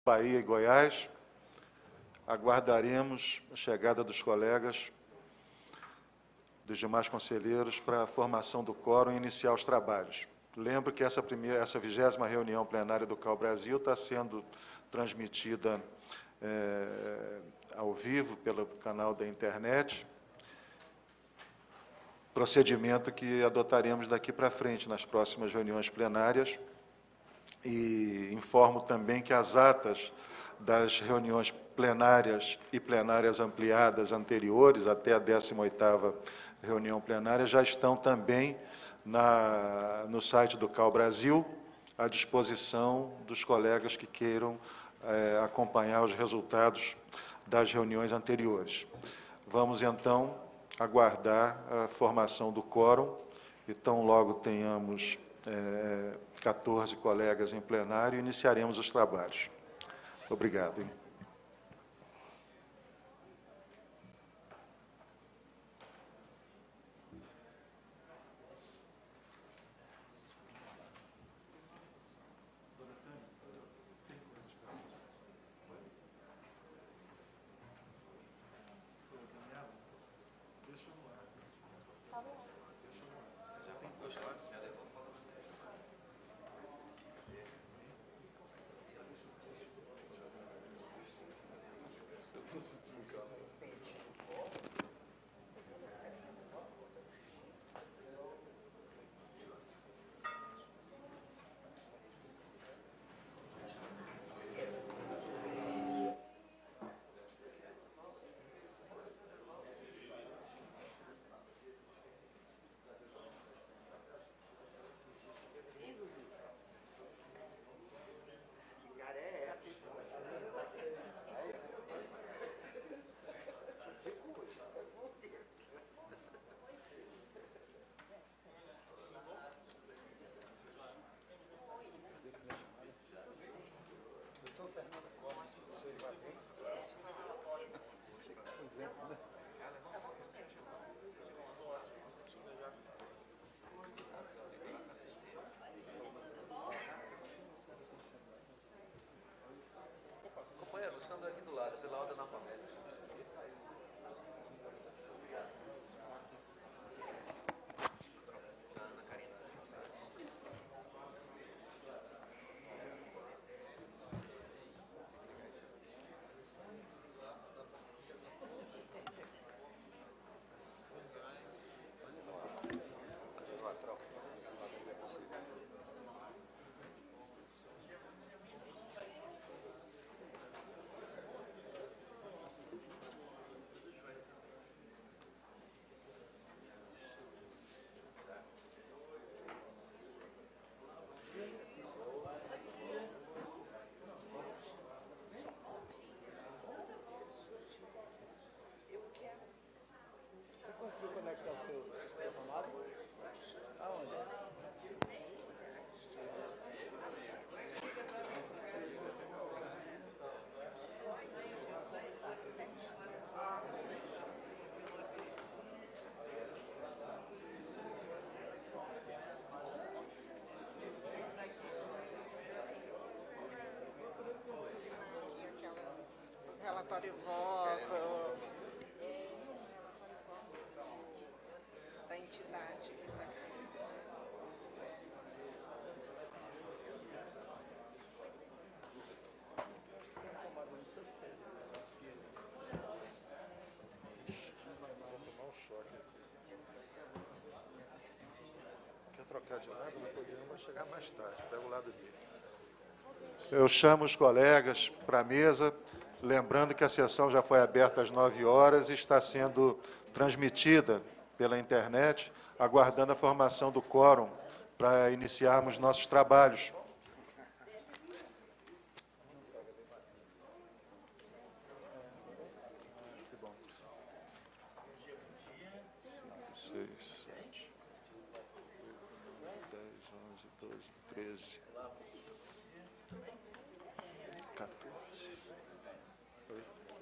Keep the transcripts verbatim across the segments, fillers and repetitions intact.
Bahia e Goiás. Aguardaremos a chegada dos colegas, dos demais conselheiros, para a formação do quórum e iniciar os trabalhos. Lembro que essa, primeira, essa vigésima reunião plenária do C A U Brasil está sendo transmitida é, ao vivo pelo canal da internet, procedimento que adotaremos daqui para frente nas próximas reuniões plenárias, e informo também que as atas das reuniões plenárias e plenárias ampliadas anteriores, até a décima oitava reunião plenária, já estão também na, no site do C A U Brasil, à disposição dos colegas que queiram é, acompanhar os resultados das reuniões anteriores. Vamos, então, aguardar a formação do quórum, e tão logo tenhamos é, quatorze colegas em plenário, iniciaremos os trabalhos. Obrigado. Hein? Conseguiu conectar o seu, seu tomado? Aonde? Os relatórios de voto da entidade que está aqui. Quer trocar de lado? Não poderia, vai chegar mais tarde. Pega o lado dele. Eu chamo os colegas para a mesa, lembrando que a sessão já foi aberta às nove horas e está sendo transmitida pela internet, aguardando a formação do quórum para iniciarmos nossos trabalhos. seis, sete, dez, onze, doze, treze, quatorze. Oi?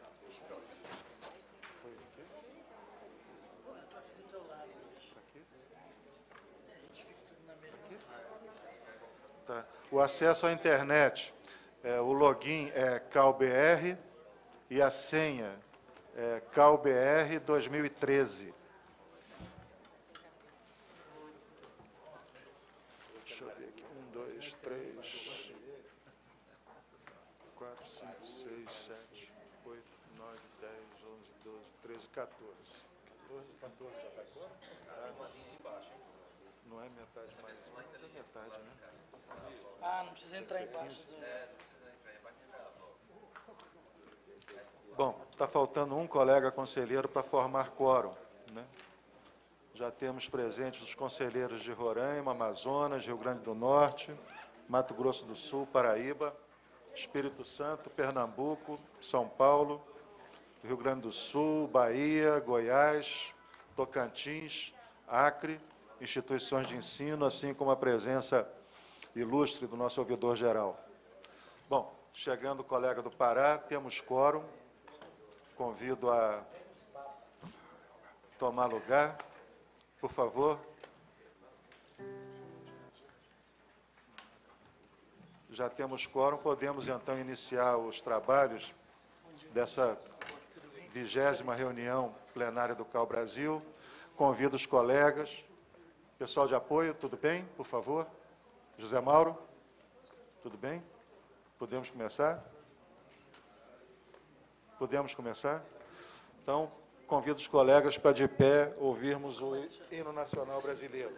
Foi aqui? Aqui? Tá. O acesso à internet É, o login é CalBR e a senha é CalBR dois mil e treze. Deixa eu ver aqui. Um, dois, três, quatro, cinco, seis, sete, oito, nove, dez, onze, doze, treze, quatorze. quatorze, quatorze já está agora? Não é metade mais. Não é metade, né? Ah, não precisa entrar embaixo do... Bom, está faltando um colega conselheiro para formar quórum, né? Já temos presentes os conselheiros de Roraima, Amazonas, Rio Grande do Norte, Mato Grosso do Sul, Paraíba, Espírito Santo, Pernambuco, São Paulo, Rio Grande do Sul, Bahia, Goiás, Tocantins, Acre, instituições de ensino, assim como a presença ilustre do nosso ouvidor-geral. Bom, chegando o colega do Pará, temos quórum. Convido a tomar lugar, por favor. Já temos quórum, podemos então iniciar os trabalhos dessa vigésima reunião plenária do Cal Brasil. Convido os colegas. Pessoal de apoio, tudo bem? Por favor. José Mauro, tudo bem? Podemos começar? Podemos começar? Então, convido os colegas para, de pé, ouvirmos o hino nacional brasileiro.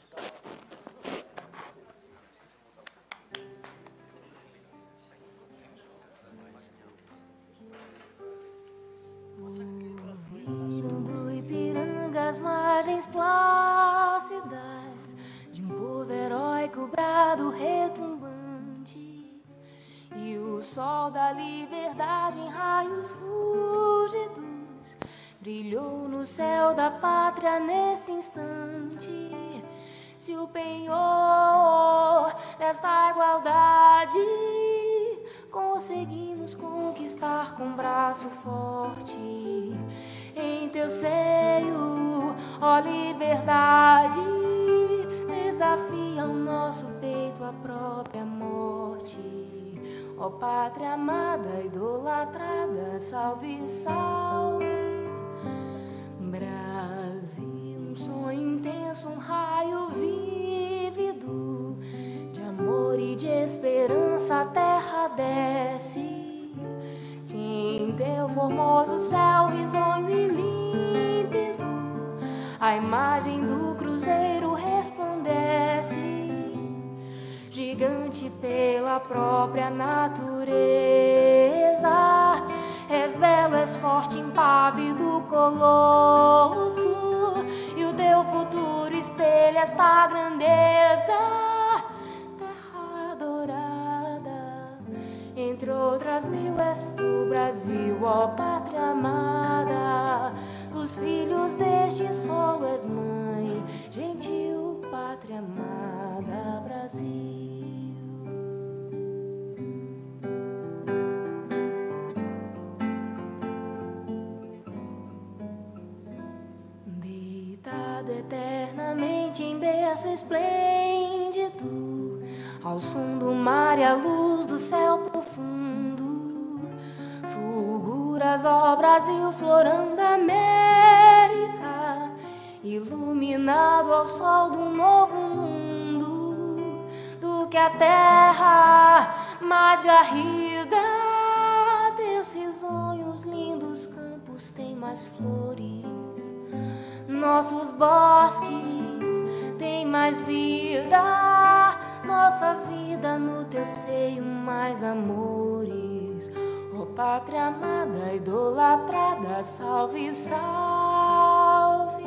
Ouviram do Ipiranga as margens plácidas de um povo heróico brado retumbante, e o sol da liberdade em raios fúlgidos brilhou no céu da pátria neste instante. Se o penhor desta igualdade conseguimos conquistar com braço forte, em teu seio, ó liberdade, desafia o nosso peito a própria morte. Ó pátria amada, idolatrada, salve, salve. Brasil, um sonho intenso, um raio vívido de amor e de esperança, a terra desce. Em teu formoso céu risonho e límpido, a imagem do cruzeiro resplandece. Gigante pela própria natureza, és belo, és forte, impávido colosso, e o teu futuro espelha esta grandeza. Terra dourada, entre outras mil, és tu, Brasil, ó pátria amada. Dos filhos deste solo és mãe, gentil pátria amada, Brasil. Deitado eternamente em berço esplêndido, ao som do mar e à luz do céu profundo, fulguras, ó Brasil, florão da América, iluminado ao sol de um novo mundo, do que a terra mais garrida. Teus risonhos, lindos campos têm mais flores, nossos bosques têm mais vida, nossa vida no teu seio mais amores. Ó pátria amada, idolatrada, salve, salve.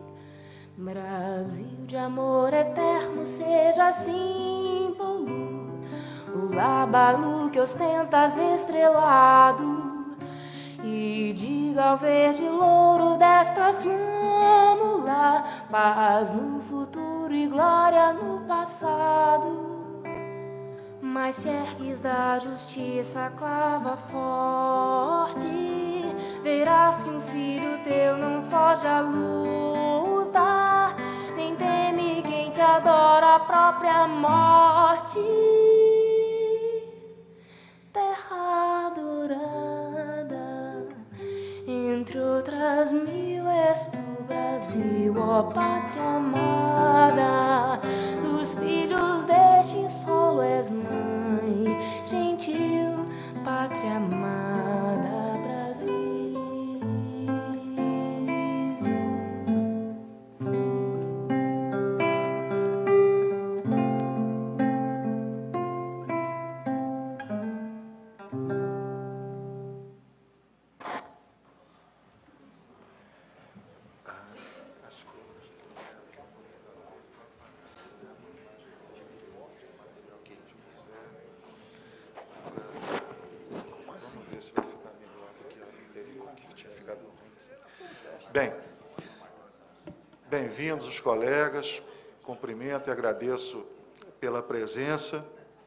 Brasil de amor eterno, seja símbolo, o lábaro que ostentas estrelado, e diga ao verde louro desta flâmula, paz no futuro e glória no passado. Mas se ergues da justiça a clava forte, verás que um filho teu não foge à luta, nem teme quem te adora a própria morte. ó pátria amada, dos filhos deste solo és mãe, gentil pátria amada, Brasil. Bem, bem-vindos os colegas, cumprimento e agradeço pela presença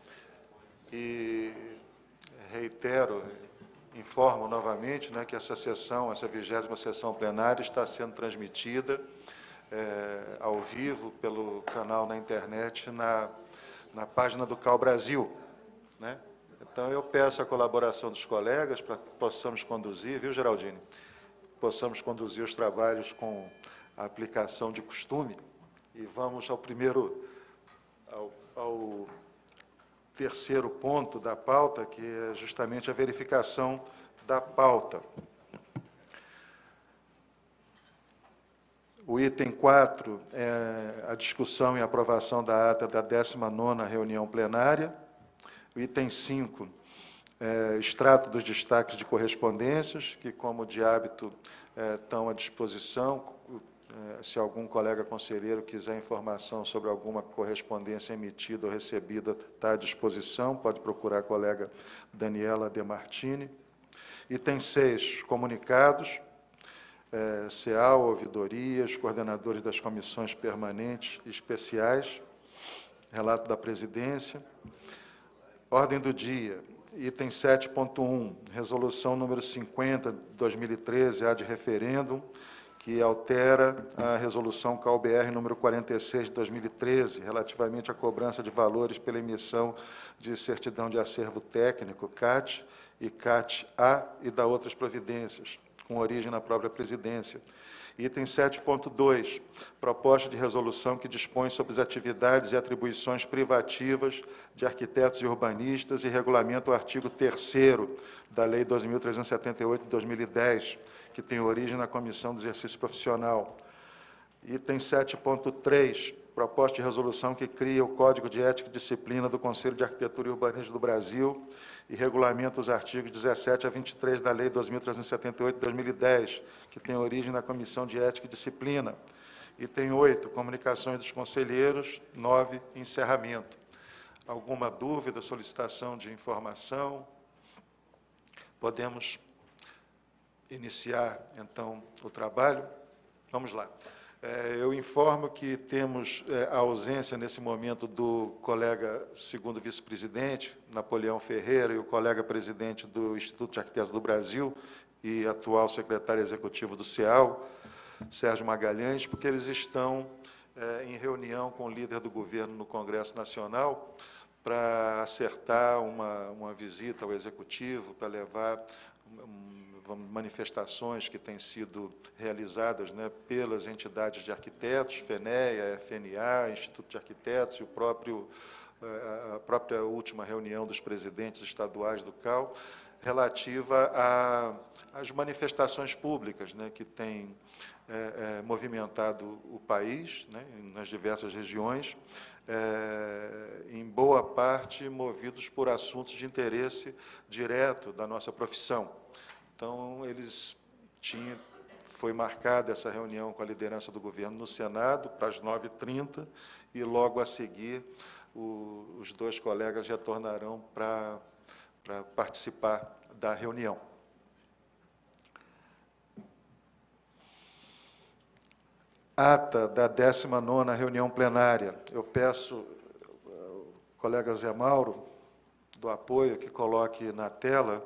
e reitero, informo novamente, né, que essa sessão, essa vigésima sessão plenária está sendo transmitida é, ao vivo pelo canal na internet, na, na página do C A U Brasil, né? Então, eu peço a colaboração dos colegas para que possamos conduzir, viu, Geraldine? Possamos conduzir os trabalhos com a aplicação de costume. E vamos ao primeiro, ao, ao terceiro ponto da pauta, que é justamente a verificação da pauta. O item quatro é a discussão e aprovação da ata da décima nona reunião plenária. O item cinco, é, extrato dos destaques de correspondências, que, como de hábito, é, estão à disposição. É, se algum colega conselheiro quiser informação sobre alguma correspondência emitida ou recebida, está à disposição, pode procurar a colega Daniela De Martini. Item seis, comunicados, é, C A U, ouvidorias, coordenadores das comissões permanentes e especiais, relato da presidência. Ordem do dia, item sete ponto um, resolução número cinquenta, de dois mil e treze, a de referêndum, que altera a resolução C A U B R número quarenta e seis, de dois mil e treze, relativamente à cobrança de valores pela emissão de certidão de acervo técnico, C A T e C A T-A, e da outras providências, com origem na própria presidência. Item sete ponto dois, proposta de resolução que dispõe sobre as atividades e atribuições privativas de arquitetos e urbanistas e regulamenta o artigo terceiro da Lei doze mil trezentos e setenta e oito, de dois mil e dez, que tem origem na Comissão do Exercício Profissional. Item sete ponto três, proposta de resolução que cria o Código de Ética e Disciplina do Conselho de Arquitetura e Urbanismo do Brasil e regulamenta os artigos dezessete a vinte e três da Lei doze mil trezentos e setenta e oito, de dois mil e dez, que tem origem na Comissão de Ética e Disciplina. Item oito, comunicações dos conselheiros. nove, encerramento. Alguma dúvida, solicitação de informação? Podemos iniciar, então, o trabalho? Vamos lá. É, eu informo que temos é, a ausência, nesse momento, do colega segundo vice-presidente, Napoleão Ferreira, e o colega presidente do Instituto de Arquitetos do Brasil e atual secretário executivo do C E A U, Sérgio Magalhães, porque eles estão é, em reunião com o líder do governo no Congresso Nacional para acertar uma, uma visita ao executivo, para levar um, manifestações que têm sido realizadas, né, pelas entidades de arquitetos, FENEA, F N A, Instituto de Arquitetos e o próprio, a própria última reunião dos presidentes estaduais do C A U, relativa às manifestações públicas, né, que têm é, é, movimentado o país, né, nas diversas regiões, é, em boa parte movidos por assuntos de interesse direto da nossa profissão. Então, eles tinham, foi marcada essa reunião com a liderança do governo no Senado para as nove e trinta, e logo a seguir o, os dois colegas retornarão para, para participar da reunião. Ata da décima nona reunião plenária. Eu peço ao colega Zé Mauro, do apoio, que coloque na tela.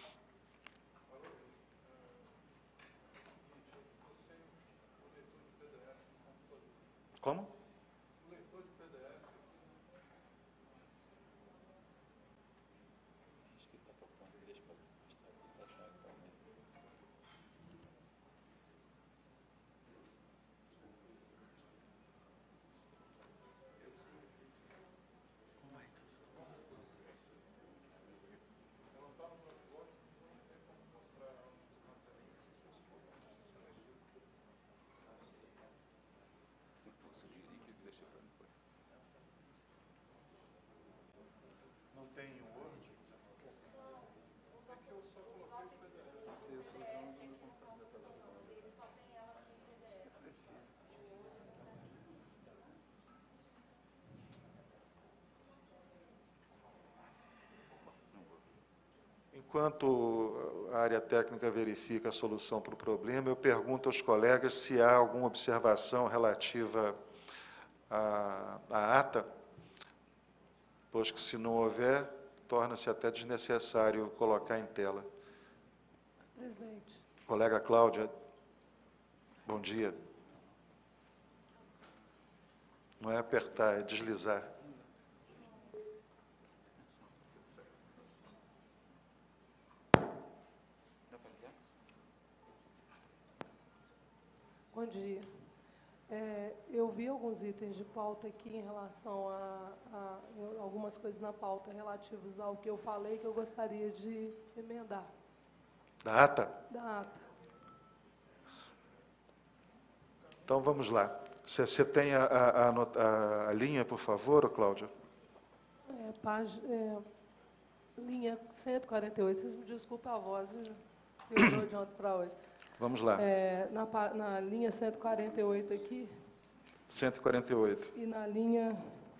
Como? Enquanto a área técnica verifica a solução para o problema, eu pergunto aos colegas se há alguma observação relativa à, à ata, pois que, se não houver, torna-se até desnecessário colocar em tela. Presidente. Colega Cláudia, bom dia. Não é apertar, é deslizar. Bom dia. É, eu vi alguns itens de pauta aqui em relação a, a algumas coisas na pauta relativas ao que eu falei, que eu gostaria de emendar. Da ata? Da ata. Então, vamos lá. Você, você tem a, a, a, a linha, por favor, Cláudia? É, página, é, linha cento e quarenta e oito. Vocês me desculpem a voz, viu? Eu estou de ontem para hoje. Vamos lá. É, na, na linha cento e quarenta e oito aqui. cento e quarenta e oito. E na linha...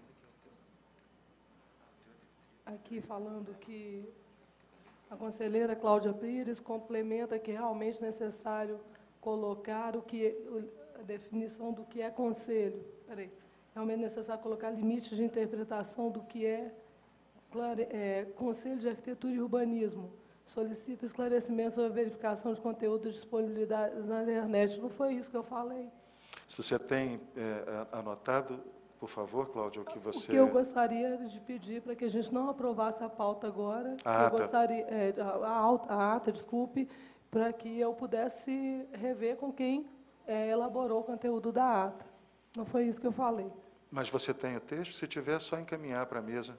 Aqui falando que a conselheira Cláudia Pires complementa que é realmente necessário colocar o que, a definição do que é conselho. Peraí. Realmente necessário colocar limites de interpretação do que é, clare, é Conselho de Arquitetura e Urbanismo. Solicita esclarecimentos sobre a verificação de conteúdo de disponibilidade na internet. Não foi isso que eu falei. Se você tem é, anotado, por favor, Cláudia, o que você... O que eu gostaria de pedir para que a gente não aprovasse a pauta agora, A ata. eu gostaria, é, a, a ata, desculpe, para que eu pudesse rever com quem é, elaborou o conteúdo da ata. Não foi isso que eu falei. Mas você tem o texto? Se tiver, é só encaminhar para a mesa.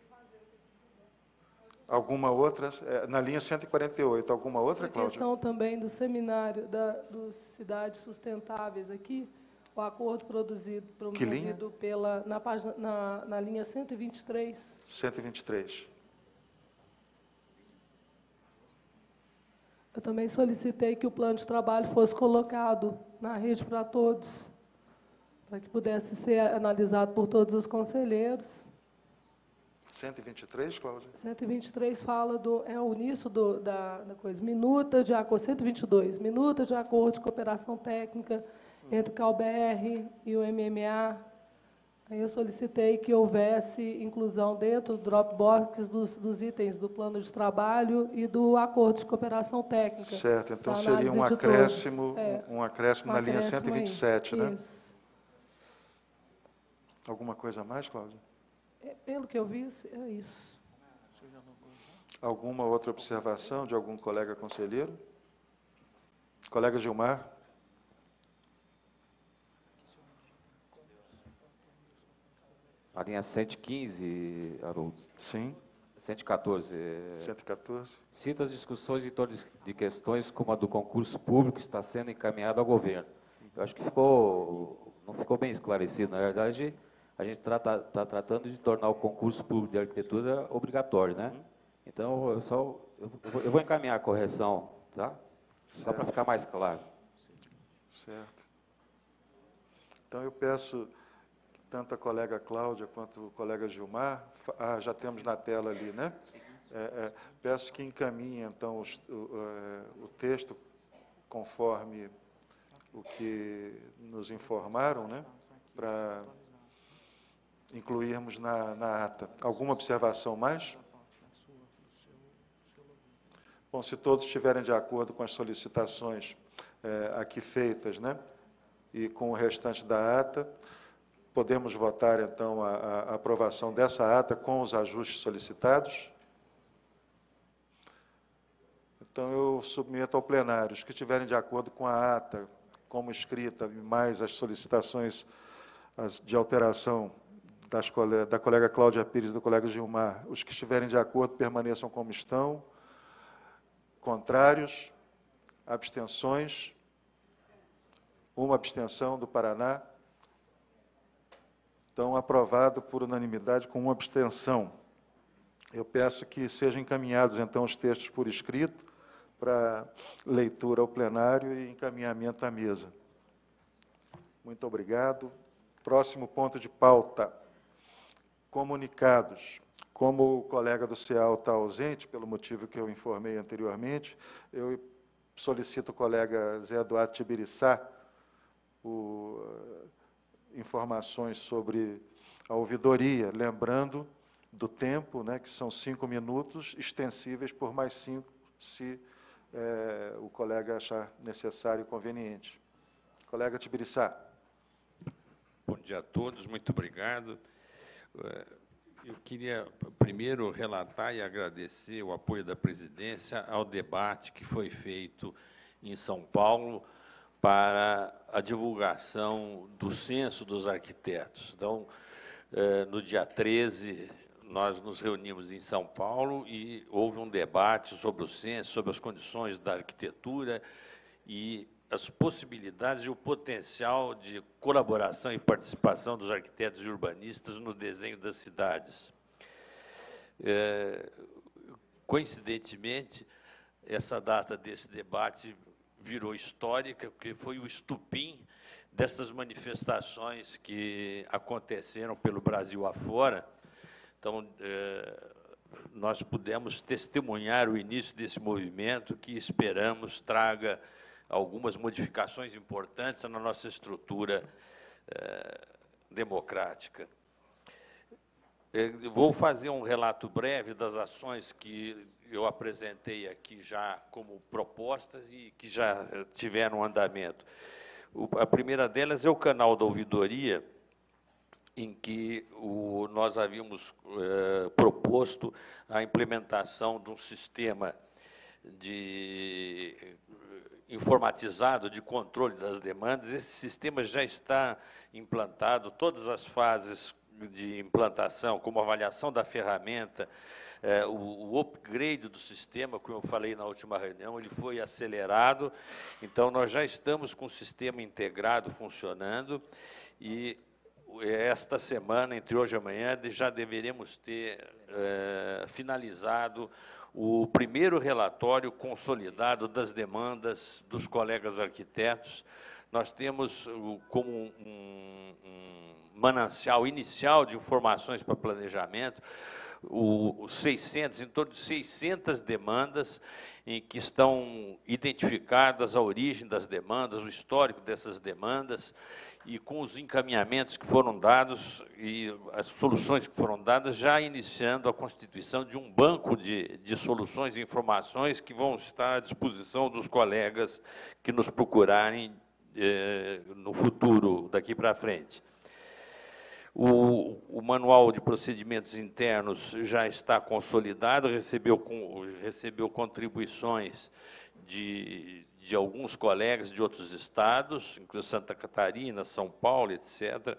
Alguma outra? É, na linha cento e quarenta e oito, alguma outra, A Cláudia? questão também do seminário da, dos Cidades Sustentáveis aqui, o acordo produzido, promovido pela, na, página, na, na linha cento e vinte e três. cento e vinte e três. Eu também solicitei que o plano de trabalho fosse colocado na rede para todos, para que pudesse ser analisado por todos os conselheiros. cento e vinte e três, Cláudia? cento e vinte e três fala do, é o início do, da, da coisa, minuta de acordo, cento e vinte e dois, minuta de acordo de cooperação técnica entre o C A U B R e o M M A. Aí eu solicitei que houvesse inclusão dentro do Dropbox dos, dos itens do plano de trabalho e do acordo de cooperação técnica. Certo, então da seria análise um de acréscimo, todos. É, um acréscimo na linha acréscimo cento e vinte e sete, aí. né? Isso. Alguma coisa a mais, Cláudia? É, pelo que eu vi, é isso. Alguma outra observação de algum colega conselheiro? Colega Gilmar? A linha cento e quinze, Haroldo. Sim. cento e quatorze. cento e quatorze. Cita as discussões em torno de questões como a do concurso público que está sendo encaminhada ao governo. Eu acho que ficou, não ficou bem esclarecido. Na verdade, a gente está tá tratando de tornar o concurso público de arquitetura obrigatório, né? Então, eu, só, eu, eu vou encaminhar a correção, tá? Só para ficar mais claro. Certo. Então, eu peço que tanto a colega Cláudia quanto o colega Gilmar, ah, já temos na tela ali, né? É, é, peço que encaminhem, então, os, o, é, o texto conforme o que nos informaram, né? Para incluirmos na, na ata. Alguma observação mais? Bom, se todos estiverem de acordo com as solicitações é, aqui feitas, né, e com o restante da ata, podemos votar, então, a, a aprovação dessa ata com os ajustes solicitados? Então, eu submeto ao plenário. Os que estiverem de acordo com a ata, como escrita, e mais as solicitações as, de alteração das, da colega Cláudia Pires e do colega Gilmar, os que estiverem de acordo permaneçam como estão. Contrários, abstenções, uma abstenção do Paraná. Então, aprovado por unanimidade com uma abstenção. Eu peço que sejam encaminhados, então, os textos por escrito, para leitura ao plenário e encaminhamento à mesa. Muito obrigado. Próximo ponto de pauta. Comunicados. Como o colega do CIAL está ausente, pelo motivo que eu informei anteriormente, eu solicito ao colega Zé Eduardo Tibiriçá o, informações sobre a ouvidoria, lembrando do tempo, né, que são cinco minutos, extensíveis por mais cinco, se é, o colega achar necessário e conveniente. Colega Tibiriçá. Bom dia a todos, muito obrigado. Eu queria, primeiro, relatar e agradecer o apoio da presidência ao debate que foi feito em São Paulo para a divulgação do Censo dos Arquitetos. Então, no dia treze, nós nos reunimos em São Paulo e houve um debate sobre o censo, sobre as condições da arquitetura e as possibilidades e o potencial de colaboração e participação dos arquitetos e urbanistas no desenho das cidades. É, coincidentemente, essa data desse debate virou histórica, porque foi o estupim dessas manifestações que aconteceram pelo Brasil afora. Então, é, nós pudemos testemunhar o início desse movimento que esperamos traga algumas modificações importantes na nossa estrutura eh, democrática. Eu vou fazer um relato breve das ações que eu apresentei aqui já como propostas e que já tiveram andamento. O, a primeira delas é o canal da ouvidoria, em que o, nós havíamos eh, proposto a implementação de um sistema de informatizado de controle das demandas. Esse sistema já está implantado, todas as fases de implantação, como avaliação da ferramenta, eh, o, o upgrade do sistema, como eu falei na última reunião, ele foi acelerado, então nós já estamos com o sistema integrado funcionando e esta semana, entre hoje e amanhã, já deveremos ter eh, finalizado o primeiro relatório consolidado das demandas dos colegas arquitetos. Nós temos como um, um manancial inicial de informações para planejamento, os seiscentos, em torno de seiscentas demandas, em que estão identificadas a origem das demandas, o histórico dessas demandas, e com os encaminhamentos que foram dados e as soluções que foram dadas, já iniciando a constituição de um banco de, de soluções e informações que vão estar à disposição dos colegas que nos procurarem eh, no futuro, daqui para frente. O, o manual de procedimentos internos já está consolidado, recebeu, recebeu contribuições de, de alguns colegas de outros estados, inclusive Santa Catarina, São Paulo, etcétera.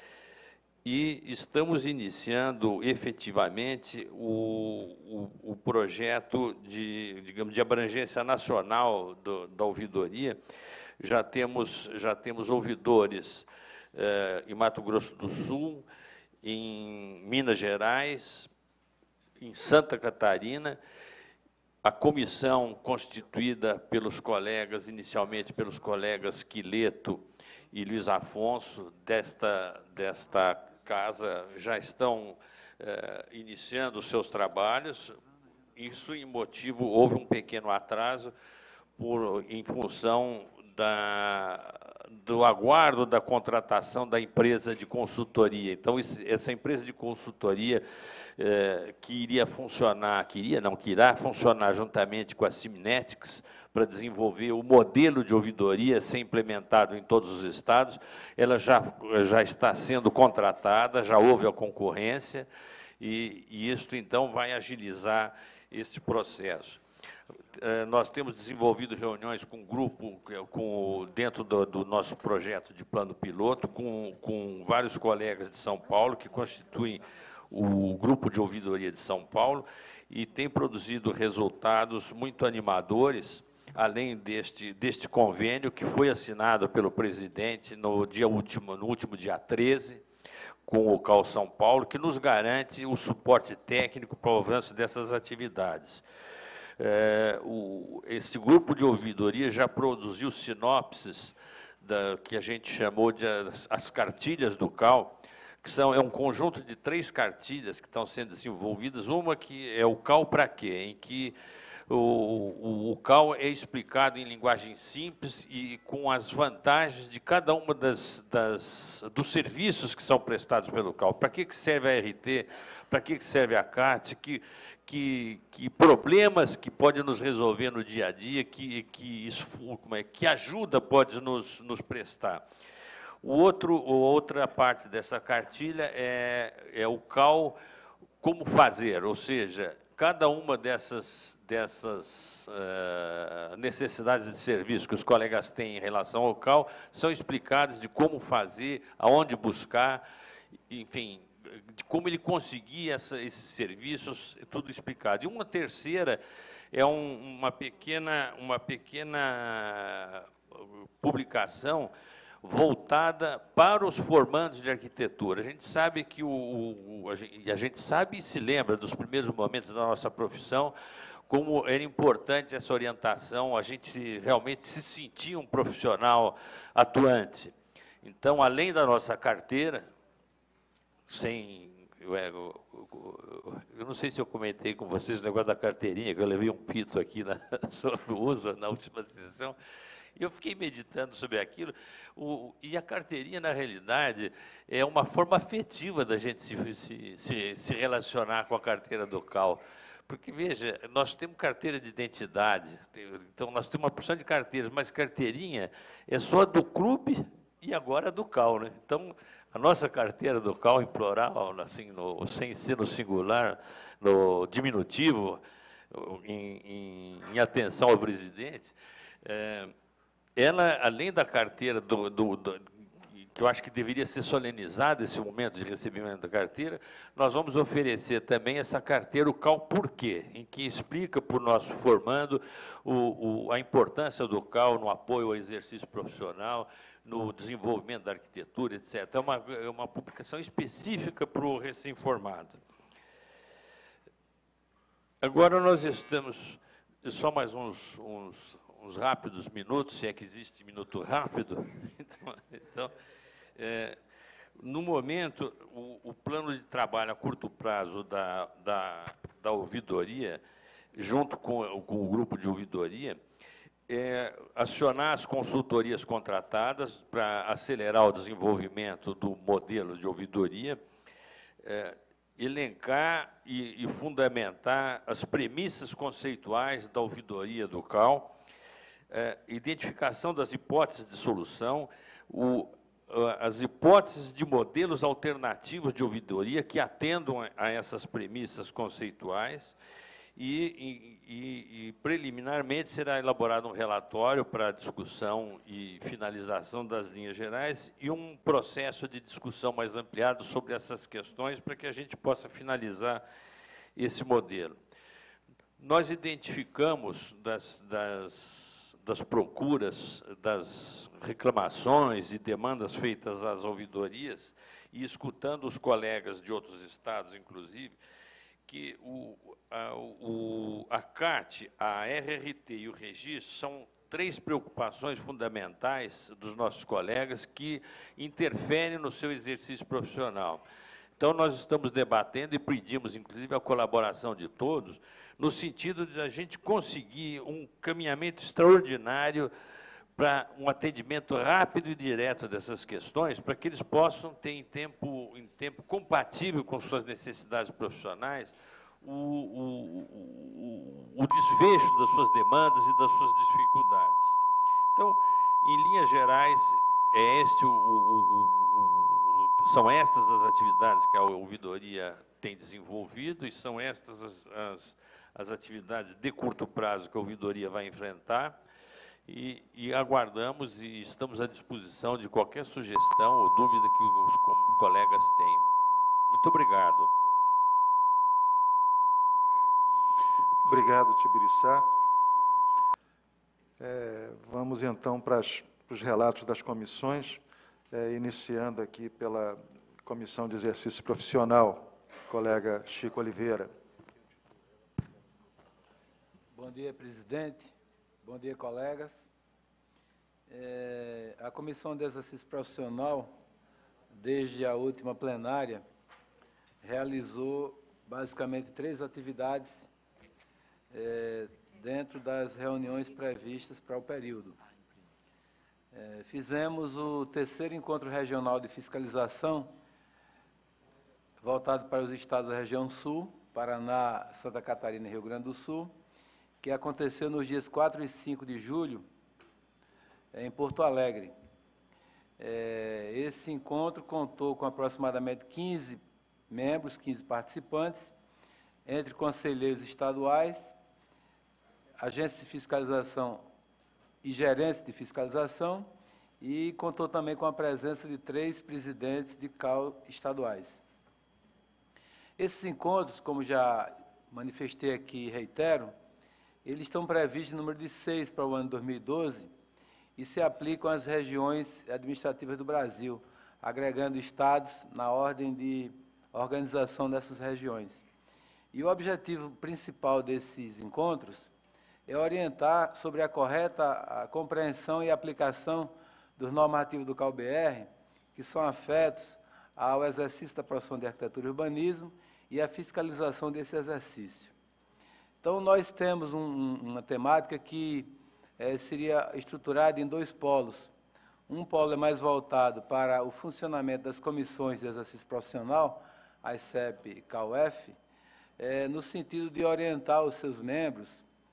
E estamos iniciando efetivamente o, o, o projeto de, digamos, de abrangência nacional do, da ouvidoria. Já temos, já temos ouvidores eh, em Mato Grosso do Sul, em Minas Gerais, em Santa Catarina. A comissão constituída pelos colegas, inicialmente pelos colegas Quileto e Luiz Afonso, desta, desta casa, já estão eh, iniciando os seus trabalhos. Isso, em motivo, houve um pequeno atraso por, em função da, do aguardo da contratação da empresa de consultoria. Então, essa empresa de consultoria eh, que iria funcionar, queria, não, que irá funcionar juntamente com a Simnetics para desenvolver o modelo de ouvidoria a ser implementado em todos os estados, ela já, já está sendo contratada, já houve a concorrência, e, e isto, então, vai agilizar este processo. Nós temos desenvolvido reuniões com o grupo, com, dentro do, do nosso projeto de plano piloto, com, com vários colegas de São Paulo, que constituem o grupo de ouvidoria de São Paulo, e tem produzido resultados muito animadores, além deste, deste convênio que foi assinado pelo presidente no, dia último, no último dia treze, com o C A U São Paulo, que nos garante o suporte técnico para o avanço dessas atividades. É, o, esse grupo de ouvidoria já produziu sinopses da, que a gente chamou de as, as cartilhas do C A U, que são, é um conjunto de três cartilhas que estão sendo desenvolvidas. Uma que é o C A U para quê? Em que o, o, o C A U é explicado em linguagem simples e com as vantagens de cada uma das, das, dos serviços que são prestados pelo C A U. Para que, que serve a R T? Para que, que serve a CAT? Que, que, que problemas que pode nos resolver no dia a dia, que, que, isso, como é, que ajuda pode nos, nos prestar. O outro, outra parte dessa cartilha é, é o C A U como fazer, ou seja, cada uma dessas, dessas uh, necessidades de serviço que os colegas têm em relação ao C A U são explicadas de como fazer, aonde buscar, enfim, de como ele conseguir essa, esses serviços, tudo explicado. E uma terceira é um, uma, pequena, uma pequena publicação voltada para os formandos de arquitetura. A gente sabe que o, o a, gente, a gente sabe e se lembra dos primeiros momentos da nossa profissão como era importante essa orientação, a gente realmente se sentia um profissional atuante. Então, além da nossa carteira, sem eu, eu, eu não sei se eu comentei com vocês o negócio da carteirinha, que eu levei um pito aqui na, sobre o uso na última sessão. E eu fiquei meditando sobre aquilo, o, e a carteirinha, na realidade, é uma forma afetiva da gente se, se, se, se relacionar com a carteira do C A U. Porque, veja, nós temos carteira de identidade, então nós temos uma porção de carteiras, mas carteirinha é só do clube e agora do C A U, né? Então, a nossa carteira do C A U, em plural, assim, no, sem ser no singular, no diminutivo, em, em, em atenção ao presidente, é, ela, além da carteira, do, do, do, que eu acho que deveria ser solenizado esse momento de recebimento da carteira, nós vamos oferecer também essa carteira, o C A U Por Quê?, em que explica para o nosso formando o, o, a importância do C A U no apoio ao exercício profissional, no desenvolvimento da arquitetura, etcétera. É uma, é uma publicação específica para o recém-formado. Agora nós estamos, só mais uns, uns, uns rápidos minutos, se é que existe minuto rápido. Então, então é, no momento, o, o plano de trabalho a curto prazo da, da, da ouvidoria, junto com, com o grupo de ouvidoria, é acionar as consultorias contratadas para acelerar o desenvolvimento do modelo de ouvidoria, é, elencar e, e fundamentar as premissas conceituais da ouvidoria do C A U, é, identificação das hipóteses de solução, o, as hipóteses de modelos alternativos de ouvidoria que atendam a essas premissas conceituais, e, e, e preliminarmente será elaborado um relatório para discussão e finalização das linhas gerais e um processo de discussão mais ampliado sobre essas questões para que a gente possa finalizar esse modelo. Nós identificamos das, das, das procuras, das reclamações e demandas feitas às ouvidorias e escutando os colegas de outros estados, inclusive, que o, a, o, a CAT, a R R T e o registro são três preocupações fundamentais dos nossos colegas que interferem no seu exercício profissional. Então, nós estamos debatendo e pedimos, inclusive, a colaboração de todos, no sentido de a gente conseguir um caminhamento extraordinário para um atendimento rápido e direto dessas questões, para que eles possam ter em tempo, em tempo compatível com suas necessidades profissionais o, o, o, o desfecho das suas demandas e das suas dificuldades. Então, em linhas gerais, é este o, o, o, são estas as atividades que a ouvidoria tem desenvolvido e são estas as, as, as atividades de curto prazo que a ouvidoria vai enfrentar. E, e aguardamos e estamos à disposição de qualquer sugestão ou dúvida que os colegas tenham. Muito obrigado. Obrigado, Tibiriçá. É, vamos, então, para, as, para os relatos das comissões, é, iniciando aqui pela Comissão de Exercício Profissional, colega Chico Oliveira. Bom dia, presidente. Bom dia, colegas. É, a Comissão de Exercício Profissional desde a última plenária, realizou basicamente três atividades é, dentro das reuniões previstas para o período. É, fizemos o terceiro encontro regional de fiscalização, voltado para os estados da região sul, Paraná, Santa Catarina e Rio Grande do Sul, que aconteceu nos dias quatro e cinco de julho, em Porto Alegre. É, esse encontro contou com aproximadamente quinze membros, quinze participantes, entre conselheiros estaduais, agentes de fiscalização e gerentes de fiscalização, e contou também com a presença de três presidentes de C A U estaduais. Esses encontros, como já manifestei aqui e reitero, eles estão previstos em número de seis para o ano dois mil e doze e se aplicam às regiões administrativas do Brasil, agregando estados na ordem de organização dessas regiões. E o objetivo principal desses encontros é orientar sobre a correta a compreensão e aplicação dos normativos do C A U B R, que são afetos ao exercício da profissão de arquitetura e urbanismo e a fiscalização desse exercício. Então, nós temos um, uma temática que é, seria estruturada em dois polos. Um polo é mais voltado para o funcionamento das comissões de exercício profissional, a C E P e C A U F, é, no sentido de orientar os seus membros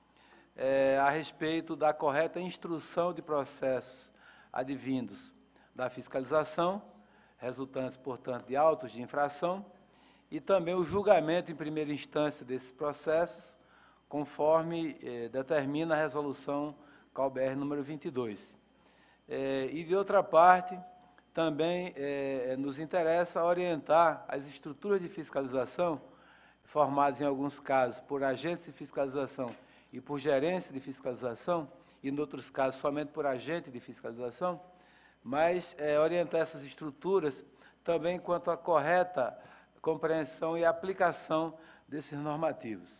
é, a respeito da correta instrução de processos advindos da fiscalização, resultantes, portanto, de autos de infração, e também o julgamento em primeira instância desses processos, conforme eh, determina a resolução C A U B R número vinte e dois. Eh, e, de outra parte, também eh, nos interessa orientar as estruturas de fiscalização, formadas em alguns casos por agentes de fiscalização e por gerência de fiscalização, e, em outros casos, somente por agente de fiscalização, mas eh, orientar essas estruturas também quanto à correta compreensão e aplicação desses normativos.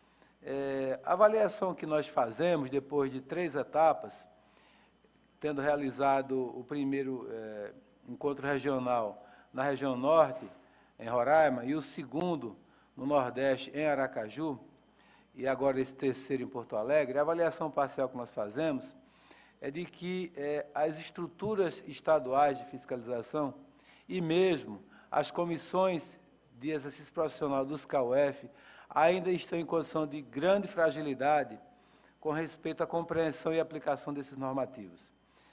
É, a avaliação que nós fazemos, depois de três etapas, tendo realizado o primeiro é, encontro regional na região norte, em Roraima, e o segundo no Nordeste, em Aracaju, e agora esse terceiro em Porto Alegre, a avaliação parcial que nós fazemos é de que é, as estruturas estaduais de fiscalização e mesmo as comissões de exercício profissional dos C A U F ainda estão em condição de grande fragilidade com respeito à compreensão e aplicação desses normativos.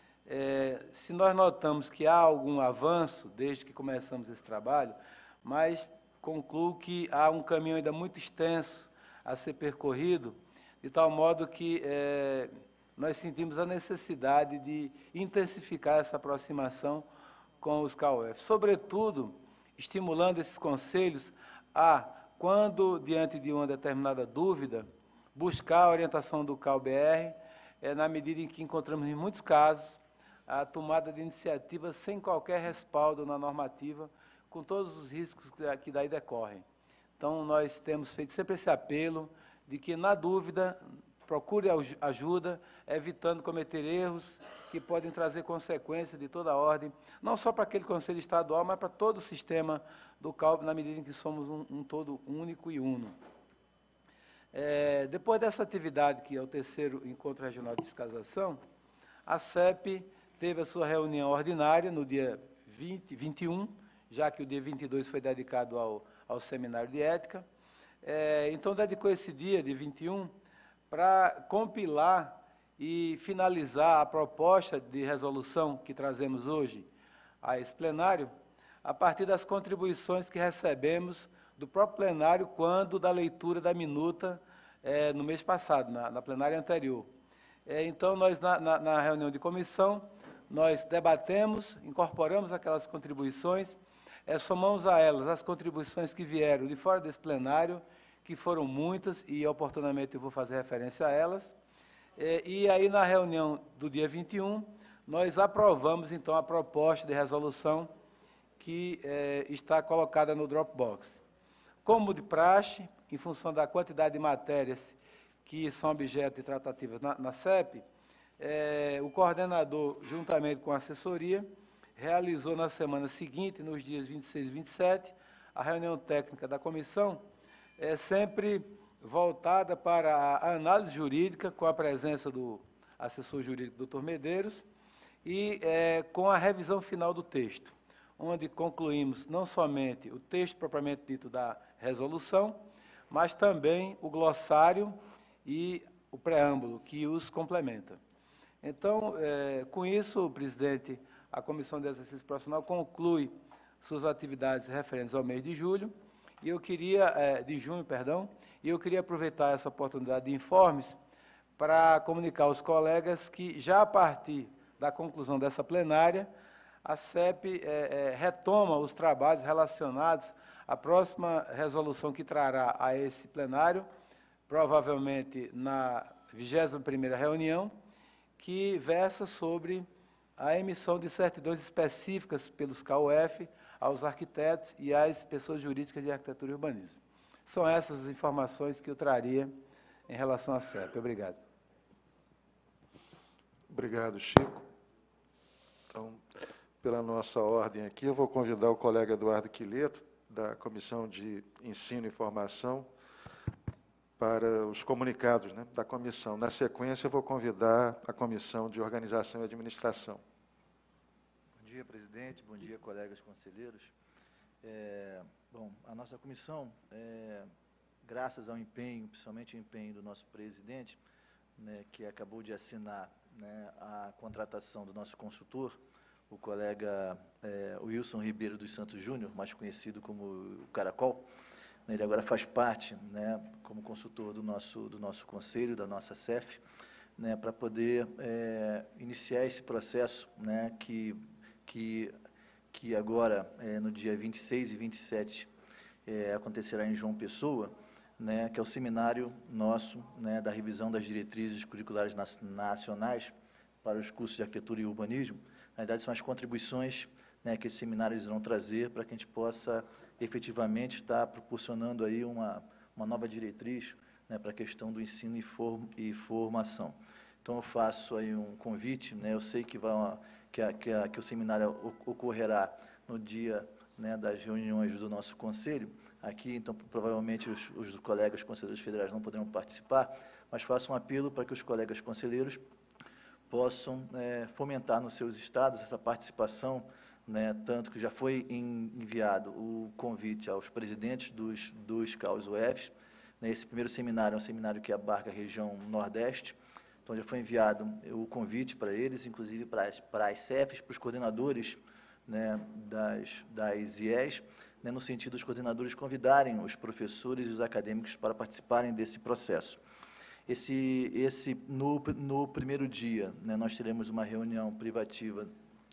É, se nós notamos que há algum avanço desde que começamos esse trabalho, mas concluo que há um caminho ainda muito extenso a ser percorrido, de tal modo que é, nós sentimos a necessidade de intensificar essa aproximação com os C A U F, sobretudo estimulando esses conselhos a, quando diante de uma determinada dúvida, buscar a orientação do C A U B R, é, na medida em que encontramos, em muitos casos, a tomada de iniciativa sem qualquer respaldo na normativa, com todos os riscos que daí decorrem. Então, nós temos feito sempre esse apelo de que, na dúvida, procure ajuda, evitando cometer erros que podem trazer consequências de toda a ordem, não só para aquele Conselho Estadual, mas para todo o sistema do C A U B, na medida em que somos um, um todo único e uno. É, depois dessa atividade, que é o terceiro Encontro Regional de Fiscalização, a C E P teve a sua reunião ordinária no dia vinte, vinte e um, já que o dia vinte e dois foi dedicado ao, ao Seminário de Ética. É, então, dedicou esse dia, de vinte e um, para compilar e finalizar a proposta de resolução que trazemos hoje a esse plenário, a partir das contribuições que recebemos do próprio plenário quando da leitura da minuta é, no mês passado, na, na plenária anterior. É, então, nós, na, na, na reunião de comissão, nós debatemos, incorporamos aquelas contribuições, é, somamos a elas as contribuições que vieram de fora desse plenário, que foram muitas, e oportunamente eu vou fazer referência a elas. É, e aí, na reunião do dia vinte e um, nós aprovamos, então, a proposta de resolução que é, está colocada no Dropbox. Como de praxe, em função da quantidade de matérias que são objeto de tratativas na, na C E P, é, o coordenador, juntamente com a assessoria, realizou na semana seguinte, nos dias vinte e seis e vinte e sete, a reunião técnica da comissão, é sempre voltada para a análise jurídica, com a presença do assessor jurídico, doutor Medeiros, e é, com a revisão final do texto, onde concluímos não somente o texto propriamente dito da resolução, mas também o glossário e o preâmbulo, que os complementa. Então, é, com isso, presidente, a Comissão de Exercício Profissional conclui suas atividades referentes ao mês de julho, e eu queria, é, de junho, perdão, e eu queria aproveitar essa oportunidade de informes para comunicar aos colegas que, já a partir da conclusão dessa plenária, a C E P é, é, retoma os trabalhos relacionados à próxima resolução que trará a esse plenário, provavelmente na vigésima primeira reunião, que versa sobre a emissão de certidões específicas pelos K U F aos arquitetos e às pessoas jurídicas de arquitetura e urbanismo. São essas as informações que eu traria em relação à C E P. Obrigado. Obrigado, Chico. Então, pela nossa ordem aqui, eu vou convidar o colega Eduardo Quileto, da Comissão de Ensino e Formação, para os comunicados, né, da comissão. Na sequência, eu vou convidar a Comissão de Organização e Administração. Bom dia, presidente. Bom dia, colegas conselheiros. É, bom, a nossa comissão, é, graças ao empenho, principalmente o empenho do nosso presidente, né, que acabou de assinar, né, a contratação do nosso consultor, o colega é, Wilson Ribeiro dos Santos Júnior, mais conhecido como o Caracol. Ele agora faz parte, né, como consultor do nosso, do nosso conselho, da nossa C E F, né, para poder é, iniciar esse processo, né, que, que, que agora, é, no dia vinte e seis e vinte e sete, é, acontecerá em João Pessoa, né, que é o seminário nosso, né, da revisão das diretrizes curriculares nacionais para os cursos de arquitetura e urbanismo. Na verdade, são as contribuições, né, que esses seminários irão trazer para que a gente possa efetivamente estar proporcionando aí uma, uma nova diretriz, né, para a questão do ensino e, form, e formação. Então, eu faço aí um convite, né, eu sei que, vai, que, a, que, a, que o seminário ocorrerá no dia, né, das reuniões do nosso conselho, aqui, então, provavelmente os, os colegas conselheiros federais não poderão participar, mas faço um apelo para que os colegas conselheiros possam é, fomentar nos seus estados essa participação, né, tanto que já foi enviado o convite aos presidentes dos, dos C A Us U Fs, né, esse primeiro seminário é um seminário que abarca a região Nordeste, então já foi enviado o convite para eles, inclusive para as, para as C E Fs, para os coordenadores, né, das, das I E S, né, no sentido dos coordenadores convidarem os professores e os acadêmicos para participarem desse processo. Esse, esse, no, no primeiro dia, né, nós teremos uma reunião privativa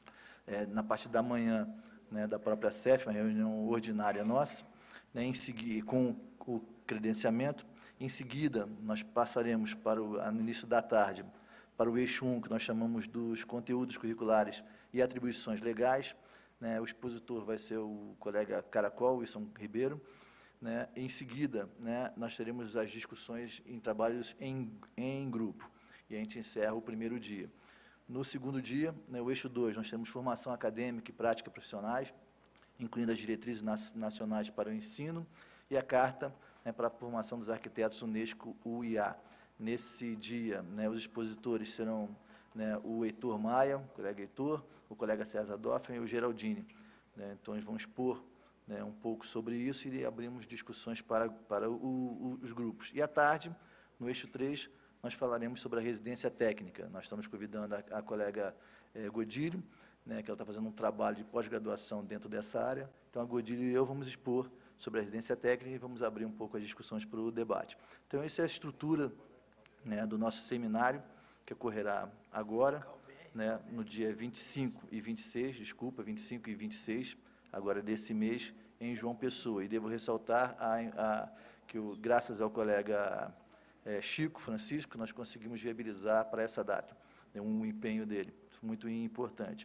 é, na parte da manhã, né, da própria C E F, uma reunião ordinária nossa, né, em seguida, com o credenciamento. Em seguida, nós passaremos para o, no início da tarde, para o eixo um, que nós chamamos dos conteúdos curriculares e atribuições legais. Né, o expositor vai ser o colega Caracol, Wilson Ribeiro. Né, em seguida, né, nós teremos as discussões em trabalhos em, em grupo, e a gente encerra o primeiro dia. No segundo dia, né, o eixo dois, nós temos formação acadêmica e prática profissionais, incluindo as diretrizes nacionais para o ensino, e a carta, né, para a formação dos arquitetos Unesco U I A. Nesse dia, né, os expositores serão, né, o Heitor Maia, o colega Heitor, o colega César Doffen e o Geraldine. Né, então, eles vão expor, né, um pouco sobre isso e abrimos discussões para, para o, o, os grupos. E à tarde, no eixo três, nós falaremos sobre a residência técnica. Nós estamos convidando a, a colega eh, Godílio, né, que ela está fazendo um trabalho de pós-graduação dentro dessa área. Então, a Godílio e eu vamos expor sobre a residência técnica e vamos abrir um pouco as discussões para o debate. Então, essa é a estrutura, né, do nosso seminário, que ocorrerá agora, né, no dia vinte e cinco e vinte e seis, desculpa, vinte e cinco e vinte e seis, agora desse mês, em João Pessoa. E devo ressaltar a, a, que, o, graças ao colega é, Chico Francisco, nós conseguimos viabilizar para essa data, né, um empenho dele, muito importante.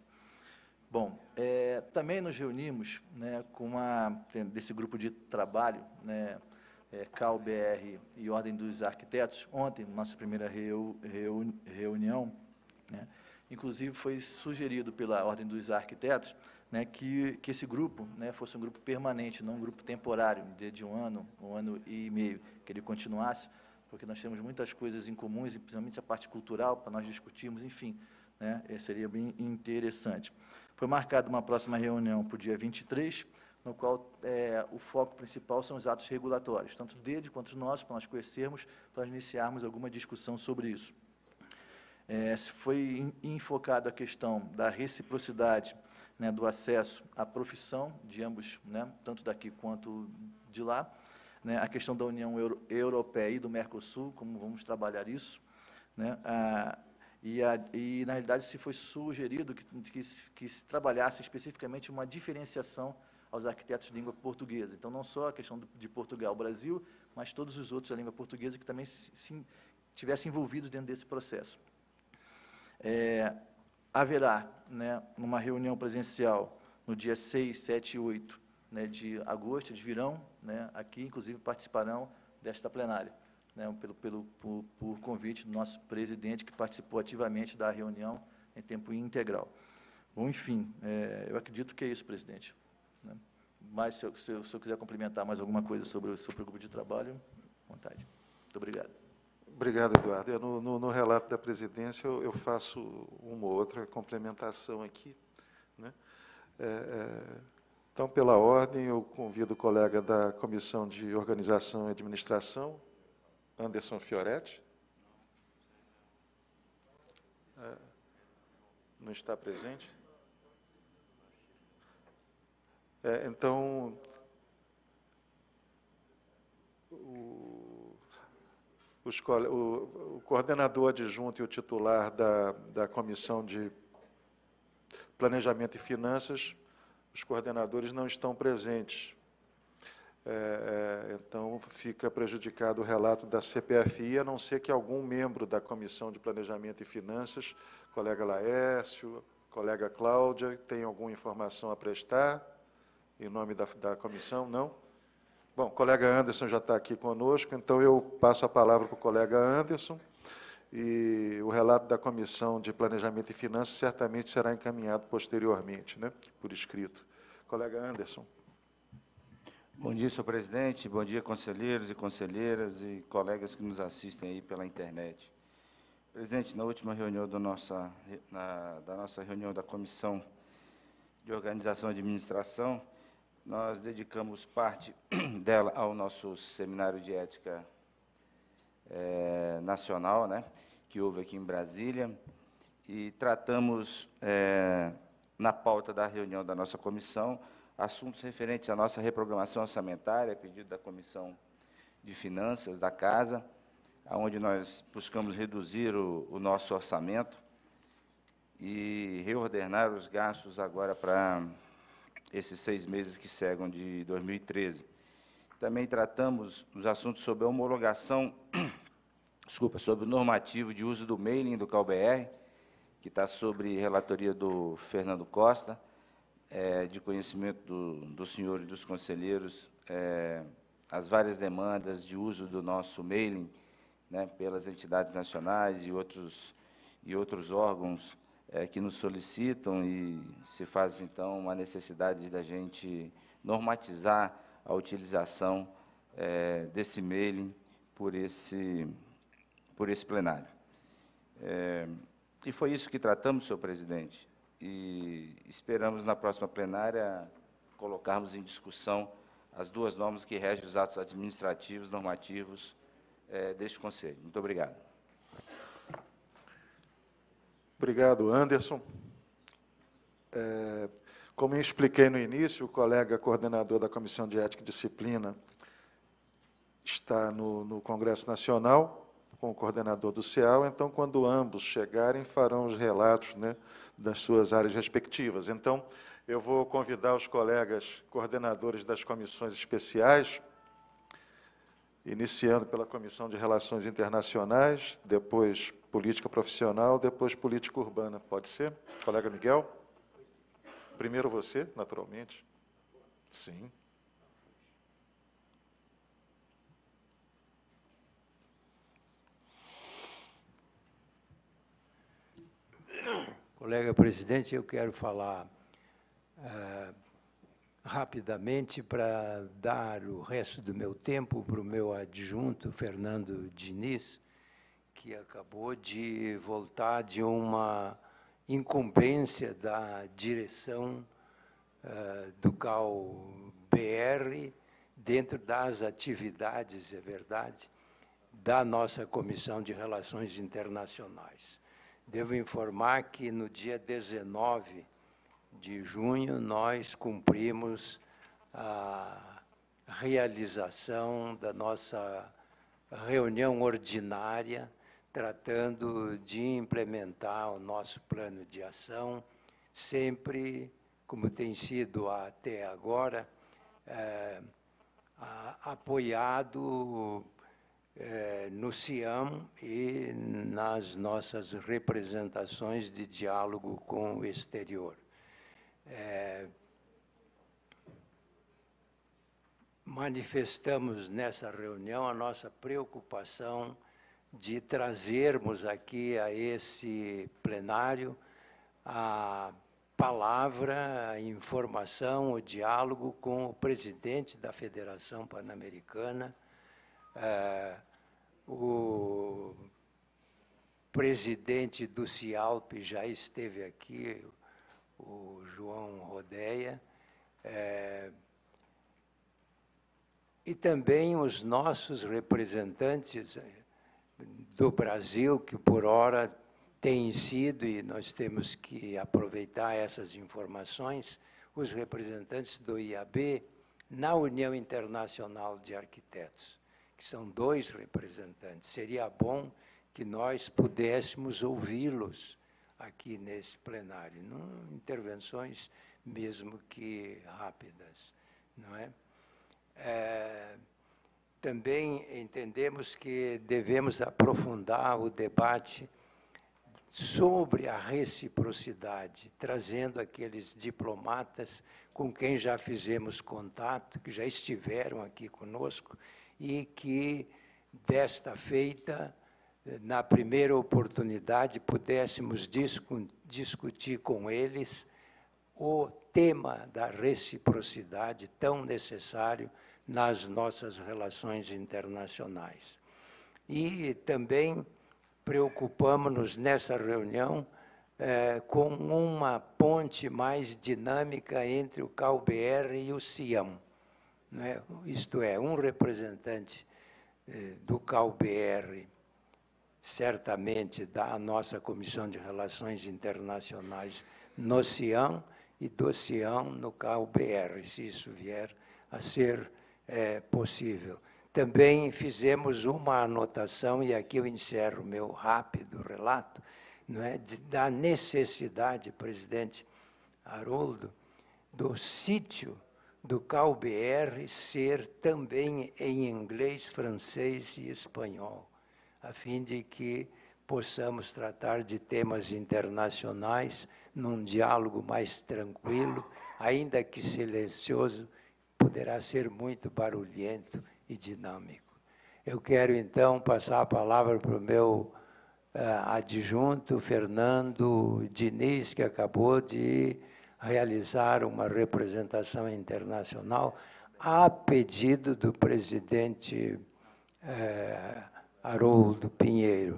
Bom, é, também nos reunimos, né, com uma, desse grupo de trabalho, né, é, C A U B R e Ordem dos Arquitetos, ontem, nossa primeira reu, reu, reunião, né, Inclusive, foi sugerido pela Ordem dos Arquitetos, né, que, que esse grupo, né, fosse um grupo permanente, não um grupo temporário, de, de um ano, um ano e meio, que ele continuasse, porque nós temos muitas coisas em comuns, e principalmente a parte cultural, para nós discutirmos, enfim, né, seria bem interessante. Foi marcada uma próxima reunião para o dia vinte e três, no qual é, o foco principal são os atos regulatórios, tanto dele quanto os nossos, para nós conhecermos, para iniciarmos alguma discussão sobre isso. É, foi enfocado a questão da reciprocidade, né, do acesso à profissão de ambos, né, tanto daqui quanto de lá, né, a questão da União Euro Europeia e do Mercosul, como vamos trabalhar isso, né, a, e, a, e, na realidade, se foi sugerido que, que, que se trabalhasse especificamente uma diferenciação aos arquitetos de língua portuguesa. Então, não só a questão do, de Portugal, Brasil, mas todos os outros da língua portuguesa que também se, se tivessem envolvidos dentro desse processo. É, haverá, né, uma reunião presencial no dia seis, sete e oito, né, de agosto, eles virão, né, aqui, inclusive participarão desta plenária, né, pelo, pelo, por, por convite do nosso presidente, que participou ativamente da reunião em tempo integral. Bom, enfim, é, eu acredito que é isso, presidente. Né. Mas, se eu, se, eu, se eu quiser complementar mais alguma coisa sobre o, sobre o grupo de trabalho, à vontade. Muito obrigado. Obrigado, Eduardo. Eu, no, no, no relato da presidência, eu, eu faço uma ou outra complementação aqui, né? É, é, então, pela ordem, eu convido o colega da Comissão de Organização e Administração, Anderson Fioretti. É, não está presente? É, então, o... Os, o, o coordenador adjunto e o titular da, da Comissão de Planejamento e Finanças, os coordenadores não estão presentes. É, é, então, fica prejudicado o relato da C P F I, a não ser que algum membro da Comissão de Planejamento e Finanças, colega Laércio, colega Cláudia, tenha alguma informação a prestar, em nome da, da comissão, não? Bom, o colega Anderson já está aqui conosco, então eu passo a palavra para o colega Anderson, e o relato da Comissão de Planejamento e Finanças certamente será encaminhado posteriormente, né, por escrito. Colega Anderson. Bom dia, senhor presidente, bom dia, conselheiros e conselheiras e colegas que nos assistem aí pela internet. Presidente, na última reunião do nossa, na, da nossa reunião da Comissão de Organização e Administração, nós dedicamos parte dela ao nosso seminário de ética é, nacional, né, que houve aqui em Brasília, e tratamos, é, na pauta da reunião da nossa comissão, assuntos referentes à nossa reprogramação orçamentária, a pedido da Comissão de Finanças da Casa, onde nós buscamos reduzir o, o nosso orçamento e reordenar os gastos agora para esses seis meses que seguem de dois mil e treze. Também tratamos os assuntos sobre a homologação, desculpa, sobre o normativo de uso do mailing do C A U B R, que está sobre relatoria do Fernando Costa, é, de conhecimento do, do senhor e dos conselheiros, é, as várias demandas de uso do nosso mailing, né, pelas entidades nacionais e outros, e outros órgãos É, que nos solicitam, e se faz, então, uma necessidade da gente normatizar a utilização é, desse mailing por esse, por esse plenário. É, e foi isso que tratamos, senhor presidente, e esperamos, na próxima plenária, colocarmos em discussão as duas normas que regem os atos administrativos normativos é, deste Conselho. Muito obrigado. Obrigado, Anderson. É, como eu expliquei no início, o colega coordenador da Comissão de Ética e Disciplina está no, no Congresso Nacional, com o coordenador do C E A L, então, quando ambos chegarem, farão os relatos, né, das suas áreas respectivas. Então, eu vou convidar os colegas coordenadores das comissões especiais, iniciando pela Comissão de Relações Internacionais, depois Política Profissional, depois Política Urbana. Pode ser? Colega Miguel? Primeiro você, naturalmente. Sim. Colega presidente, eu quero falar uh, rapidamente para dar o resto do meu tempo para o meu adjunto, Fernando Diniz, que acabou de voltar de uma incumbência da direção uh, do C A U B R dentro das atividades, é verdade, da nossa Comissão de Relações Internacionais. Devo informar que no dia dezenove de junho nós cumprimos a realização da nossa reunião ordinária tratando de implementar o nosso plano de ação, sempre, como tem sido até agora, é, a, apoiado é, no CIAM e nas nossas representações de diálogo com o exterior. É, manifestamos nessa reunião a nossa preocupação de trazermos aqui a esse plenário a palavra, a informação, o diálogo com o presidente da Federação Pan-Americana, eh, o presidente do CIALP já esteve aqui, o João Rodeia, eh, e também os nossos representantes do Brasil, que por hora têm sido, e nós temos que aproveitar essas informações, os representantes do I A B na União Internacional de Arquitetos, que são dois representantes. Seria bom que nós pudéssemos ouvi-los aqui nesse plenário, não intervenções mesmo que rápidas, não é? É, também entendemos que devemos aprofundar o debate sobre a reciprocidade, trazendo aqueles diplomatas com quem já fizemos contato, que já estiveram aqui conosco e que, desta feita, na primeira oportunidade, pudéssemos discu- discutir com eles o tema da reciprocidade tão necessário nas nossas relações internacionais. E também preocupamos-nos nessa reunião eh, com uma ponte mais dinâmica entre o C A U B R e o CIAM, né? Isto é, um representante eh, do C A U B R, certamente da nossa Comissão de Relações Internacionais no CIAM e do CIAM no C A U B R, se isso vier a ser é, possível. Também fizemos uma anotação, e aqui eu encerro o meu rápido relato, não é, de, da necessidade, presidente Haroldo, do sítio do C A U B R ser também em inglês, francês e espanhol, a fim de que possamos tratar de temas internacionais num diálogo mais tranquilo, ainda que silencioso, poderá ser muito barulhento e dinâmico. Eu quero, então, passar a palavra para o meu uh, adjunto, Fernando Diniz, que acabou de realizar uma representação internacional a pedido do presidente uh, Haroldo Pinheiro.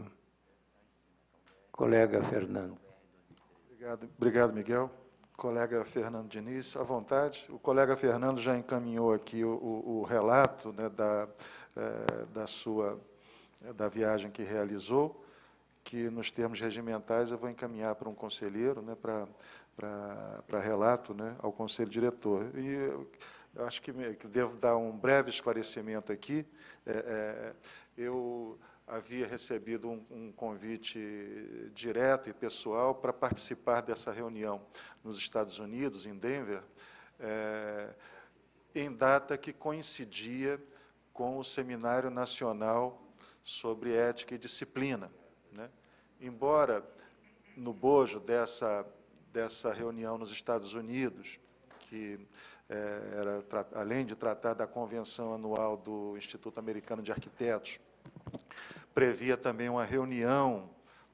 Colega Fernando. Obrigado, obrigado, Miguel. Colega Fernando Diniz, à vontade. O colega Fernando já encaminhou aqui o, o, o relato, né, da, eh, da sua da viagem que realizou, que nos termos regimentais eu vou encaminhar para um conselheiro, né, para para relato, né, ao conselho diretor. E eu, eu acho que, me, que devo dar um breve esclarecimento aqui. É, é, eu havia recebido um, um convite direto e pessoal para participar dessa reunião nos Estados Unidos, em Denver, é, em data que coincidia com o Seminário Nacional sobre Ética e Disciplina, né? Embora, no bojo dessa, dessa reunião nos Estados Unidos, que é, era, além de tratar da convenção anual do Instituto Americano de Arquitetos, previa também uma reunião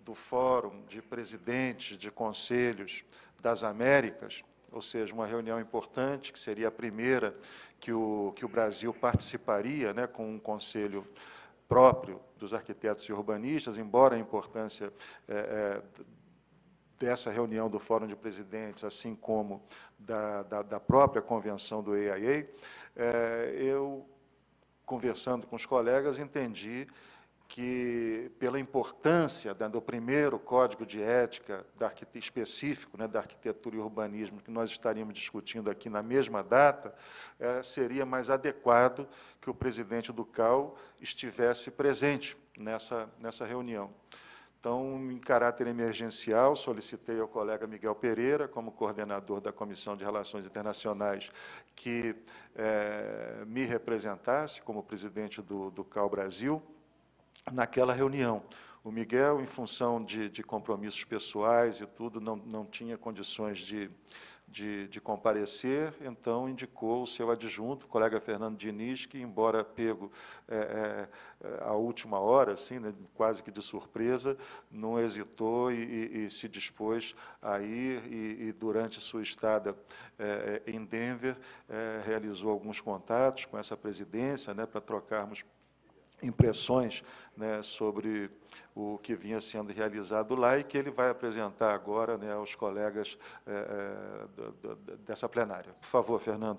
do Fórum de Presidentes de Conselhos das Américas, ou seja, uma reunião importante, que seria a primeira que o, que o Brasil participaria, né, com um conselho próprio dos arquitetos e urbanistas, embora a importância é, é, dessa reunião do Fórum de Presidentes, assim como da, da, da própria convenção do A I A, é, eu, conversando com os colegas, entendi que, pela importância do primeiro Código de Ética da específico, né, da arquitetura e urbanismo, que nós estaríamos discutindo aqui na mesma data, é, seria mais adequado que o presidente do C A U estivesse presente nessa, nessa reunião. Então, em caráter emergencial, solicitei ao colega Miguel Pereira, como coordenador da Comissão de Relações Internacionais, que é, me representasse como presidente do, do C A U Brasil, naquela reunião. O Miguel, em função de, de compromissos pessoais e tudo, não, não tinha condições de, de, de comparecer, então indicou o seu adjunto, o colega Fernando Diniz, que, embora pego é, é, à última hora, assim, né, quase que de surpresa, não hesitou e, e, e se dispôs a ir, e, e durante sua estada é, em Denver, é, realizou alguns contatos com essa presidência, né, para trocarmos impressões, né, sobre o que vinha sendo realizado lá e que ele vai apresentar agora, né, aos colegas é, é, do, do, dessa plenária. Por favor, Fernando.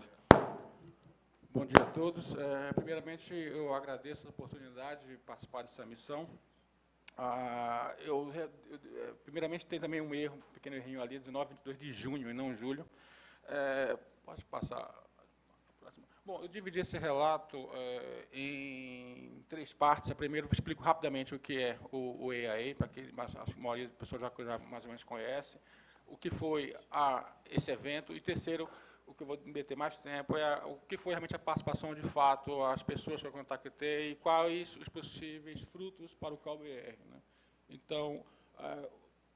Bom dia a todos. É, primeiramente, eu agradeço a oportunidade de participar dessa missão. Ah, eu, eu, primeiramente, tem também um erro, um pequeno errinho ali, dezenove, vinte e dois de junho e não julho. É, posso passar... Bom, eu dividi esse relato é, em três partes. A primeira, eu explico rapidamente o que é o, o A I A, para que a maioria das pessoas já, já mais ou menos conhece, o que foi a, esse evento, e terceiro, o que eu vou meter mais tempo, é a, o que foi realmente a participação de fato, as pessoas que eu contactei e quais os possíveis frutos para o C A U B R. Né? Então, a,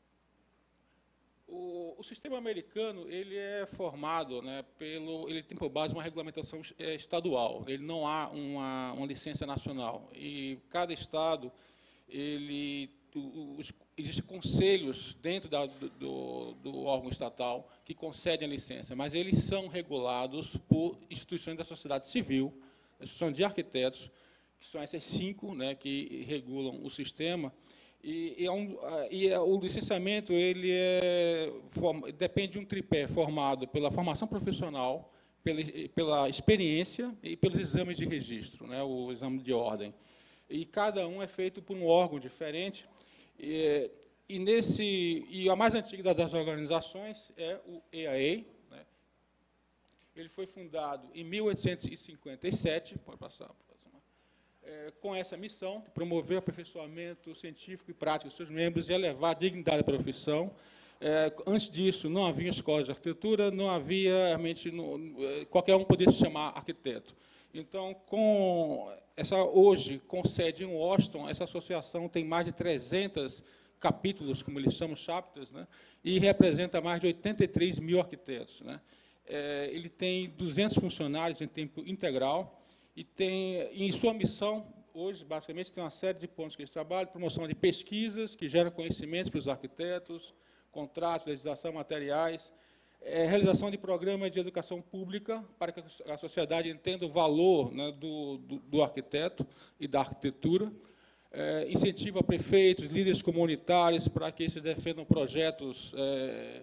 O, o sistema americano ele é formado, né, pelo, ele tem por base uma regulamentação estadual. Ele não há uma, uma licença nacional. E cada estado, ele, os, existem conselhos dentro da, do, do órgão estatal que concedem a licença, mas eles são regulados por instituições da sociedade civil, instituições de arquitetos, que são essas cinco, né, que regulam o sistema. E, e, é um, e é, o licenciamento ele é, form, depende de um tripé formado pela formação profissional, pela, pela experiência e pelos exames de registro, né, o exame de ordem. E cada um é feito por um órgão diferente. E, e, nesse, e a mais antiga das organizações é o A I A. Né. Ele foi fundado em mil oitocentos e cinquenta e sete, pode passar. É, com essa missão de promover o aperfeiçoamento científico e prático dos seus membros e elevar a dignidade da profissão. É, antes disso, não havia escolas de arquitetura, não havia, realmente, não, qualquer um podia se chamar arquiteto. Então, com essa, hoje, com sede em Washington, essa associação tem mais de trezentos capítulos, como eles chamam, chapters, né, e representa mais de oitenta e três mil arquitetos. Né. É, ele tem duzentos funcionários em tempo integral, e tem, em sua missão, hoje, basicamente, tem uma série de pontos que eles trabalham: promoção de pesquisas que geram conhecimentos para os arquitetos, contratos, legislação, materiais, é, realização de programas de educação pública para que a sociedade entenda o valor, né, do, do, do arquiteto e da arquitetura, é, incentiva prefeitos, líderes comunitários para que eles defendam projetos é,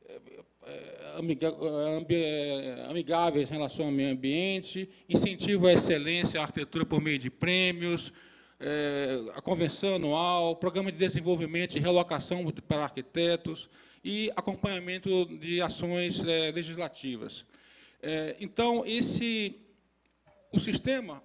amigáveis em relação ao meio ambiente, incentiva a excelência, a arquitetura por meio de prêmios, é, a convenção anual, programa de desenvolvimento e relocação para arquitetos e acompanhamento de ações é, legislativas. É, então, esse, o sistema,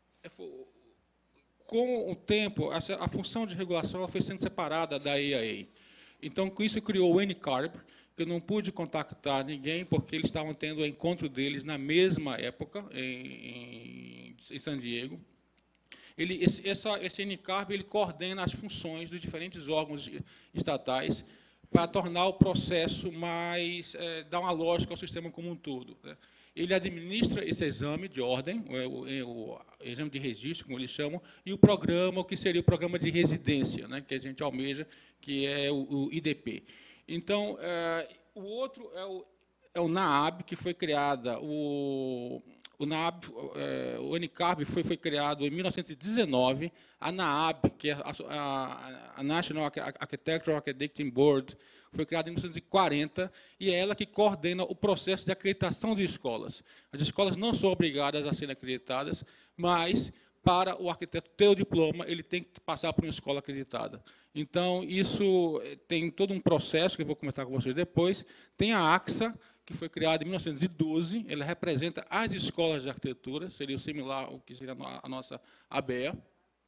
com o tempo, essa, a função de regulação foi sendo separada da A I A. Então, com isso, criou o N C A R B, que eu não pude contactar ninguém, porque eles estavam tendo o encontro deles na mesma época, em, em San Diego. Ele, esse, essa, esse N C A R B ele coordena as funções dos diferentes órgãos estatais para tornar o processo mais, é, dar uma lógica ao sistema como um todo. Né. ele administra esse exame de ordem, o, o, o exame de registro, como eles chamam, e o programa, o que seria o programa de residência, né, que a gente almeja, que é o, o I D P. Então, é, o outro é o, é o NAAB, que foi criada, o, o NAAB, é, o NCARB foi, foi criado em mil novecentos e dezenove, a NAAB, que é a, a, a National Architectural Accrediting Board, foi criada em mil novecentos e quarenta, e é ela que coordena o processo de acreditação de escolas. As escolas não são obrigadas a serem acreditadas, mas, para o arquiteto ter o diploma, ele tem que passar por uma escola acreditada. Então, isso tem todo um processo, que eu vou comentar com vocês depois. Tem a AXA, que foi criada em mil novecentos e doze, ela representa as escolas de arquitetura, seria similar ao que seria a nossa A B E A.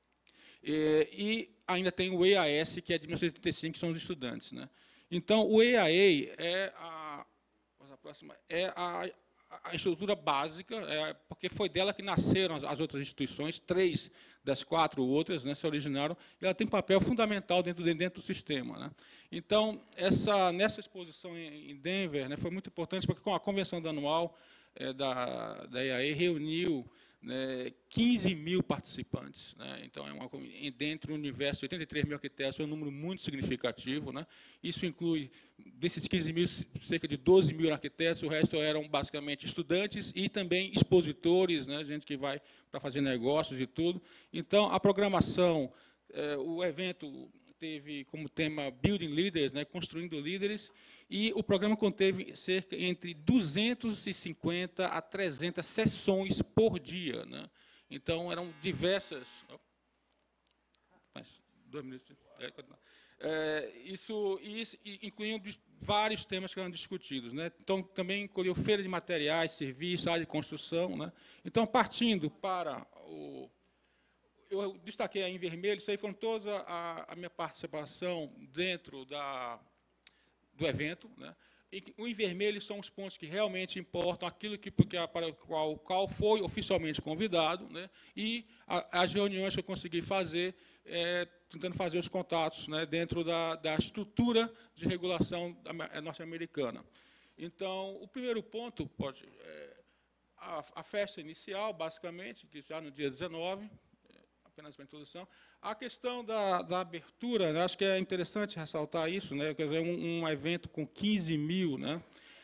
E ainda tem o E A S, que é de mil novecentos e oitenta e cinco, que são os estudantes, né? Então, o E A E é a, a, próxima, é a, a estrutura básica, é, porque foi dela que nasceram as, as outras instituições, três das quatro outras, né, se originaram, e ela tem papel fundamental dentro, dentro do sistema, né? Então, essa, nessa exposição em, em Denver, né, foi muito importante, porque com a convenção anual é, da, da E A E reuniu, né, quinze mil participantes, né? Então, é uma, dentro do universo de oitenta e três mil arquitetos, é um número muito significativo, né? Isso inclui, desses quinze mil, cerca de doze mil arquitetos, o resto eram basicamente estudantes e também expositores, né, gente que vai para fazer negócios e tudo. Então, a programação, é, o evento teve como tema Building Leaders, né, construindo líderes, e o programa conteve cerca entre duzentas e cinquenta a trezentas sessões por dia, né? Então, eram diversas... Dois minutos. É, isso, isso incluiu vários temas que eram discutidos, né? Então, também incluiu feira de materiais, serviços, área de construção, né? Então, partindo para o... Eu destaquei aí em vermelho, isso aí foram toda a, a minha participação dentro da, do evento, né? E o em vermelho são os pontos que realmente importam, aquilo que, porque, para o qual, qual foi oficialmente convidado, né? E a, as reuniões que eu consegui fazer, é, tentando fazer os contatos, né, dentro da, da estrutura de regulação norte-americana. Então, o primeiro ponto, pode, é, a, a festa inicial, basicamente, que já no dia dezenove, apenas para introdução. A questão da, da abertura, né, acho que é interessante ressaltar isso, né, quer dizer, um, um evento com quinze mil, né,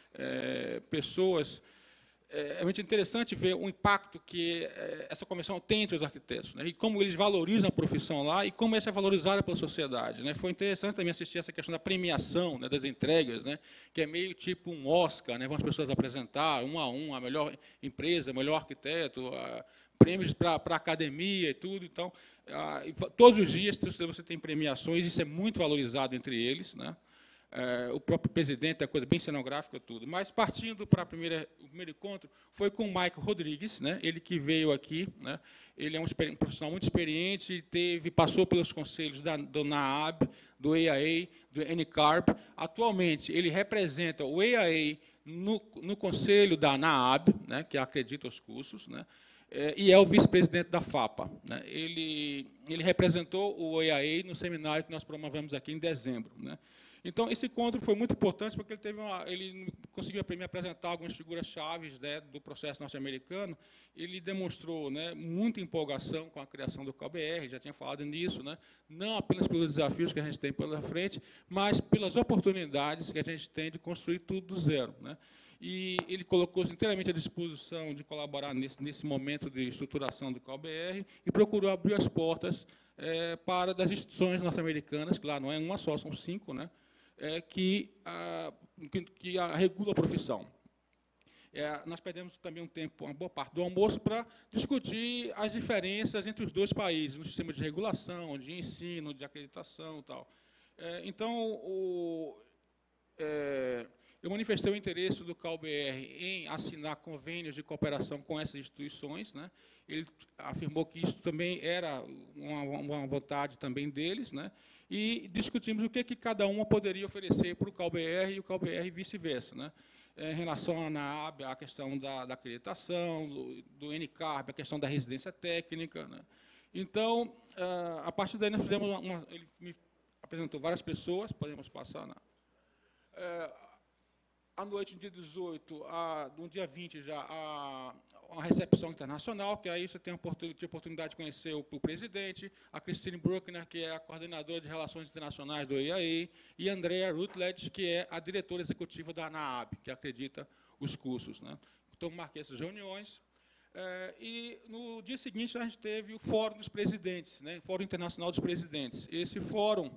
é, pessoas. É, é muito interessante ver o impacto que é, essa convenção tem entre os arquitetos, né, e como eles valorizam a profissão lá e como essa é valorizada pela sociedade, né. Foi interessante também assistir essa questão da premiação, né, das entregas, né, que é meio tipo um Oscar, né, vão as pessoas apresentar um a um a melhor empresa, o melhor arquiteto, a, prêmios para a academia e tudo. Então, ah, todos os dias você tem premiações, isso é muito valorizado entre eles, né? É, o próprio presidente é coisa bem cenográfica, tudo. Mas, partindo para a primeira, o primeiro encontro, foi com o Michael Rodrigues, né? Ele que veio aqui, né? Ele é um, um profissional muito experiente, teve, passou pelos conselhos da, do NAAB, do E A E, do NCARB. Atualmente, ele representa o E A E no, no conselho da NAAB, né? Que acredita os cursos, né? É, e é o vice-presidente da FAPA, né? Ele, ele representou o E A E no seminário que nós promovemos aqui em dezembro, né? Então, esse encontro foi muito importante porque ele, teve uma, ele conseguiu me apresentar algumas figuras chaves, né, do processo norte-americano. Ele demonstrou, né, muita empolgação com a criação do C A U B R, já tinha falado nisso, né, não apenas pelos desafios que a gente tem pela frente, mas pelas oportunidades que a gente tem de construir tudo do zero, né? E ele colocou-se inteiramente à disposição de colaborar nesse, nesse momento de estruturação do C A U B R e procurou abrir as portas é, para das instituições norte-americanas, que lá não é uma só, são cinco, né, é, que, a, que, que a regula a profissão. É, nós perdemos também um tempo, uma boa parte do almoço, para discutir as diferenças entre os dois países, no sistema de regulação, de ensino, de acreditação e tal. É, então, o... É, eu manifestei o interesse do C A U B R em assinar convênios de cooperação com essas instituições, né? Ele afirmou que isso também era uma, uma vontade também deles, né? E discutimos o que, que cada uma poderia oferecer para o C A U B R e o C A U B R vice-versa, né? Em relação à NAAB, a questão da, da acreditação, do, do NCARB, a questão da residência técnica, né? Então, a partir daí, nós fizemos uma, uma, ele me apresentou várias pessoas, podemos passar na... É, à noite, no dia dezoito, a, no dia vinte já, a, uma recepção internacional, que aí você tem a oportunidade de conhecer o, o presidente, a Christine Bruckner, que é a coordenadora de Relações Internacionais do E A E, e a Andrea Rutledge, que é a diretora executiva da ANAAB, que acredita os cursos, né? Então, marquei essas reuniões. É, e, no dia seguinte, a gente teve o Fórum dos Presidentes, né? Fórum Internacional dos Presidentes. Esse fórum,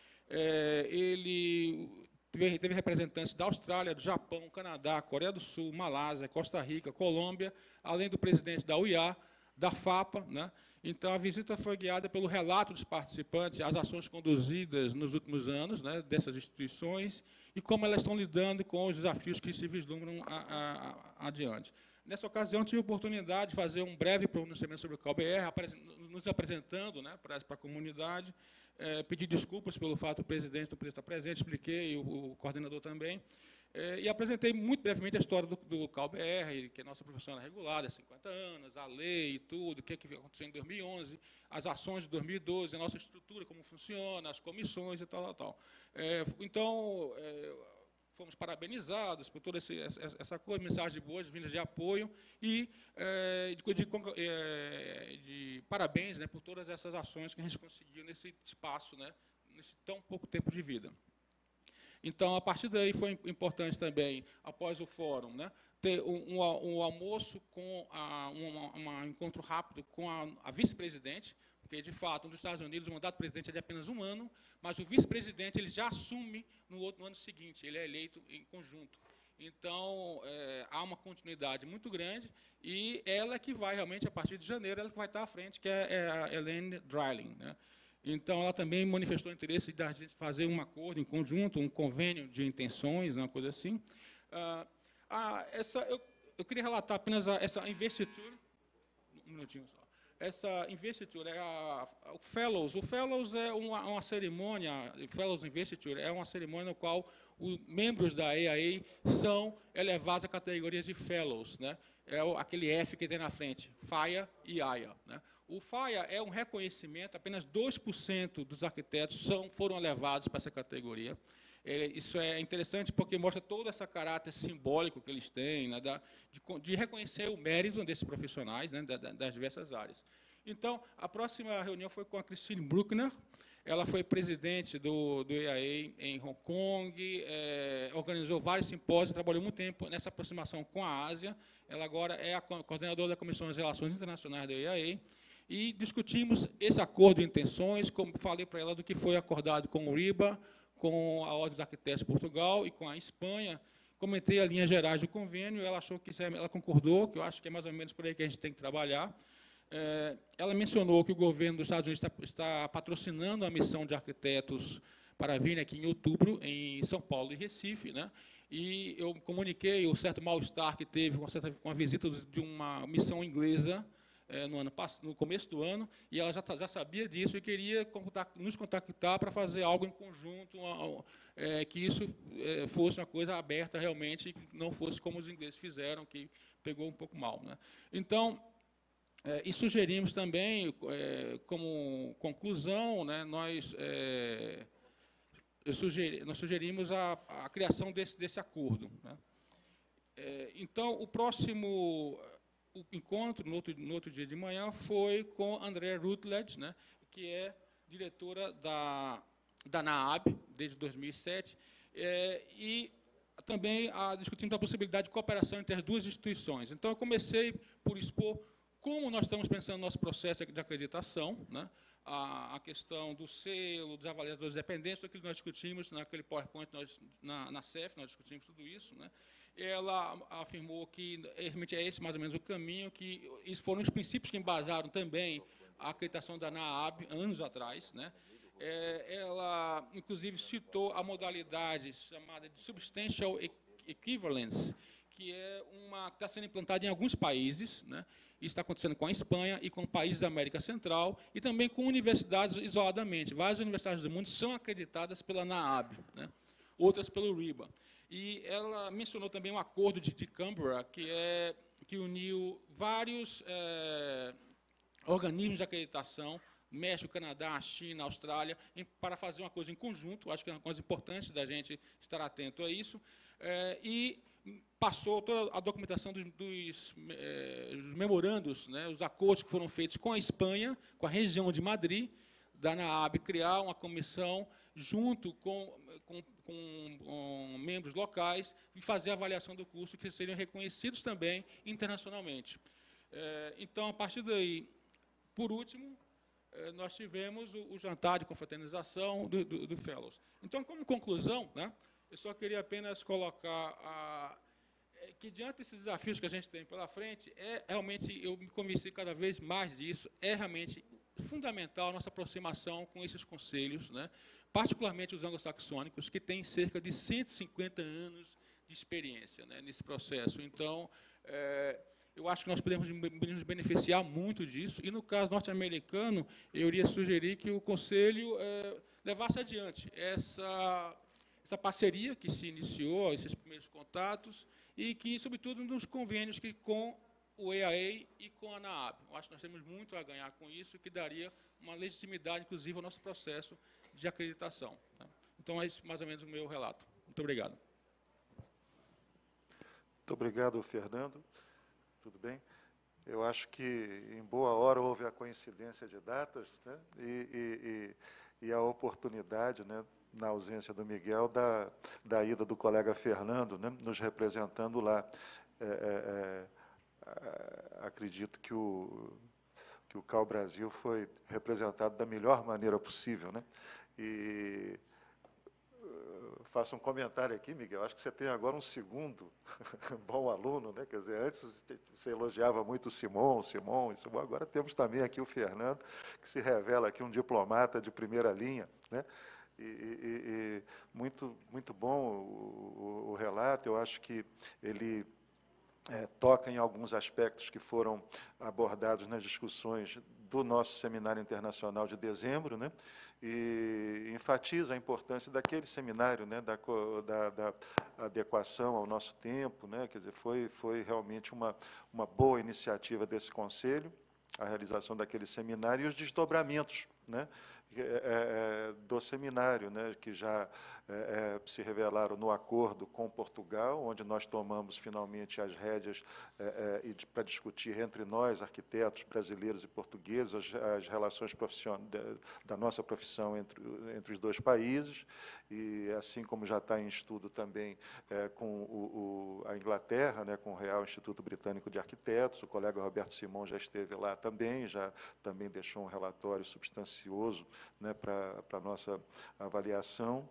é, ele... Teve, teve representantes da Austrália, do Japão, Canadá, Coreia do Sul, Malásia, Costa Rica, Colômbia, além do presidente da U I A, da FAPA, né? Então, a visita foi guiada pelo relato dos participantes, as ações conduzidas nos últimos anos, né, dessas instituições, e como elas estão lidando com os desafios que se vislumbram a, a, a, adiante. Nessa ocasião, tive a oportunidade de fazer um breve pronunciamento sobre o C A U B R, nos apresentando, né, para a comunidade. É, pedi desculpas pelo fato do presidente não poder estar presente, expliquei, o, o coordenador também, é, e apresentei muito brevemente a história do, do C A U B R, que é nossa profissão regulada há cinquenta anos, a lei e tudo, o que, é que aconteceu em dois mil e onze, as ações de dois mil e doze, a nossa estrutura, como funciona, as comissões e tal, tal, tal. É, então, é, fomos parabenizados por toda esse, essa coisa, mensagens boas, vindas de apoio e é, de, de, é, de parabéns, né, por todas essas ações que a gente conseguiu nesse espaço, né, nesse tão pouco tempo de vida. Então, a partir daí, foi importante também, após o fórum, né, ter um, um, um almoço, com a, um, um encontro rápido com a, a vice-presidente, porque, de fato, nos Estados Unidos, o mandato do presidente é de apenas um ano, mas o vice-presidente ele já assume no, outro, no ano seguinte, ele é eleito em conjunto. Então, é, há uma continuidade muito grande, e ela que vai, realmente, a partir de janeiro, ela que vai estar à frente, que é, é a Elaine Dreiling, né? Então, ela também manifestou interesse de a gente fazer um acordo em conjunto, um convênio de intenções, uma coisa assim. Ah, ah, essa, eu, eu queria relatar apenas a, essa investitura. Um minutinho só. Essa investitura é a, a, o Fellows. O Fellows é uma, uma cerimônia, o Fellows Investiture é uma cerimônia no qual os membros da E A E são elevados a categorias de Fellows, né? É o, aquele F que tem na frente, F A I A e I A I A, né? O F A I A é um reconhecimento, apenas dois por cento dos arquitetos são, foram elevados para essa categoria. É, isso é interessante porque mostra todo esse caráter simbólico que eles têm, né, da, de, de reconhecer o mérito desses profissionais, né, da, das diversas áreas. Então, a próxima reunião foi com a Christine Bruckner. Ela foi presidente do, do E A E em Hong Kong, é, organizou vários simpósios, trabalhou muito tempo nessa aproximação com a Ásia. Ela agora é a coordenadora da Comissão das Relações Internacionais do E A E. E discutimos esse acordo de intenções, como falei para ela do que foi acordado com o RIBA, com a Ordem dos Arquitetos de Portugal e com a Espanha. Comentei as linhas gerais do convênio, ela achou que ela concordou, que eu acho que é mais ou menos por aí que a gente tem que trabalhar. É, ela mencionou que o governo dos Estados Unidos está, está patrocinando a missão de arquitetos para vir aqui em outubro, em São Paulo e Recife, né? E eu comuniquei o certo mal-estar que teve com a, com a visita de uma missão inglesa é, no, ano, no começo do ano, e ela já, já sabia disso e queria contact, nos contactar para fazer algo em conjunto, é, que isso é, fosse uma coisa aberta realmente, que não fosse como os ingleses fizeram, que pegou um pouco mal, né? Então, É, e sugerimos também, é, como conclusão, né, nós, é, sugeri, nós sugerimos a, a criação desse, desse acordo, né. É, então, o próximo o encontro, no outro, no outro dia de manhã, foi com Andrea Rutledge, né, que é diretora da, da NAAB, desde dois mil e sete, é, e também a, discutindo a possibilidade de cooperação entre as duas instituições. Então, eu comecei por expor como nós estamos pensando no nosso processo de acreditação, né? a, a questão do selo, dos avaliadores dependentes, aquilo que nós discutimos naquele PowerPoint, nós, na, na C E F, nós discutimos tudo isso, né? Ela afirmou que realmente é esse mais ou menos o caminho, que isso foram os princípios que embasaram também a acreditação da NAAB anos atrás, né? É, ela, inclusive, citou a modalidade chamada de Substantial Equivalence, que é uma que está sendo implantada em alguns países, né? Isso está acontecendo com a Espanha e com países da América Central, e também com universidades isoladamente. Várias universidades do mundo são acreditadas pela NAAB, né? Outras pelo RIBA. E ela mencionou também um acordo de, de Canberra, que, é, que uniu vários é, organismos de acreditação México, Canadá, China, Austrália, em, para fazer uma coisa em conjunto. Acho que é uma coisa importante da gente estar atento a isso. É, e passou toda a documentação dos, dos é, memorandos, né, os acordos que foram feitos com a Espanha, com a região de Madrid, da ANAAB criar uma comissão junto com, com, com, com membros locais e fazer a avaliação do curso, que seriam reconhecidos também internacionalmente. É, então, a partir daí, por último, é, nós tivemos o, o jantar de confraternização do, do, do Fellows. Então, como conclusão, né, eu só queria apenas colocar a, é, que, diante desses desafios que a gente tem pela frente, é realmente, eu me convenci cada vez mais disso, é realmente fundamental a nossa aproximação com esses conselhos, né, particularmente os anglo-saxônicos, que têm cerca de cento e cinquenta anos de experiência, né, nesse processo. Então, é, eu acho que nós podemos nos beneficiar muito disso, e, no caso norte-americano, eu iria sugerir que o Conselho é, levasse adiante essa, essa parceria que se iniciou, esses primeiros contatos, e que, sobretudo, nos convênios que com o E A E e com a ANAAB. Eu acho que nós temos muito a ganhar com isso, que daria uma legitimidade, inclusive, ao nosso processo de acreditação. Então, é esse mais ou menos o meu relato. Muito obrigado. Muito obrigado, Fernando. Tudo bem? Eu acho que, em boa hora, houve a coincidência de datas, né, e, e, e, e a oportunidade, né, na ausência do Miguel, da, da ida do colega Fernando, né, nos representando lá. É, é, é, acredito que o, que o C A U Brasil foi representado da melhor maneira possível, né? E faço um comentário aqui, Miguel, acho que você tem agora um segundo bom aluno, né? Quer dizer, antes você elogiava muito o Simon, o Simon, o Simon, agora temos também aqui o Fernando, que se revela aqui um diplomata de primeira linha, né? E, e, e muito, muito bom o, o, o relato, eu acho que ele É, toca em alguns aspectos que foram abordados nas discussões do nosso seminário internacional de dezembro, né, e enfatiza a importância daquele seminário, né, da, da, da adequação ao nosso tempo, né, quer dizer, foi, foi realmente uma, uma boa iniciativa desse conselho, a realização daquele seminário e os desdobramentos, né, é, é, do seminário, né, que já é, é, se revelaram no acordo com Portugal, onde nós tomamos finalmente as rédeas é, é, para discutir entre nós, arquitetos brasileiros e portugueses, as, as relações profissionais da nossa profissão entre, entre os dois países, e assim como já está em estudo também é, com o, o, a Inglaterra, né, com o Real Instituto Britânico de Arquitetos, o colega Roberto Simon já esteve lá também, já também deixou um relatório substancioso, né, para a nossa avaliação,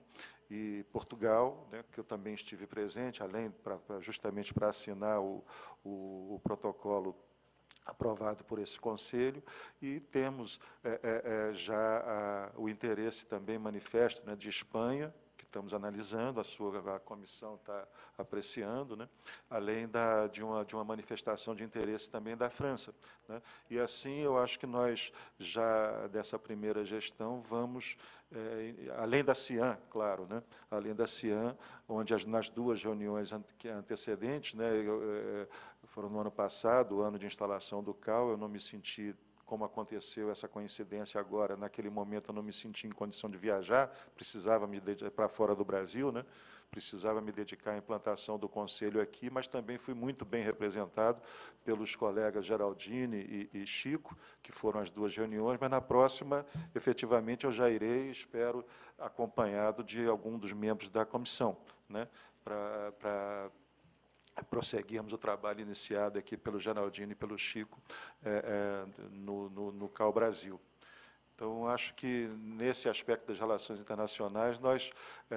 e Portugal, né, que eu também estive presente, além pra, pra, justamente para assinar o, o, o protocolo aprovado por esse Conselho, e temos é, é, já a, o interesse também manifesto, né, de Espanha, que estamos analisando, a sua a comissão está apreciando, né, além da, de, uma, de uma manifestação de interesse também da França, né, e assim eu acho que nós, já dessa primeira gestão, vamos, é, além da CIAN, claro, né, além da CIAN, onde as, nas duas reuniões antecedentes, né, eu, é, foram no ano passado, o ano de instalação do C A U, eu não me senti, como aconteceu essa coincidência agora, naquele momento eu não me senti em condição de viajar, precisava me dedicar para fora do Brasil, né? Precisava me dedicar à implantação do Conselho aqui, mas também fui muito bem representado pelos colegas Geraldine e, e Chico, que foram as duas reuniões, mas na próxima, efetivamente, eu já irei, espero, acompanhado de algum dos membros da comissão, né? Para... para prosseguirmos o trabalho iniciado aqui pelo Geraldine e pelo Chico é, é, no, no, no C A U Brasil. Então, acho que, nesse aspecto das relações internacionais, nós é,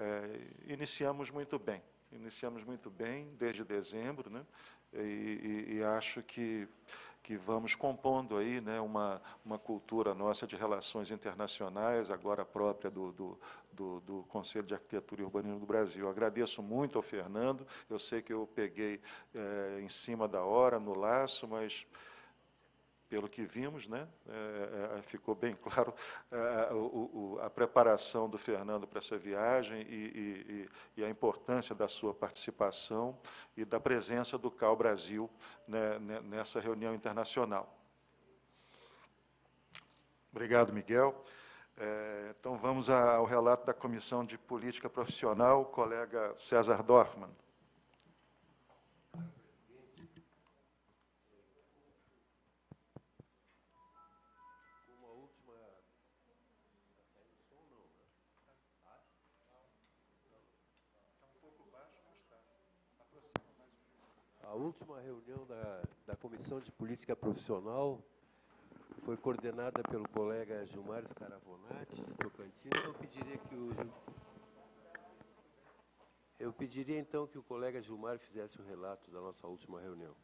é, iniciamos muito bem. Iniciamos muito bem, desde dezembro, né? e, e, e acho que, que vamos compondo aí, né, uma, uma cultura nossa de relações internacionais, agora própria do, do, do, do Conselho de Arquitetura e Urbanismo do Brasil. Eu agradeço muito ao Fernando, eu sei que eu peguei é, em cima da hora, no laço, mas, pelo que vimos, né, é, é, ficou bem claro é, o, o, a preparação do Fernando para essa viagem e, e, e a importância da sua participação e da presença do C A U Brasil, né, nessa reunião internacional. Obrigado, Miguel. É, então, vamos ao relato da Comissão de Política Profissional, colega César Dorfmann. A última reunião da, da Comissão de Política Profissional foi coordenada pelo colega Gilmar Scaravonati, de Tocantins. Eu pediria que o eu pediria então que o colega Gilmar fizesse o relato da nossa última reunião.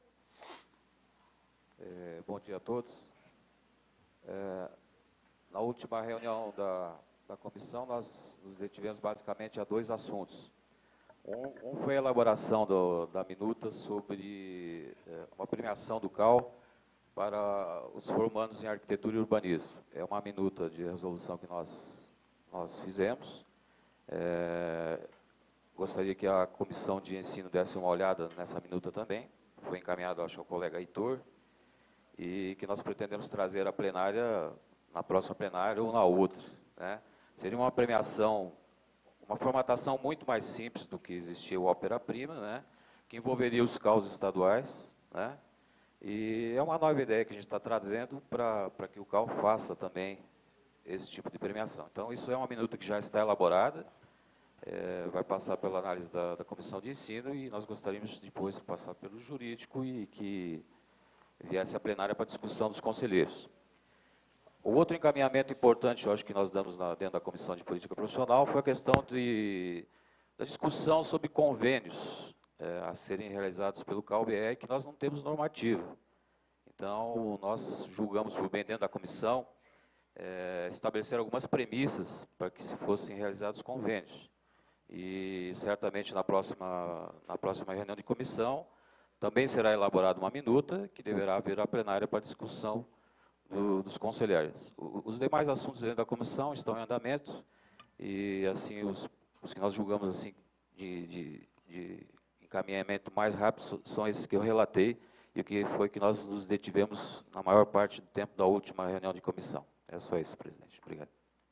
É, bom dia a todos. É, na última reunião da, da comissão, nós nos detivemos basicamente a dois assuntos. Um, um foi a elaboração do, da minuta sobre é, uma premiação do C A U para os formandos em arquitetura e urbanismo. É uma minuta de resolução que nós, nós fizemos. É, gostaria que a comissão de ensino desse uma olhada nessa minuta também. Foi encaminhado, acho, ao colega Heitor. E que nós pretendemos trazer à plenária, na próxima plenária ou na outra, né? Seria uma premiação, uma formatação muito mais simples do que existia o Ópera Prima, né? Que envolveria os C A Us estaduais, né? E é uma nova ideia que a gente está trazendo para que o C A U faça também esse tipo de premiação. Então, isso é uma minuta que já está elaborada, é, vai passar pela análise da, da Comissão de Ensino e nós gostaríamos depois de passar pelo jurídico e que viesse à plenária para discussão dos conselheiros. O outro encaminhamento importante, eu acho que nós damos na, dentro da Comissão de Política Profissional, foi a questão de, da discussão sobre convênios é, a serem realizados pelo C A U B R, que nós não temos normativa. Então, nós julgamos por bem dentro da comissão é, estabelecer algumas premissas para que se fossem realizados convênios. E, certamente, na próxima, na próxima reunião de comissão, também será elaborada uma minuta que deverá vir à plenária para discussão do, dos conselheiros. Os demais assuntos dentro da comissão estão em andamento e, assim, os, os que nós julgamos assim de, de, de encaminhamento mais rápido são esses que eu relatei e o que foi que nós nos detivemos na maior parte do tempo da última reunião de comissão. É só isso, presidente. Obrigado.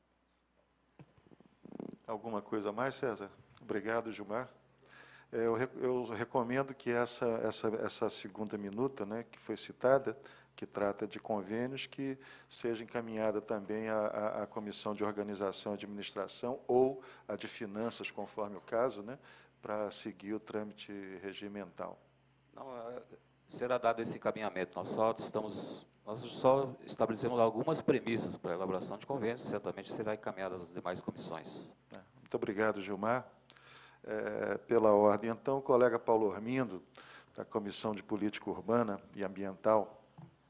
Alguma coisa mais, César? Obrigado, Gilmar. Eu, eu recomendo que essa, essa, essa segunda minuta, né, que foi citada, que trata de convênios, que seja encaminhada também à, à, à Comissão de Organização e Administração ou à de Finanças, conforme o caso, né, para seguir o trâmite regimental. Não, será dado esse encaminhamento. Nós só estamos, nós só estabelecemos algumas premissas para a elaboração de convênios, certamente será encaminhada às demais comissões. Muito obrigado, Gilmar. É, pela ordem, então, o colega Paulo Armindo, da Comissão de Política Urbana e Ambiental.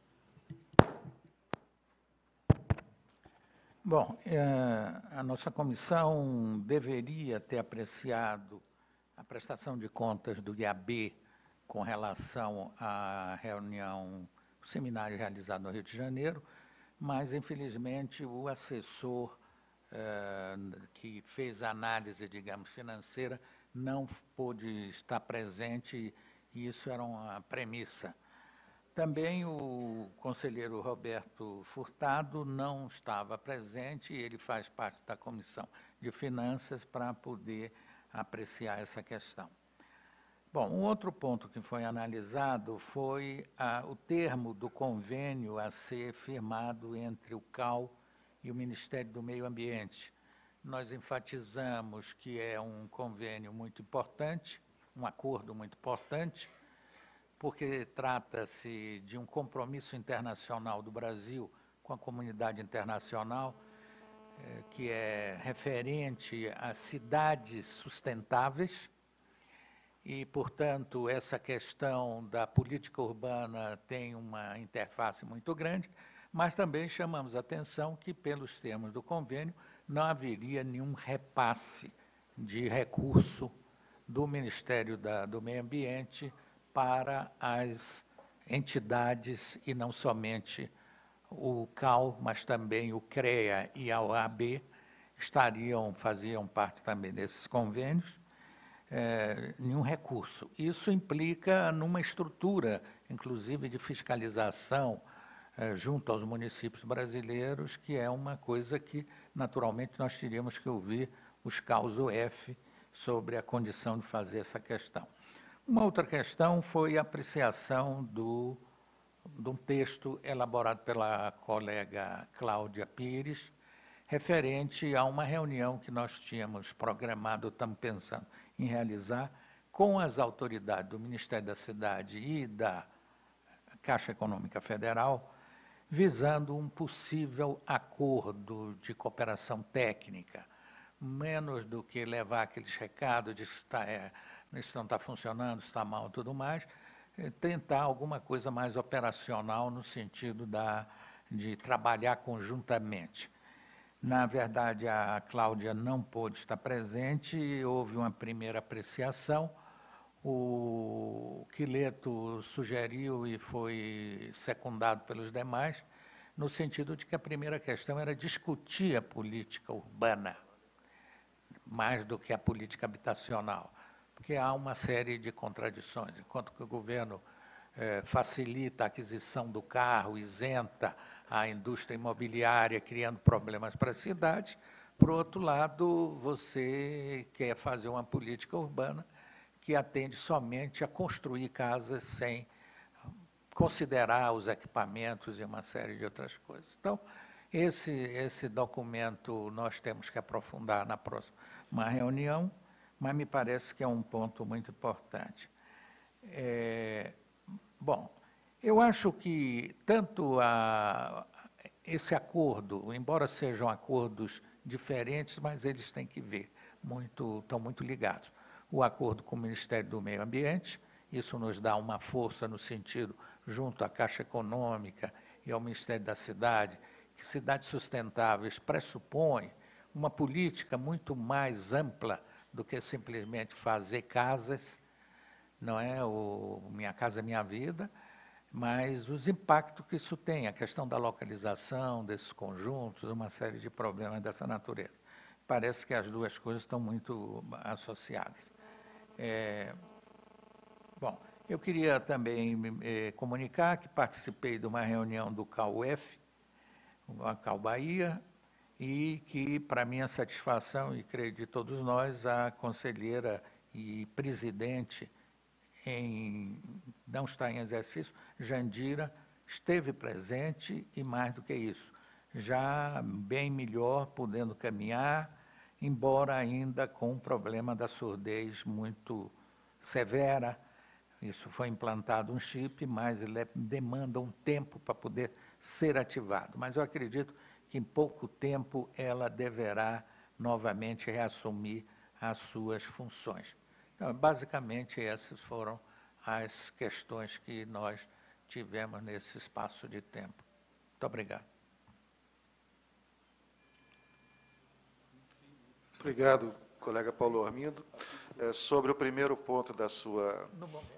Bom, é, a nossa comissão deveria ter apreciado a prestação de contas do I A B com relação à reunião, o seminário realizado no Rio de Janeiro, mas, infelizmente, o assessor Uh, que fez a análise, digamos, financeira, não pôde estar presente, e isso era uma premissa. Também o conselheiro Roberto Furtado não estava presente, e ele faz parte da Comissão de Finanças para poder apreciar essa questão. Bom, um outro ponto que foi analisado foi ah, o termo do convênio a ser firmado entre o C A U e o Ministério do Meio Ambiente. Nós enfatizamos que é um convênio muito importante, um acordo muito importante, porque trata-se de um compromisso internacional do Brasil com a comunidade internacional, eh, que é referente a cidades sustentáveis, e, portanto, essa questão da política urbana tem uma interface muito grande, mas também chamamos a atenção que, pelos termos do convênio, não haveria nenhum repasse de recurso do Ministério da, do Meio Ambiente para as entidades, e não somente o C A U, mas também o CREA e a O A B, estariam, faziam parte também desses convênios, é, nenhum recurso. Isso implica numa estrutura, inclusive, de fiscalização, eh, junto aos municípios brasileiros, que é uma coisa que, naturalmente, nós teríamos que ouvir os caus U F sobre a condição de fazer essa questão. Uma outra questão foi a apreciação do, de um texto elaborado pela colega Cláudia Pires, referente a uma reunião que nós tínhamos programado, estamos pensando em realizar, com as autoridades do Ministério da Cidade e da Caixa Econômica Federal, visando um possível acordo de cooperação técnica, menos do que levar aqueles recados de isso, tá, é, isso não está funcionando, está mal e tudo mais, tentar alguma coisa mais operacional no sentido da, de trabalhar conjuntamente. Na verdade, a Cláudia não pôde estar presente, houve uma primeira apreciação, o Quileto sugeriu e foi secundado pelos demais, no sentido de que a primeira questão era discutir a política urbana, mais do que a política habitacional, porque há uma série de contradições. Enquanto que o governo eh, facilita a aquisição do carro, isenta a indústria imobiliária, criando problemas para a cidade, por outro lado, você quer fazer uma política urbana que atende somente a construir casas sem considerar os equipamentos e uma série de outras coisas. Então, esse, esse documento nós temos que aprofundar na próxima reunião, mas me parece que é um ponto muito importante. É, bom, eu acho que tanto a, esse acordo, embora sejam acordos diferentes, mas eles têm que ver, muito, estão muito ligados. O acordo com o Ministério do Meio Ambiente, isso nos dá uma força no sentido, junto à Caixa Econômica e ao Ministério da Cidade, que cidades sustentáveis pressupõem uma política muito mais ampla do que simplesmente fazer casas, não é o Minha Casa Minha Vida, mas os impactos que isso tem, a questão da localização desses conjuntos, uma série de problemas dessa natureza. Parece que as duas coisas estão muito associadas. É, bom, eu queria também eh, comunicar que participei de uma reunião do C A U F, a C A U Bahia, e que, para minha satisfação, e creio de todos nós, a conselheira e presidente em, não está em exercício, Jandira, esteve presente e, mais do que isso, já bem melhor, podendo caminhar, embora ainda com um problema da surdez muito severa. Isso foi implantado um chip, mas ele demanda um tempo para poder ser ativado. Mas eu acredito que em pouco tempo ela deverá novamente reassumir as suas funções. Então, basicamente, essas foram as questões que nós tivemos nesse espaço de tempo. Muito obrigado. Obrigado, colega Paulo Armindo. É, sobre o primeiro ponto da sua... No momento.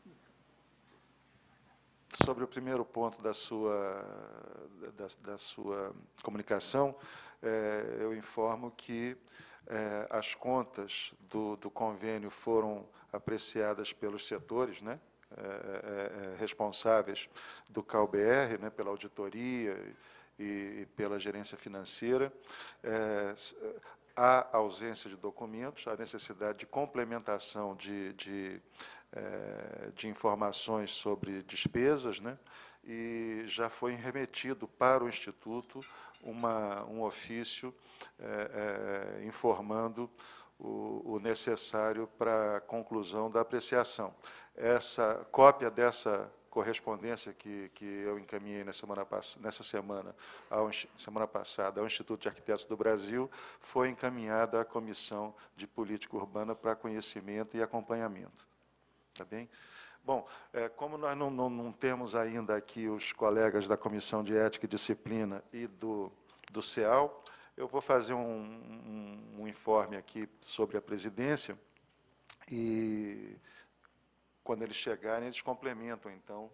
Sobre o primeiro ponto da sua, da, da sua comunicação, é, eu informo que é, as contas do, do convênio foram apreciadas pelos setores, né, é, é, responsáveis do C A U B R, né, pela auditoria e, e pela gerência financeira. É, há ausência de documentos, há necessidade de complementação de, de, eh, de informações sobre despesas, né? E já foi remetido para o Instituto uma, um ofício eh, eh, informando o, o necessário para a conclusão da apreciação. Essa cópia dessa correspondência que, que eu encaminhei na semana, nessa semana, ao, semana passada ao Instituto de Arquitetos do Brasil, foi encaminhada à Comissão de Política Urbana para conhecimento e acompanhamento. Tá bem? Bom, é, como nós não, não, não temos ainda aqui os colegas da Comissão de Ética e Disciplina e do, do C E A L, eu vou fazer um, um, um informe aqui sobre a presidência e... Quando eles chegarem, eles complementam, então,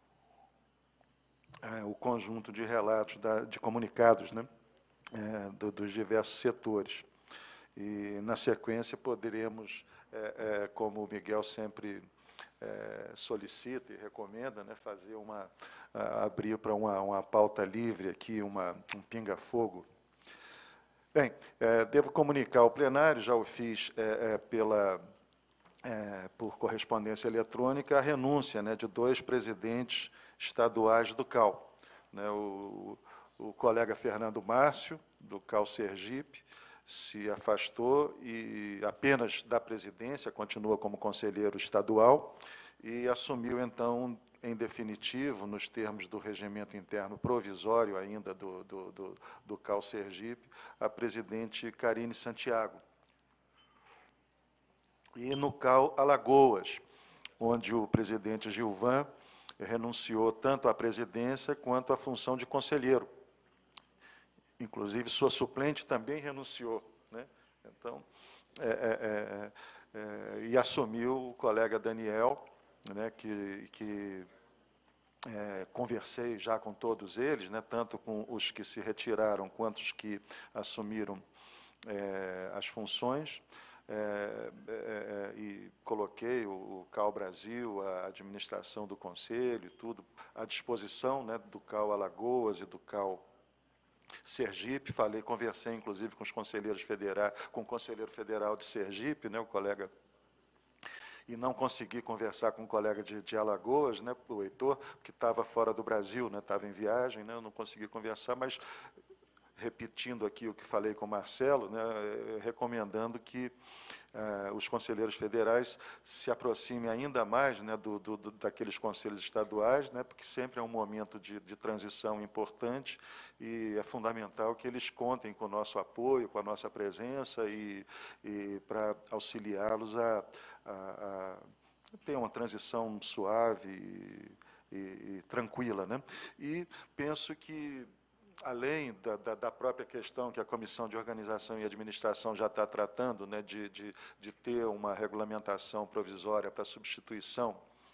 é, o conjunto de relatos, da, de comunicados, né, é, do, dos diversos setores. E, na sequência, poderemos, é, é, como o Miguel sempre é, solicita e recomenda, né, fazer uma, a, abrir para uma, uma pauta livre aqui, uma, um pinga-fogo. Bem, é, devo comunicar ao plenário, já o fiz é, é, pela, é, por correspondência eletrônica, a renúncia, né, de dois presidentes estaduais do C A U. Né, o, o colega Fernando Márcio, do C A U Sergipe, se afastou e apenas da presidência, continua como conselheiro estadual, e assumiu, então, em definitivo, nos termos do regimento interno provisório ainda do, do, do, do C A U Sergipe, a presidente Karine Santiago. E no C A U Alagoas, onde o presidente Gilvan renunciou tanto à presidência quanto à função de conselheiro. Inclusive, sua suplente também renunciou, né? Então, é, é, é, e assumiu o colega Daniel, né, que, que é, conversei já com todos eles, né, tanto com os que se retiraram quanto os que assumiram é, as funções, é, é, e coloquei o, o C A U Brasil, a administração do Conselho e tudo à disposição, né, do C A U Alagoas e do C A U Sergipe. Falei, conversei, inclusive, com os conselheiros federais, com o conselheiro federal de Sergipe, né, o colega, e não consegui conversar com o colega de, de Alagoas, né, o Heitor, que estava fora do Brasil, né, estava em viagem, né, eu não consegui conversar, mas, repetindo aqui o que falei com o Marcelo, né, recomendando que eh, os conselheiros federais se aproximem ainda mais, né, do, do, do, daqueles conselhos estaduais, né, porque sempre é um momento de, de transição importante e é fundamental que eles contem com o nosso apoio, com a nossa presença e, e para auxiliá-los a, a, a ter uma transição suave e, e, e tranquila, né? E penso que, além da, da, da própria questão que a Comissão de Organização e Administração já está tratando, né, de, de, de ter uma regulamentação provisória para substituição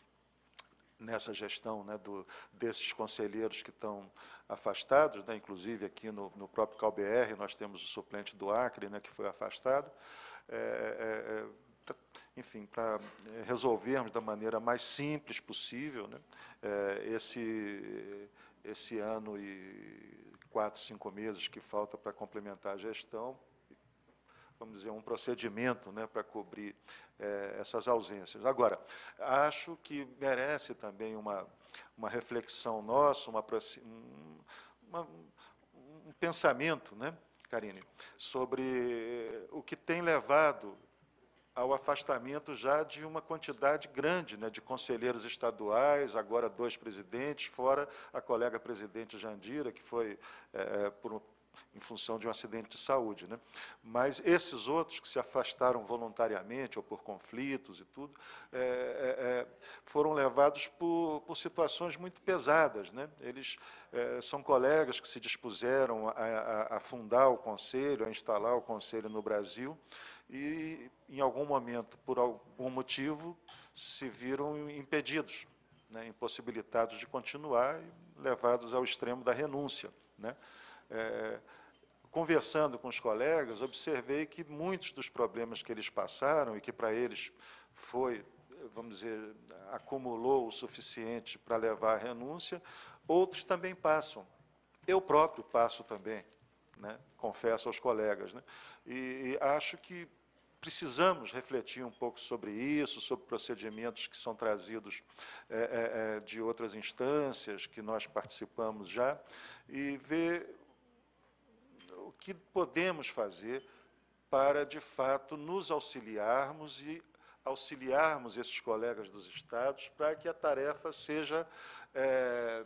nessa gestão, né, do, desses conselheiros que estão afastados, né, inclusive aqui no, no próprio C A U B R, nós temos o suplente do Acre, né, que foi afastado, é, é, pra, enfim, para resolvermos da maneira mais simples possível, né, é, esse, esse ano e quatro, cinco meses que falta para complementar a gestão, vamos dizer, um procedimento, né, para cobrir é, essas ausências. Agora, acho que merece também uma, uma reflexão nossa, uma, uma, um pensamento, né, Karine, sobre o que tem levado ao afastamento já de uma quantidade grande, né, de conselheiros estaduais, agora dois presidentes, fora a colega presidente Jandira, que foi é, por, em função de um acidente de saúde, né? Mas esses outros que se afastaram voluntariamente ou por conflitos e tudo, é, é, foram levados por, por situações muito pesadas, né? Eles é, são colegas que se dispuseram a, a, a fundar o Conselho, a instalar o Conselho no Brasil, e, em algum momento, por algum motivo, se viram impedidos, né, impossibilitados de continuar e levados ao extremo da renúncia, né? É, conversando com os colegas, observei que muitos dos problemas que eles passaram e que para eles foi, vamos dizer, acumulou o suficiente para levar à renúncia, outros também passam. Eu próprio passo também, né? Confesso aos colegas, né? E, e acho que precisamos refletir um pouco sobre isso, sobre procedimentos que são trazidos é, é, de outras instâncias, que nós participamos já, e ver o que podemos fazer para, de fato, nos auxiliarmos e auxiliarmos esses colegas dos estados para que a tarefa seja... É,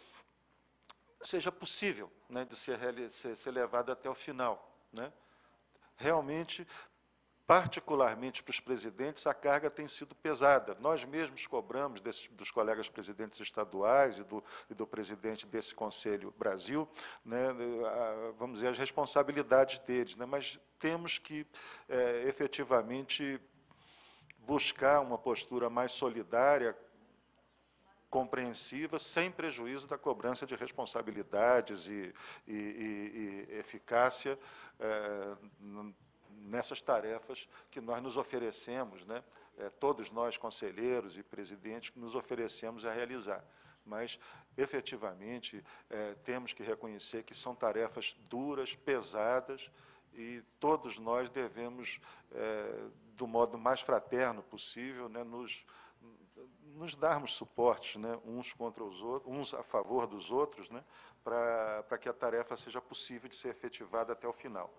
seja possível, né, de ser, ser, ser levada até o final, né? Realmente, particularmente para os presidentes, a carga tem sido pesada. Nós mesmos cobramos desses, dos colegas presidentes estaduais e do, e do presidente desse Conselho Brasil, né, a, vamos dizer, as responsabilidades deles, né, mas temos que, é, efetivamente, buscar uma postura mais solidária, compreensiva, sem prejuízo da cobrança de responsabilidades e, e, e, e eficácia, é, nessas tarefas que nós nos oferecemos, né, é, todos nós, conselheiros e presidentes, que nos oferecemos a realizar. Mas, efetivamente, é, temos que reconhecer que são tarefas duras, pesadas, e todos nós devemos, é, do modo mais fraterno possível, né, nos, nos darmos suportes, né, uns contra os outros, uns a favor dos outros, né, para para que a tarefa seja possível de ser efetivada até o final.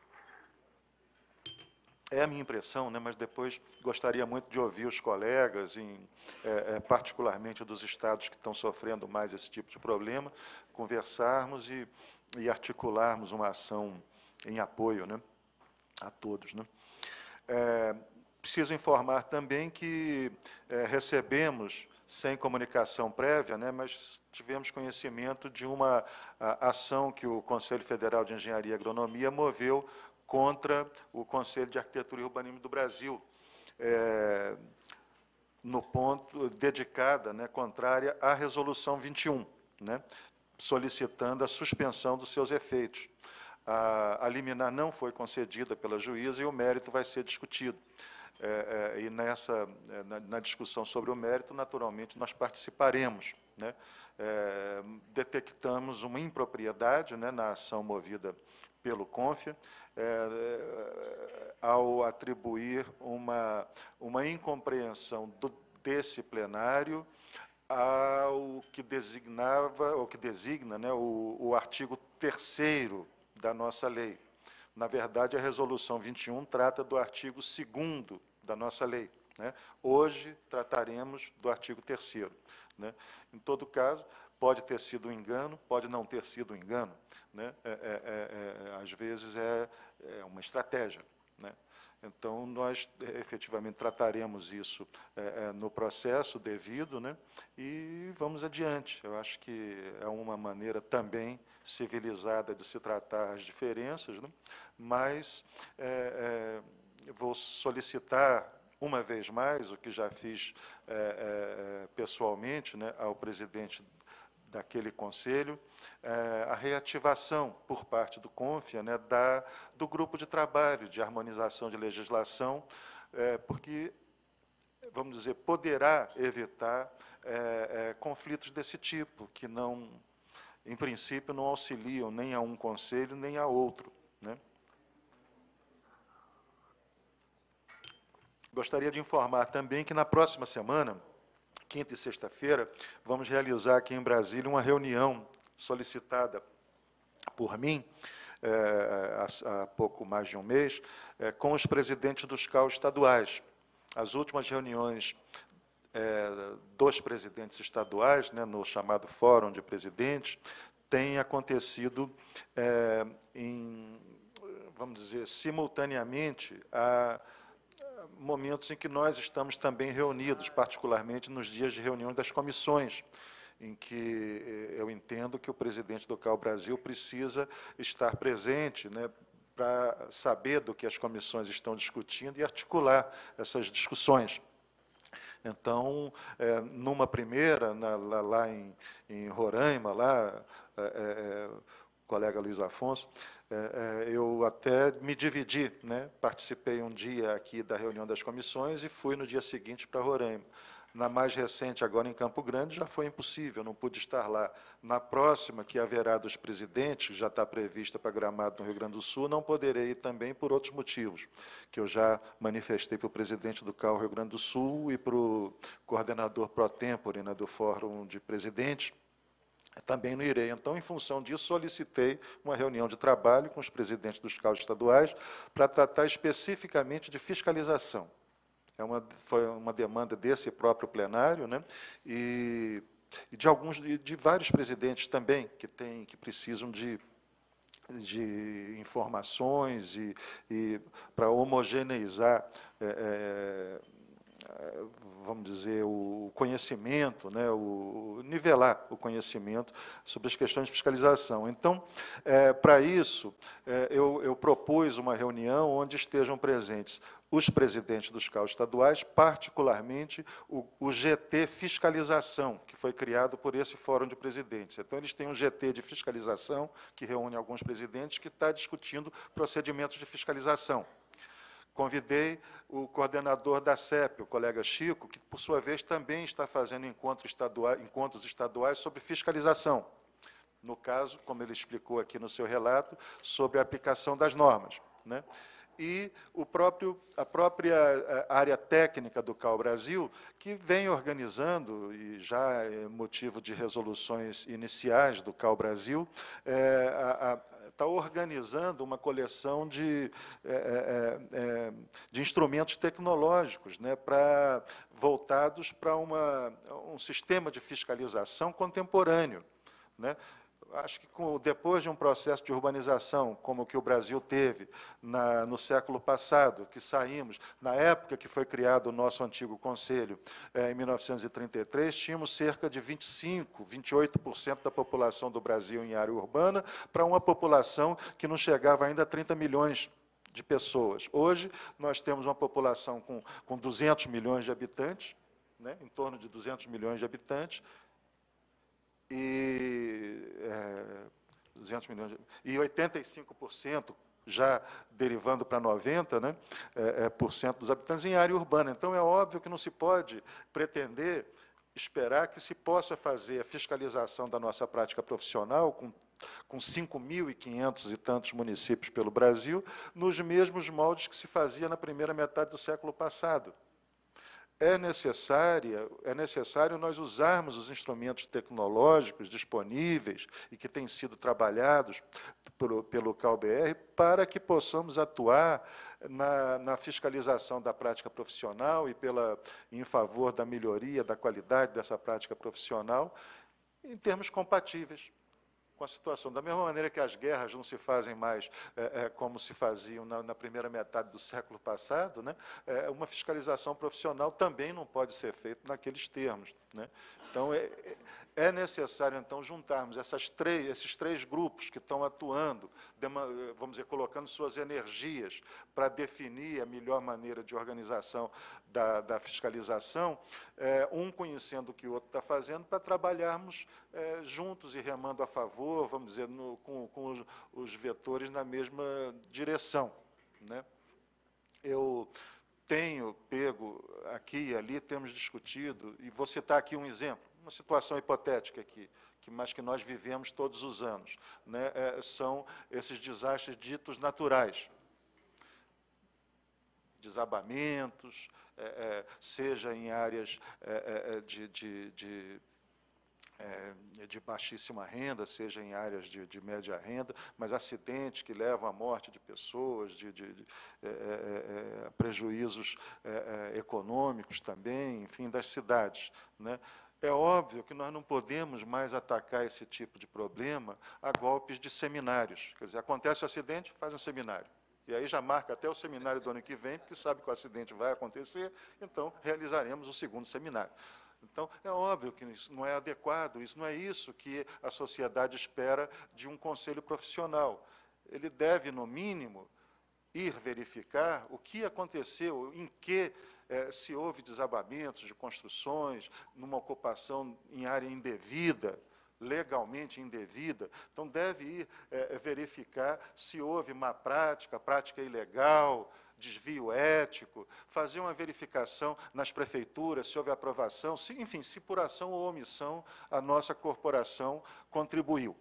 É a minha impressão, né, mas depois gostaria muito de ouvir os colegas, em, é, é, particularmente dos estados que estão sofrendo mais esse tipo de problema, conversarmos e, e articularmos uma ação em apoio, né, a todos. Né. É, preciso informar também que é, recebemos, sem comunicação prévia, né, mas tivemos conhecimento de uma a, ação que o Conselho Federal de Engenharia e Agronomia moveu contra o Conselho de Arquitetura e Urbanismo do Brasil, é, no ponto dedicada, né, contrária à Resolução vinte e um, né, solicitando a suspensão dos seus efeitos. A, a liminar não foi concedida pela juíza e o mérito vai ser discutido. É, é, e nessa, na, na discussão sobre o mérito, naturalmente, nós participaremos. Né? É, detectamos uma impropriedade, né, na ação movida pelo CONFIA, é, é, ao atribuir uma, uma incompreensão do, desse plenário ao que designava, ou que designa, né, o, o artigo terceiro da nossa lei. Na verdade, a Resolução vinte e um trata do artigo segundo da nossa lei. Né? Hoje, trataremos do artigo terceiro. Né? Em todo caso, pode ter sido um engano, pode não ter sido um engano. Né? É, é, é, às vezes, é, é uma estratégia. Né? Então, nós, efetivamente, trataremos isso é, é, no processo devido, né? E vamos adiante. Eu acho que é uma maneira também civilizada de se tratar as diferenças, né? Mas é, é, vou solicitar, uma vez mais, o que já fiz é, é, pessoalmente, né, ao presidente daquele conselho, é, a reativação por parte do CONFIA, né, da, do grupo de trabalho de harmonização de legislação, é, porque, vamos dizer, poderá evitar é, é, conflitos desse tipo, que não, em princípio, não auxiliam nem a um conselho, nem a outro. Né? Gostaria de informar também que, na próxima semana, quinta e sexta-feira, vamos realizar aqui em Brasília uma reunião solicitada por mim, é, há, há pouco mais de um mês, é, com os presidentes dos C A U estaduais. As últimas reuniões é, dos presidentes estaduais, né, no chamado Fórum de Presidentes, têm acontecido é, em, vamos dizer, simultaneamente a momentos em que nós estamos também reunidos, particularmente nos dias de reunião das comissões, em que eu entendo que o presidente do C A U Brasil precisa estar presente, né, para saber do que as comissões estão discutindo e articular essas discussões. Então, é, numa primeira, na, lá, lá em, em Roraima, lá, é, é, o colega Luiz Afonso, É, eu até me dividi, né? Participei um dia aqui da reunião das comissões e fui no dia seguinte para Roraima. Na mais recente, agora em Campo Grande, já foi impossível, não pude estar lá. Na próxima, que haverá dos presidentes, que já está prevista para Gramado, no Rio Grande do Sul, não poderei ir também por outros motivos, que eu já manifestei para o presidente do C A U Rio Grande do Sul e para o coordenador pro tempore, né, do Fórum de Presidentes. Também não irei. Então, em função disso, solicitei uma reunião de trabalho com os presidentes dos C A Us estaduais para tratar especificamente de fiscalização. É uma, foi uma demanda desse próprio plenário, né? e, e de alguns, de vários presidentes também, que, tem, que precisam de, de informações e, e para homogeneizar é, é, vamos dizer, o conhecimento, né, o, nivelar o conhecimento sobre as questões de fiscalização. Então, é, para isso, é, eu, eu propus uma reunião onde estejam presentes os presidentes dos C A Us estaduais, particularmente o, o G T Fiscalização, que foi criado por esse Fórum de Presidentes. Então, eles têm um G T de fiscalização, que reúne alguns presidentes, que está discutindo procedimentos de fiscalização. Convidei o coordenador da C E P, o colega Chico, que, por sua vez, também está fazendo encontros estaduais, encontros estaduais sobre fiscalização. No caso, como ele explicou aqui no seu relato, sobre a aplicação das normas, né? E o próprio, a própria área técnica do C A U Brasil, que vem organizando, e já é motivo de resoluções iniciais do C A U Brasil, é, a, a, está organizando uma coleção de, é, é, é, de instrumentos tecnológicos, né, pra, voltados para uma, um sistema de fiscalização contemporâneo, né? Acho que com, depois de um processo de urbanização, como o que o Brasil teve na, no século passado, que saímos, na época que foi criado o nosso antigo conselho, eh, em mil novecentos e trinta e três, tínhamos cerca de vinte e cinco, vinte e oito por cento da população do Brasil em área urbana, para uma população que não chegava ainda a trinta milhões de pessoas. Hoje, nós temos uma população com, com duzentos milhões de habitantes, né, em torno de duzentos milhões de habitantes, e, é, duzentos milhões de, e oitenta e cinco por cento já derivando para noventa por cento, né, é, é, por cento dos habitantes em área urbana. Então, é óbvio que não se pode pretender esperar que se possa fazer a fiscalização da nossa prática profissional com, com cinco mil e quinhentos e tantos municípios pelo Brasil, nos mesmos moldes que se fazia na primeira metade do século passado. É, necessária, é necessário nós usarmos os instrumentos tecnológicos disponíveis e que têm sido trabalhados pelo, pelo C A U B R para que possamos atuar na, na fiscalização da prática profissional e pela, em favor da melhoria da qualidade dessa prática profissional em termos compatíveis com a situação. Da mesma maneira que as guerras não se fazem mais é, é, como se faziam na, na primeira metade do século passado, né, é, uma fiscalização profissional também não pode ser feita naqueles termos, né? Então, é, é necessário, então, juntarmos essas três, esses três grupos que estão atuando, vamos dizer, colocando suas energias para definir a melhor maneira de organização da, da fiscalização, é, um conhecendo o que o outro está fazendo, para trabalharmos é, juntos e remando a favor, vamos dizer, no, com, com os, os vetores na mesma direção, né? Eu tenho pego aqui e ali, temos discutido, e vou citar aqui um exemplo, uma situação hipotética aqui, que, mas que nós vivemos todos os anos, né, é, são esses desastres ditos naturais. Desabamentos, é, é, seja em áreas é, é, de, de, de É, de baixíssima renda, seja em áreas de, de média renda, mas acidentes que levam à morte de pessoas, de, de, de é, é, prejuízos é, é, econômicos também, enfim, das cidades, né? É óbvio que nós não podemos mais atacar esse tipo de problema a golpes de seminários. Quer dizer, acontece o acidente, faz um seminário. E aí já marca até o seminário do ano que vem, porque sabe que o acidente vai acontecer, então realizaremos o segundo seminário. Então, é óbvio que isso não é adequado, isso não é isso que a sociedade espera de um conselho profissional. Ele deve, no mínimo, ir verificar o que aconteceu, em que eh, se houve desabamentos de construções, numa ocupação em área indevida, legalmente indevida. Então, deve ir eh, verificar se houve má prática, prática ilegal, desvio ético, fazer uma verificação nas prefeituras, se houve aprovação, se, enfim, se por ação ou omissão a nossa corporação contribuiu.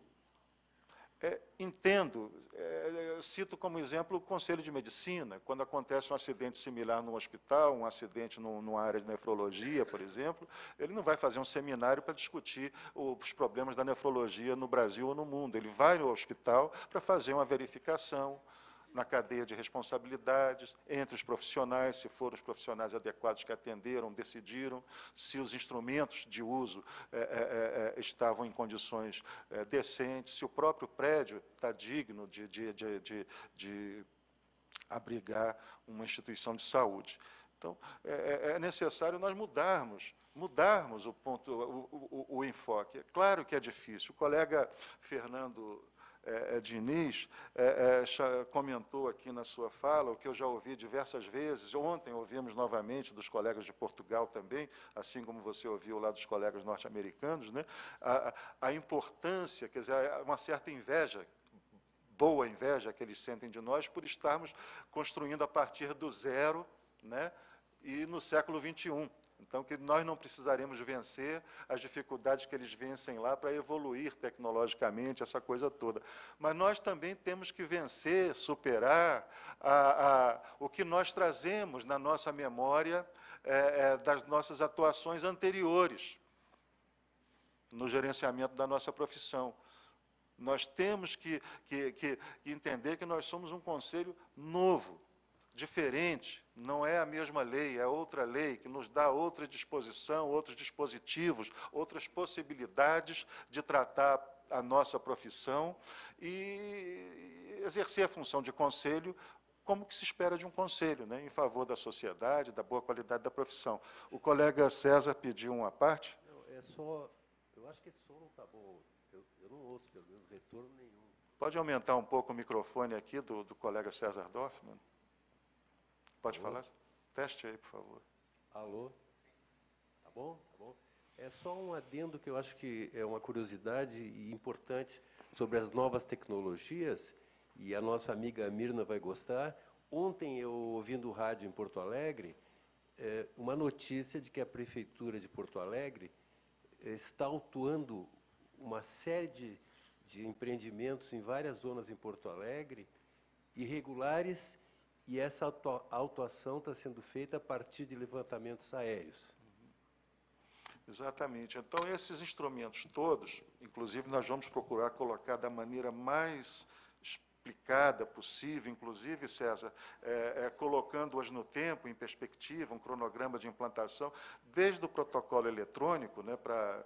É, entendo, é, cito como exemplo o Conselho de Medicina, quando acontece um acidente similar num hospital, um acidente num, numa área de nefrologia, por exemplo, ele não vai fazer um seminário para discutir os problemas da nefrologia no Brasil ou no mundo. Ele vai ao hospital para fazer uma verificação na cadeia de responsabilidades, entre os profissionais, se foram os profissionais adequados que atenderam, decidiram, se os instrumentos de uso é, é, é, estavam em condições é, decentes, se o próprio prédio está digno de, de, de, de, de abrigar uma instituição de saúde. Então, é, é necessário nós mudarmos, mudarmos o ponto, o, o, o enfoque. É claro que é difícil. O colega Fernando É, é, Diniz é, é, comentou aqui na sua fala, o que eu já ouvi diversas vezes, ontem ouvimos novamente dos colegas de Portugal também, assim como você ouviu lá dos colegas norte-americanos, né, a, a importância, quer dizer, uma certa inveja boa inveja que eles sentem de nós por estarmos construindo a partir do zero, né, e no século vinte e um. Então, que nós não precisaremos vencer as dificuldades que eles vencem lá para evoluir tecnologicamente, essa coisa toda. Mas nós também temos que vencer, superar a, a, o que nós trazemos na nossa memória é, é, das nossas atuações anteriores no gerenciamento da nossa profissão. Nós temos que, que, que entender que nós somos um conselho novo, diferente, não é a mesma lei, é outra lei que nos dá outra disposição, outros dispositivos, outras possibilidades de tratar a nossa profissão e exercer a função de conselho como que se espera de um conselho, né, em favor da sociedade, da boa qualidade da profissão. O colega César pediu uma parte? Não, é só, eu acho que esse som não está bom, eu, eu não ouço, pelo menos, retorno nenhum. Pode aumentar um pouco o microfone aqui do, do colega César Dorfman? Pode Alô? falar? Teste aí, por favor. Alô? Tá bom? Tá bom? É só um adendo que eu acho que é uma curiosidade e importante sobre as novas tecnologias, e a nossa amiga Mirna vai gostar. Ontem, eu ouvindo o rádio em Porto Alegre, é, uma notícia de que a Prefeitura de Porto Alegre é, está autuando uma série de, de empreendimentos em várias zonas em Porto Alegre, irregulares, e essa autuação está sendo feita a partir de levantamentos aéreos. Exatamente. Então, esses instrumentos todos, inclusive, nós vamos procurar colocar da maneira mais explicada possível, inclusive, César, é, é, colocando-as no tempo, em perspectiva, um cronograma de implantação, desde o protocolo eletrônico, né, para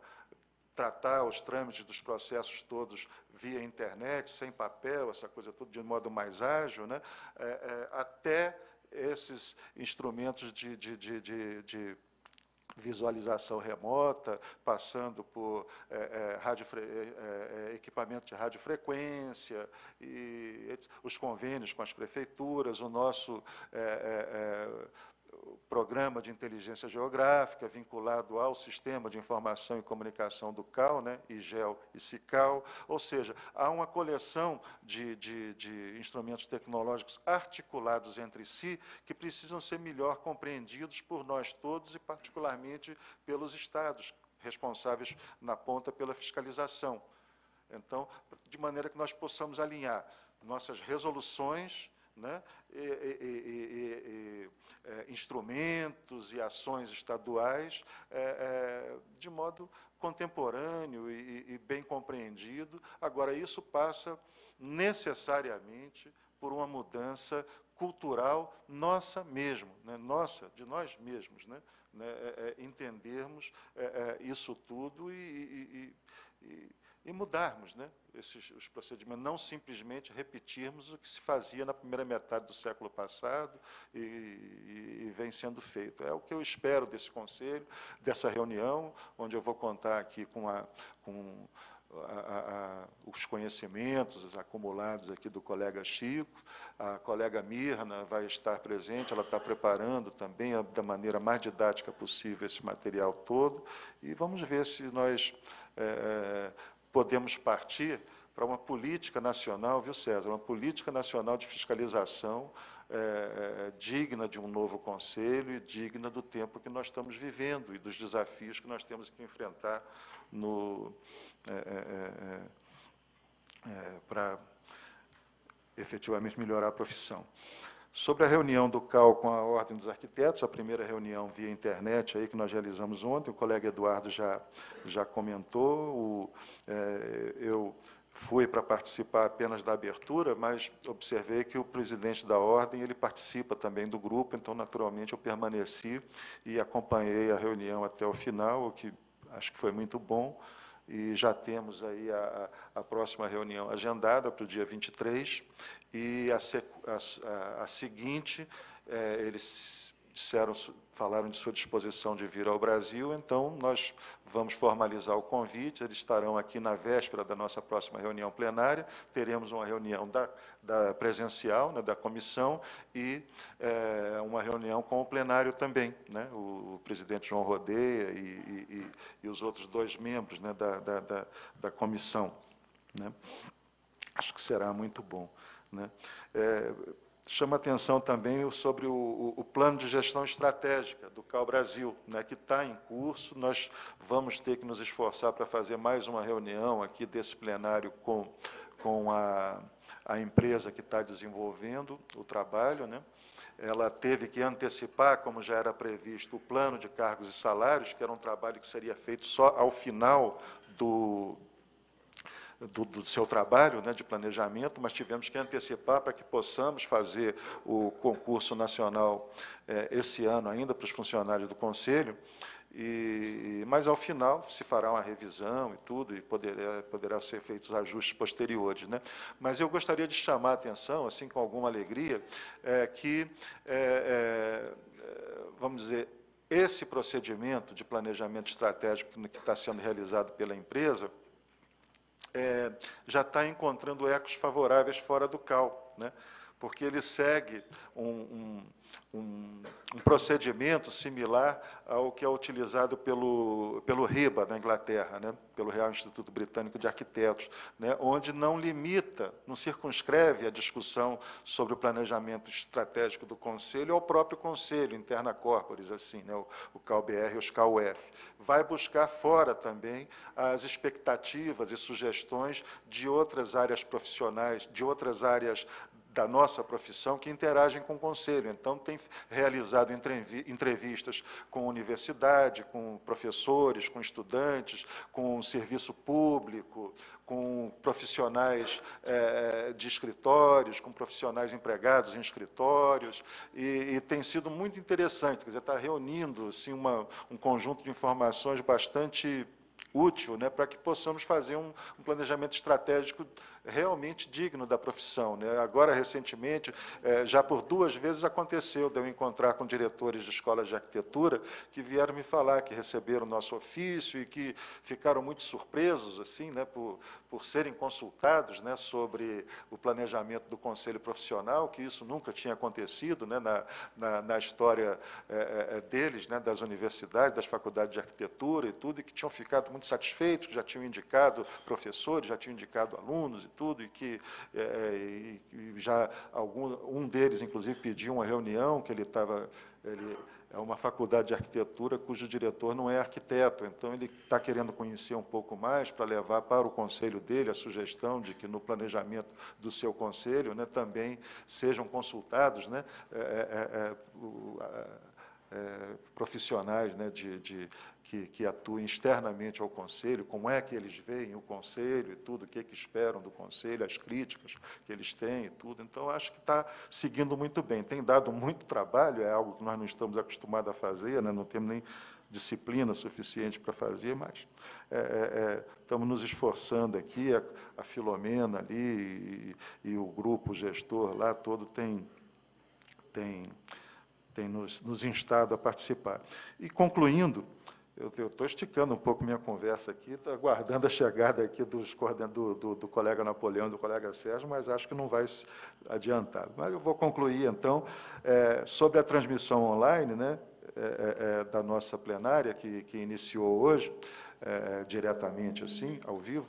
tratar os trâmites dos processos todos via internet, sem papel, essa coisa toda de modo mais ágil, né? é, é, até esses instrumentos de, de, de, de, de visualização remota, passando por é, é, radiofre é, é, equipamento de radiofrequência, e os convênios com as prefeituras, o nosso é, é, é, o programa de inteligência geográfica vinculado ao sistema de informação e comunicação do C A U, né, IGEL e SICAL, ou seja, há uma coleção de, de, de instrumentos tecnológicos articulados entre si que precisam ser melhor compreendidos por nós todos e particularmente pelos estados responsáveis na ponta pela fiscalização. Então, de maneira que nós possamos alinhar nossas resoluções, né, e, e, e, e, e, instrumentos e ações estaduais é, é, de modo contemporâneo e, e bem compreendido. Agora, isso passa necessariamente por uma mudança cultural nossa mesmo, né, nossa, de nós mesmos, né, né, é, é, entendermos é, é, isso tudo e, e, e, e mudarmos, né, esses os procedimentos, não simplesmente repetirmos o que se fazia na primeira metade do século passado e, e, e vem sendo feito. É o que eu espero desse conselho, dessa reunião, onde eu vou contar aqui com, a, com a, a, a, os conhecimentos acumulados aqui do colega Chico, a colega Mirna vai estar presente, ela está preparando também a, da maneira mais didática possível esse material todo, e vamos ver se nós é, podemos partir para uma política nacional, viu, César? Uma política nacional de fiscalização é, é, digna de um novo conselho e digna do tempo que nós estamos vivendo e dos desafios que nós temos que enfrentar no, é, é, é, é, para efetivamente melhorar a profissão. Sobre a reunião do C A U com a Ordem dos Arquitetos, a primeira reunião via internet aí que nós realizamos ontem, o colega Eduardo já, já comentou, o, é, eu fui para participar apenas da abertura, mas observei que o presidente da Ordem ele participa também do grupo, então, naturalmente, eu permaneci e acompanhei a reunião até o final, o que acho que foi muito bom, e já temos aí a, a, a próxima reunião agendada para o dia vinte e três, e a, a, a seguinte, é, eles disseram, falaram de sua disposição de vir ao Brasil, então nós vamos formalizar o convite, eles estarão aqui na véspera da nossa próxima reunião plenária, teremos uma reunião da, da presencial, né, da comissão, e é, uma reunião com o plenário também, né, o, o presidente João Rodeia e, e, e os outros dois membros, né, da, da, da, da comissão, né. acho que será muito bom, né? É, chama atenção também sobre o, o, o plano de gestão estratégica do C A U Brasil, né, que está em curso. Nós vamos ter que nos esforçar para fazer mais uma reunião aqui desse plenário com, com a, a empresa que está desenvolvendo o trabalho, né? Ela teve que antecipar, como já era previsto, o plano de cargos e salários, que era um trabalho que seria feito só ao final do Do, do seu trabalho, né, de planejamento, mas tivemos que antecipar para que possamos fazer o concurso nacional eh, esse ano ainda para os funcionários do Conselho, e, mas, ao final, se fará uma revisão e tudo, e poderá, poderá ser feitos ajustes posteriores, né? Mas eu gostaria de chamar a atenção, assim, com alguma alegria, é, que, é, é, vamos dizer, esse procedimento de planejamento estratégico que está sendo realizado pela empresa, É, já está encontrando ecos favoráveis fora do C A U, né? Porque ele segue um, um, um, um procedimento similar ao que é utilizado pelo, pelo RIBA, na Inglaterra, né? Pelo Real Instituto Britânico de Arquitetos, né? Onde não limita, não circunscreve a discussão sobre o planejamento estratégico do Conselho ao próprio Conselho, interna corporis, assim, né? o, o C A U B R e os C A U F. Vai buscar fora também as expectativas e sugestões de outras áreas profissionais, de outras áreas da nossa profissão que interagem com o Conselho. Então, tem realizado entrevistas com universidade, com professores, com estudantes, com o serviço público, com profissionais é, de escritórios, com profissionais empregados em escritórios, e, e tem sido muito interessante, quer dizer, está reunindo assim, uma, um conjunto de informações bastante útil, né, para que possamos fazer um, um planejamento estratégico realmente digno da profissão, né? Agora, recentemente, eh, já por duas vezes aconteceu de eu encontrar com diretores de escolas de arquitetura que vieram me falar que receberam o nosso ofício e que ficaram muito surpresos, assim, né, por, por serem consultados, né, sobre o planejamento do Conselho Profissional, que isso nunca tinha acontecido, né, na, na, na história eh, deles, né, das universidades, das faculdades de arquitetura e tudo, e que tinham ficado muito satisfeitos, que já tinham indicado professores, já tinham indicado alunos e tudo, e que é, e, e já algum, um deles, inclusive, pediu uma reunião, que ele estava... Ele, é uma faculdade de arquitetura cujo diretor não é arquiteto, então ele está querendo conhecer um pouco mais para levar para o conselho dele a sugestão de que no planejamento do seu conselho, né, também sejam consultados, né, é, é, é, o, a, É, profissionais, né, de, de, que, que atuem externamente ao Conselho, como é que eles veem o Conselho e tudo, o que, que esperam do Conselho, as críticas que eles têm e tudo. Então, acho que está seguindo muito bem. Tem dado muito trabalho, é algo que nós não estamos acostumados a fazer, né, não temos nem disciplina suficiente para fazer, mas é, é, estamos nos esforçando aqui, a, a Filomena ali e, e o grupo gestor lá todo tem... tem tem nos, nos instado a participar. E, concluindo, eu estou esticando um pouco minha conversa aqui, estou aguardando a chegada aqui dos, do, do, do colega Napoleão e do colega Sérgio, mas acho que não vai adiantar. Mas eu vou concluir, então, é, sobre a transmissão online, né, é, é, da nossa plenária, que, que iniciou hoje, é, diretamente, assim, ao vivo.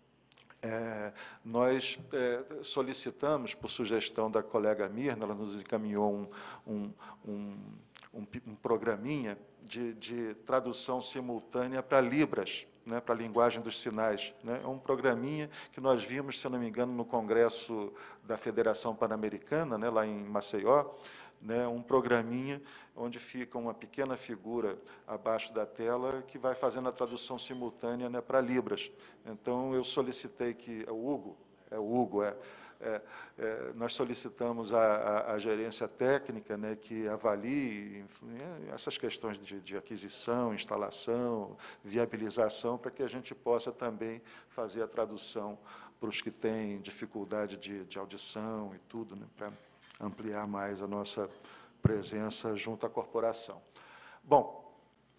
É, nós é, solicitamos, por sugestão da colega Mirna, ela nos encaminhou um, um, um, um, um programinha de, de tradução simultânea para Libras, né, para a linguagem dos sinais. Né? É um programinha que nós vimos, se não me engano, no Congresso da Federação Pan-Americana, né, lá em Maceió, né, um programinha onde fica uma pequena figura abaixo da tela que vai fazendo a tradução simultânea, né, para Libras. Então, eu solicitei que... É o Hugo? É o Hugo, é. é, é nós solicitamos a, a, a gerência técnica, né, que avalie enfim, essas questões de, de aquisição, instalação, viabilização, para que a gente possa também fazer a tradução para os que têm dificuldade de, de audição e tudo, né, para ampliar mais a nossa presença junto à corporação. Bom,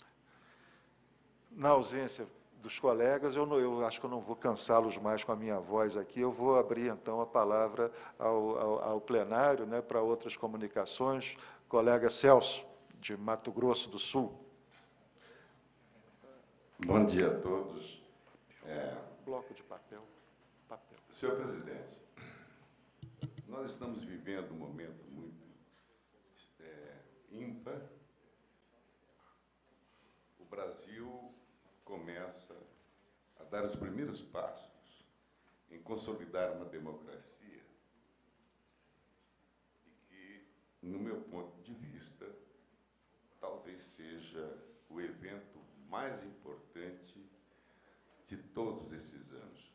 na ausência dos colegas, eu, não, eu acho que eu não vou cansá-los mais com a minha voz aqui, eu vou abrir, então, a palavra ao, ao, ao plenário, né, para outras comunicações. Colega Celso, de Mato Grosso do Sul. Bom dia a todos. É... Bloco de papel. papel. Senhor presidente, nós estamos vivendo um momento muito é, ímpar. O Brasil começa a dar os primeiros passos em consolidar uma democracia e que, no meu ponto de vista, talvez seja o evento mais importante de todos esses anos.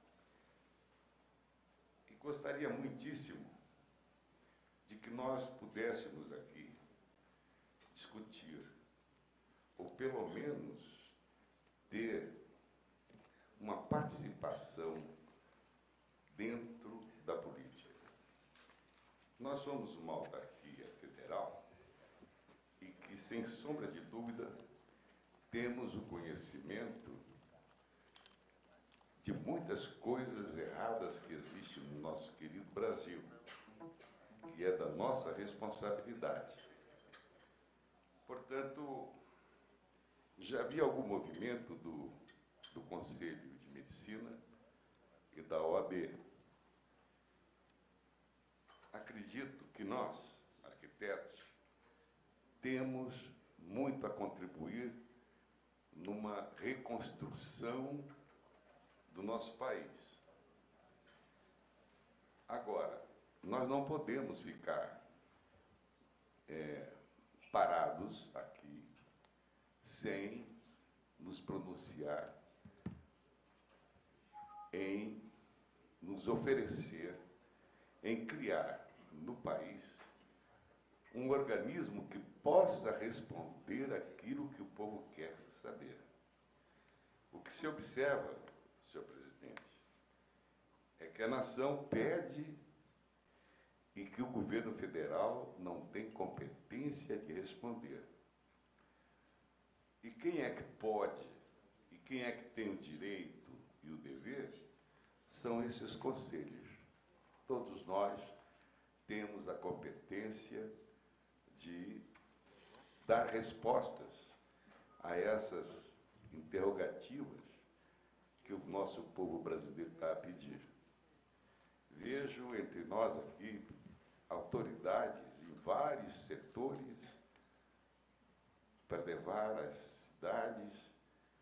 E gostaria muitíssimo de que nós pudéssemos aqui discutir, ou pelo menos ter uma participação dentro da política. Nós somos uma autarquia federal e que, sem sombra de dúvida, temos o conhecimento de muitas coisas erradas que existem no nosso querido Brasil, que é da nossa responsabilidade. Portanto, já havia algum movimento do, do Conselho de Medicina e da O A B. Acredito que nós, arquitetos, temos muito a contribuir numa reconstrução do nosso país. Agora, nós não podemos ficar é, parados aqui sem nos pronunciar em nos oferecer, em criar no país um organismo que possa responder aquilo que o povo quer saber. O que se observa, senhor presidente, é que a nação pede e que o governo federal não tem competência de responder. E quem é que pode, e quem é que tem o direito e o dever, são esses conselhos. Todos nós temos a competência de dar respostas a essas interrogativas que o nosso povo brasileiro está a pedir. Vejo entre nós aqui autoridades em vários setores para levar as cidades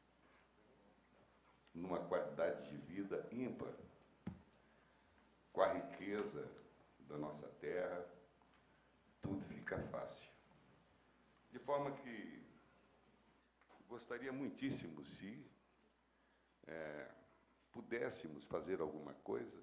numa qualidade de vida ímpar, com a riqueza da nossa terra, tudo fica fácil. De forma que gostaria muitíssimo se é, pudéssemos fazer alguma coisa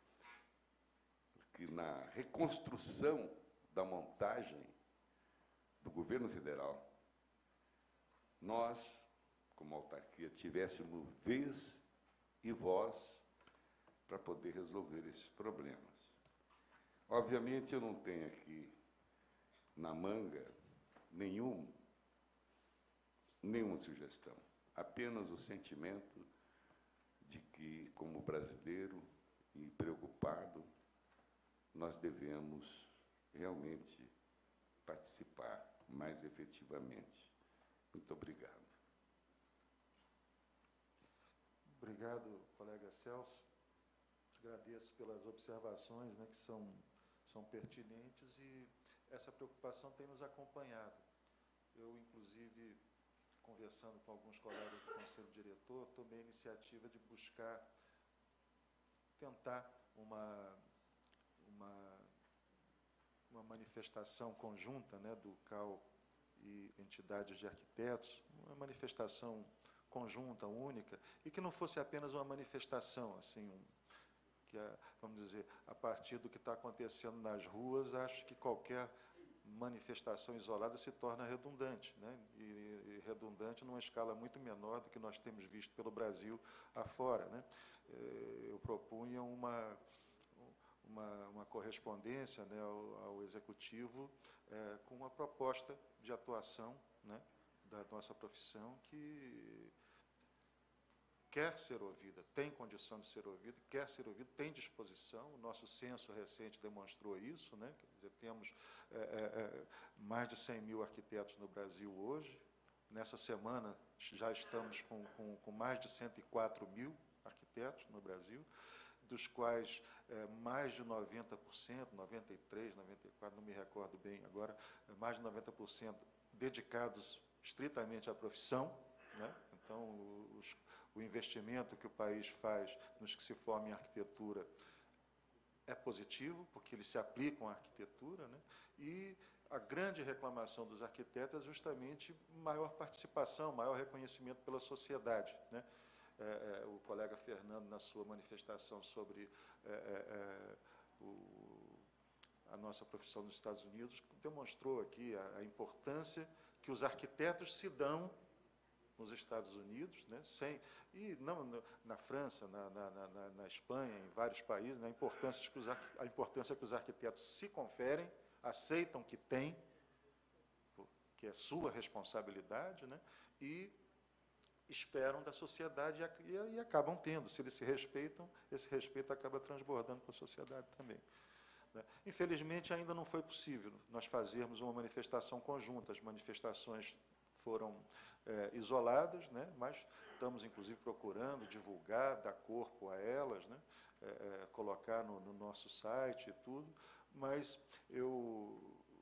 que na reconstrução da montagem do governo federal, nós, como autarquia, tivéssemos vez e voz para poder resolver esses problemas. Obviamente, eu não tenho aqui na manga nenhum, nenhuma sugestão, apenas o sentimento de que, como brasileiro e preocupado, nós devemos realmente participar mais efetivamente. Muito obrigado. Obrigado, colega Celso. Agradeço pelas observações, né, que são, são pertinentes, e essa preocupação tem nos acompanhado. Eu, inclusive, conversando com alguns colegas do Conselho Diretor, tomei a iniciativa de buscar, tentar uma, uma, uma manifestação conjunta, né, do C A U e entidades de arquitetos, uma manifestação conjunta, única, e que não fosse apenas uma manifestação, assim, um, que, a, vamos dizer, a partir do que está acontecendo nas ruas, acho que qualquer manifestação isolada se torna redundante, né? e, e redundante numa escala muito menor do que nós temos visto pelo Brasil afora, né? Eu propunha uma, uma, uma correspondência, né, ao, ao Executivo é, com uma proposta de atuação, né, da nossa profissão, que quer ser ouvida, tem condição de ser ouvida, quer ser ouvida, tem disposição. O nosso censo recente demonstrou isso, né? Quer dizer, temos é, é, mais de cem mil arquitetos no Brasil hoje. Nessa semana já estamos com, com, com mais de cento e quatro mil arquitetos no Brasil. dos quais é, mais de noventa por cento, noventa e três, noventa e quatro, não me recordo bem agora, mais de noventa por cento dedicados estritamente à profissão, né? Então, os, o investimento que o país faz nos que se formam em arquitetura é positivo, porque eles se aplicam à arquitetura, né? E a grande reclamação dos arquitetos é justamente maior participação, maior reconhecimento pela sociedade, né? É, é, o colega Fernando, na sua manifestação sobre é, é, o, a nossa profissão nos Estados Unidos, demonstrou aqui a, a importância que os arquitetos se dão nos Estados Unidos, né, sem, e não no, na França, na, na, na, na Espanha, em vários países, né, a, importância que os, a importância que os arquitetos se conferem, aceitam que têm, que é sua responsabilidade, né, e esperam da sociedade e, e, e acabam tendo. Se eles se respeitam, esse respeito acaba transbordando para a sociedade também. Né. Infelizmente, ainda não foi possível nós fazermos uma manifestação conjunta. As manifestações foram é, isoladas, né, mas estamos, inclusive, procurando divulgar, dar corpo a elas, né, é, é, colocar no, no nosso site e tudo, mas eu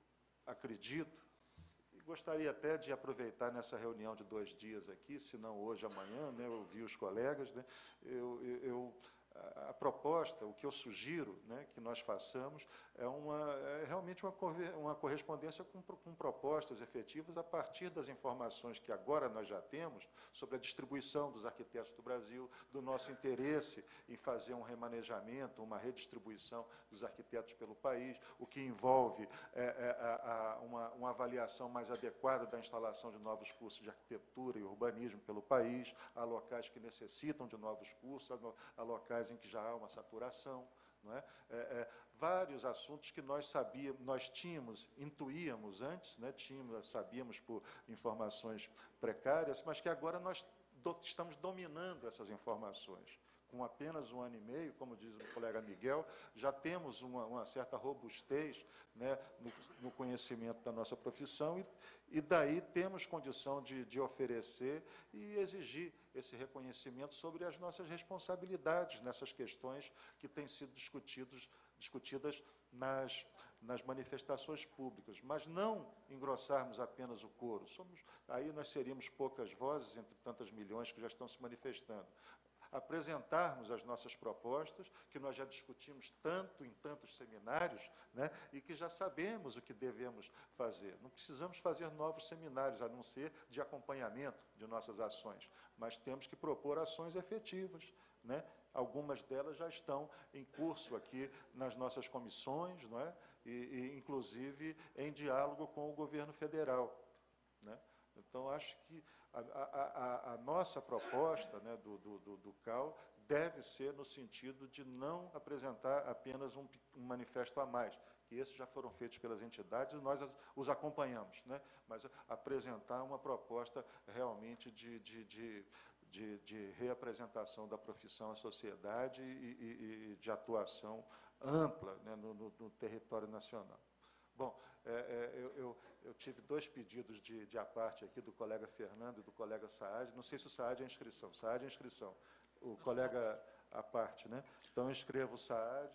acredito, e gostaria até de aproveitar nessa reunião de dois dias aqui, se não hoje, amanhã, né, eu ouvi os colegas, né, eu... eu, eu a proposta, o que eu sugiro, né, que nós façamos, é, uma, é realmente uma, uma correspondência com, com propostas efetivas a partir das informações que agora nós já temos sobre a distribuição dos arquitetos do Brasil, do nosso interesse em fazer um remanejamento, uma redistribuição dos arquitetos pelo país, o que envolve é, é, a, a, uma, uma avaliação mais adequada da instalação de novos cursos de arquitetura e urbanismo pelo país, há locais que necessitam de novos cursos, há locais em que já há uma saturação, não é? É, é, vários assuntos que nós sabíamos, nós tínhamos, intuíamos antes, né? tínhamos, sabíamos por informações precárias, mas que agora nós do, estamos dominando essas informações. Com apenas um ano e meio, como diz o colega Miguel, já temos uma, uma certa robustez, né, no, no conhecimento da nossa profissão e, e daí temos condição de, de oferecer e exigir esse reconhecimento sobre as nossas responsabilidades nessas questões que têm sido discutidos, discutidas nas, nas manifestações públicas, mas não engrossarmos apenas o coro. Somos, aí nós seríamos poucas vozes entre tantas milhões que já estão se manifestando. Apresentarmos as nossas propostas, que nós já discutimos tanto em tantos seminários, né, e que já sabemos o que devemos fazer. Não precisamos fazer novos seminários, a não ser de acompanhamento de nossas ações, mas temos que propor ações efetivas, né? Algumas delas já estão em curso aqui nas nossas comissões, não é? e, e, inclusive, em diálogo com o governo federal, né? Então, acho que a, a, a, a nossa proposta, né, do, do, do, do C A U deve ser no sentido de não apresentar apenas um, um manifesto a mais, que esses já foram feitos pelas entidades e nós as, os acompanhamos, né, mas apresentar uma proposta realmente de, de, de, de, de reapresentação da profissão à sociedade e, e, e de atuação ampla, né, no, no, no território nacional. Bom, é, é, eu, eu, eu tive dois pedidos de, de aparte aqui, do colega Fernando e do colega Saad. Não sei se o Saad é inscrição. Saad é inscrição. O colega à parte, né? Então, eu inscrevo o Saad.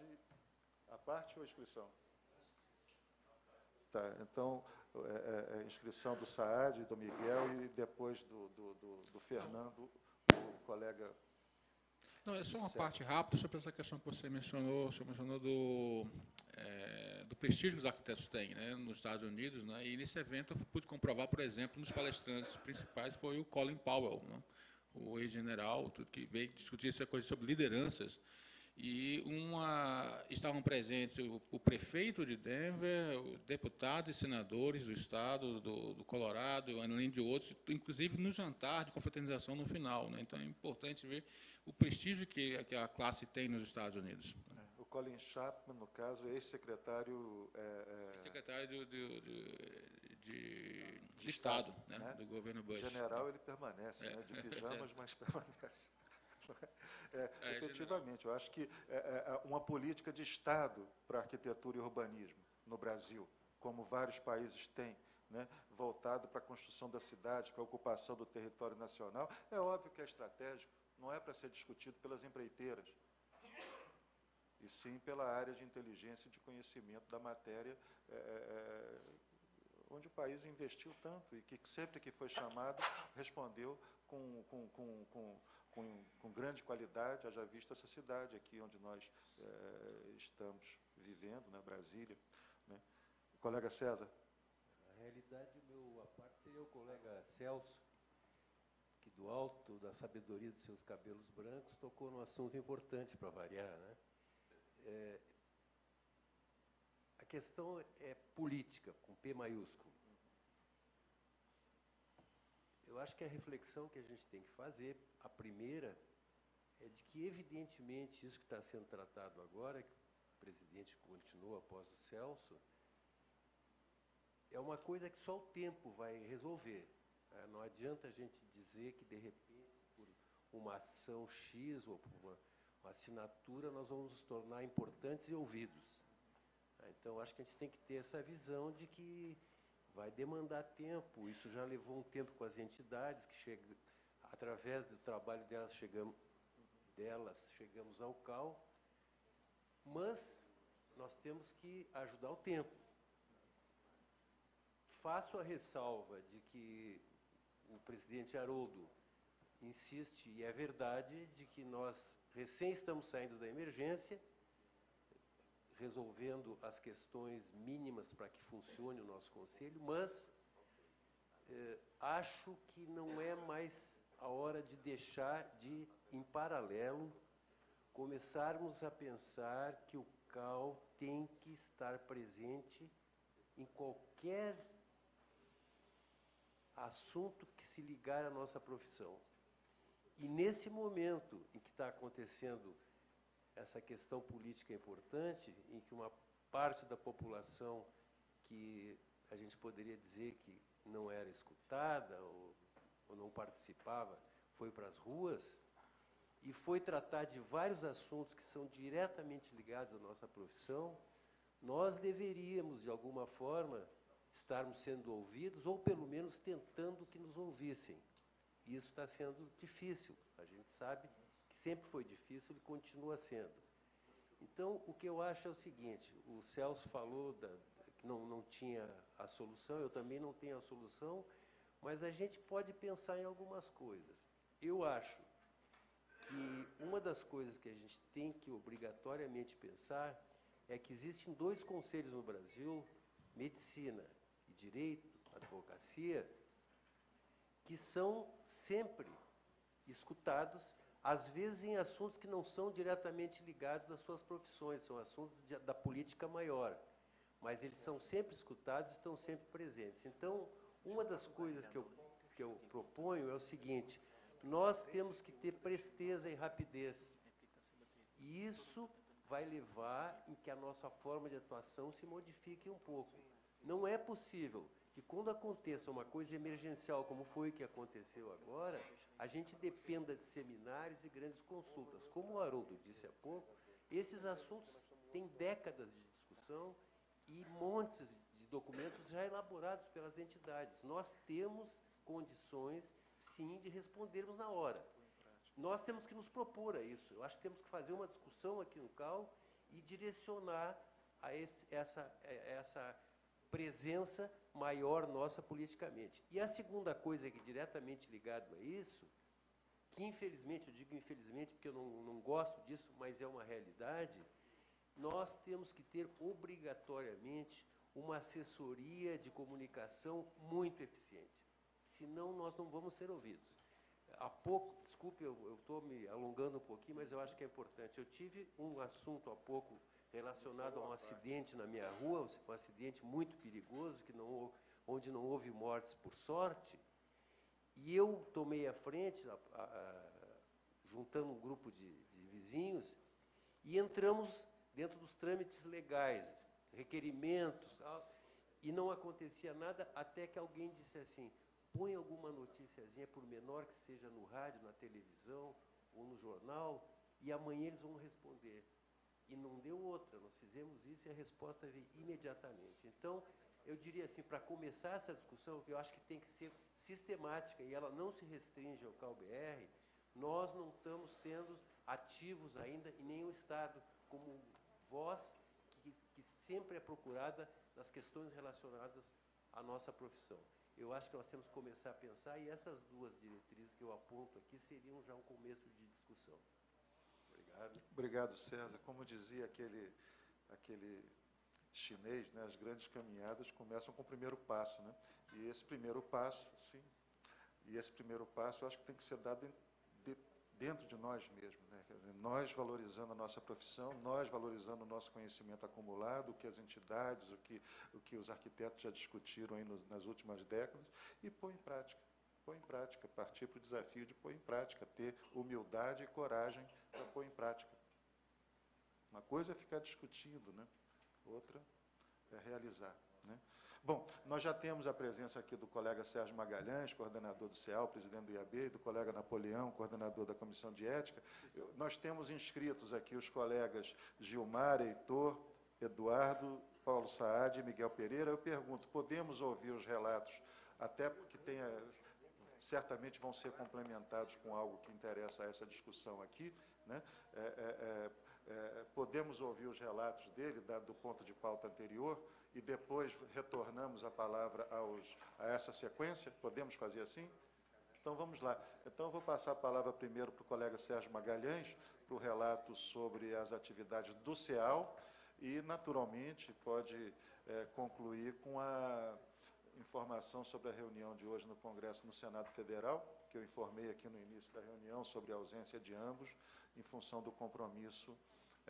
À parte ou inscrição? Tá, então, é, é, inscrição do Saad, do Miguel e depois do, do, do, do Fernando, o colega... Não, é só uma parte rápida sobre essa questão que você mencionou, você mencionou do, é, do prestígio que os arquitetos têm, né, nos Estados Unidos, né, e nesse evento eu pude comprovar, por exemplo, um dos palestrantes principais foi o Colin Powell, né, o ex-general, que veio discutir essa coisa sobre lideranças, e uma, estavam presentes o, o prefeito de Denver, os deputados e senadores do estado do, do Colorado, além de outros, inclusive no jantar de confraternização no final, né, então é importante ver o prestígio que, que a classe tem nos Estados Unidos. É, o Colin Chapman, no caso, é ex-secretário... É, é... secretário do, do, do, de, de Estado, Estado né, né? do governo Bush. General, ele permanece, é. né, de pijamas, mas permanece. É, é, efetivamente, eu acho que é, é uma política de Estado para arquitetura e urbanismo no Brasil, como vários países têm, né, voltado para a construção da cidade, para a ocupação do território nacional, é óbvio que é estratégico, não é para ser discutido pelas empreiteiras. e sim pela área de inteligência e de conhecimento da matéria, é, onde o país investiu tanto e que sempre que foi chamado respondeu com, com, com, com, com, com grande qualidade, haja vista essa cidade aqui onde nós é, estamos vivendo, né, Brasília. Né? O colega César. Na realidade, o meu a parte seria o colega Celso, que do alto da sabedoria dos seus cabelos brancos tocou num assunto importante para variar, né? É, a questão é política, com P maiúsculo. Eu acho que a reflexão que a gente tem que fazer, a primeira, é de que, evidentemente, isso que está sendo tratado agora, que o presidente continua após o Celso, é uma coisa que só o tempo vai resolver. Não adianta a gente dizer que, de repente, por uma ação X ou por uma, uma assinatura, nós vamos nos tornar importantes e ouvidos. Então, acho que a gente tem que ter essa visão de que vai demandar tempo. Isso já levou um tempo com as entidades, que chega, através do trabalho delas chegamos, delas, chegamos ao C A U, mas nós temos que ajudar o tempo. Faço a ressalva de que o presidente Haroldo insiste, e é verdade, de que nós recém estamos saindo da emergência, resolvendo as questões mínimas para que funcione o nosso conselho, mas eh, acho que não é mais a hora de deixar de, em paralelo, começarmos a pensar que o C A U tem que estar presente em qualquer assunto que se ligar à nossa profissão. E nesse momento em que está acontecendo essa questão política importante, em que uma parte da população que a gente poderia dizer que não era escutada ou, ou não participava, foi para as ruas e foi tratar de vários assuntos que são diretamente ligados à nossa profissão, nós deveríamos, de alguma forma, estarmos sendo ouvidos, ou pelo menos tentando que nos ouvissem. Isso está sendo difícil, a gente sabe que sempre foi difícil e continua sendo. Então, o que eu acho é o seguinte, o Celso falou da, que não, não tinha a solução, eu também não tenho a solução, mas a gente pode pensar em algumas coisas. Eu acho que uma das coisas que a gente tem que obrigatoriamente pensar é que existem dois conselhos no Brasil, medicina e direito, advocacia, que são sempre escutados, às vezes em assuntos que não são diretamente ligados às suas profissões, são assuntos de, da política maior, mas eles são sempre escutados, estão sempre presentes. Então, uma das coisas que eu, que eu proponho é o seguinte, nós temos que ter presteza e rapidez, e isso vai levar em que a nossa forma de atuação se modifique um pouco. Não é possível que, quando aconteça uma coisa emergencial, como foi que aconteceu agora, a gente dependa de seminários e grandes consultas. Como o Haroldo disse há pouco, esses assuntos têm décadas de discussão e montes de documentos já elaborados pelas entidades. Nós temos condições, sim, de respondermos na hora. Nós temos que nos propor a isso. Eu acho que temos que fazer uma discussão aqui no C A U e direcionar a esse, essa, essa presença maior nossa politicamente. E a segunda coisa que é diretamente ligado a isso, que infelizmente, eu digo infelizmente porque eu não, não gosto disso, mas é uma realidade, nós temos que ter obrigatoriamente uma assessoria de comunicação muito eficiente. Senão nós não vamos ser ouvidos. Há pouco, desculpe, eu estou me alongando um pouquinho, mas eu acho que é importante. Eu tive um assunto há pouco relacionado a um acidente na minha rua, um acidente muito perigoso, que não, onde não houve mortes por sorte, e eu tomei a frente, a, a, a, juntando um grupo de, de vizinhos, e entramos dentro dos trâmites legais, requerimentos, tal, e não acontecia nada até que alguém disse assim, põe alguma noticiazinha, por menor que seja no rádio, na televisão ou no jornal, e amanhã eles vão responder. E não deu outra, nós fizemos isso e a resposta veio imediatamente. Então, eu diria assim, para começar essa discussão, que eu acho que tem que ser sistemática e ela não se restringe ao C A U B R, nós não estamos sendo ativos ainda em nenhum estado como voz que, que sempre é procurada nas questões relacionadas à nossa profissão. Eu acho que nós temos que começar a pensar, e essas duas diretrizes que eu aponto aqui seriam já um começo de discussão. Obrigado. Obrigado, César. Como dizia aquele, aquele chinês, né, as grandes caminhadas começam com o primeiro passo, né? E esse primeiro passo, sim, e esse primeiro passo eu acho que tem que ser dado de, dentro de nós mesmos, né? Quer dizer, nós valorizando a nossa profissão, nós valorizando o nosso conhecimento acumulado, o que as entidades, o que, o que os arquitetos já discutiram aí nos, nas últimas décadas, e pôr em prática. Pôr em prática, partir para o desafio de pôr em prática, ter humildade e coragem para pôr em prática. Uma coisa é ficar discutindo, né? Outra é realizar, né? Bom, nós já temos a presença aqui do colega Sérgio Magalhães, coordenador do C E A L, presidente do I A B, e do colega Napoleão, coordenador da Comissão de Ética. Eu, nós temos inscritos aqui os colegas Gilmar, Heitor, Eduardo, Paulo Saad e Miguel Pereira. Eu pergunto, podemos ouvir os relatos, até porque tem a, certamente vão ser complementados com algo que interessa a essa discussão aqui, né? É, é, é, podemos ouvir os relatos dele, da, do ponto de pauta anterior, e depois retornamos a palavra aos, a essa sequência? Podemos fazer assim? Então, vamos lá. Então, eu vou passar a palavra primeiro para o colega Sérgio Magalhães, para o relato sobre as atividades do C E A L, e, naturalmente, pode é, concluir com a informação sobre a reunião de hoje no Congresso, no Senado Federal, que eu informei aqui no início da reunião sobre a ausência de ambos, em função do compromisso é,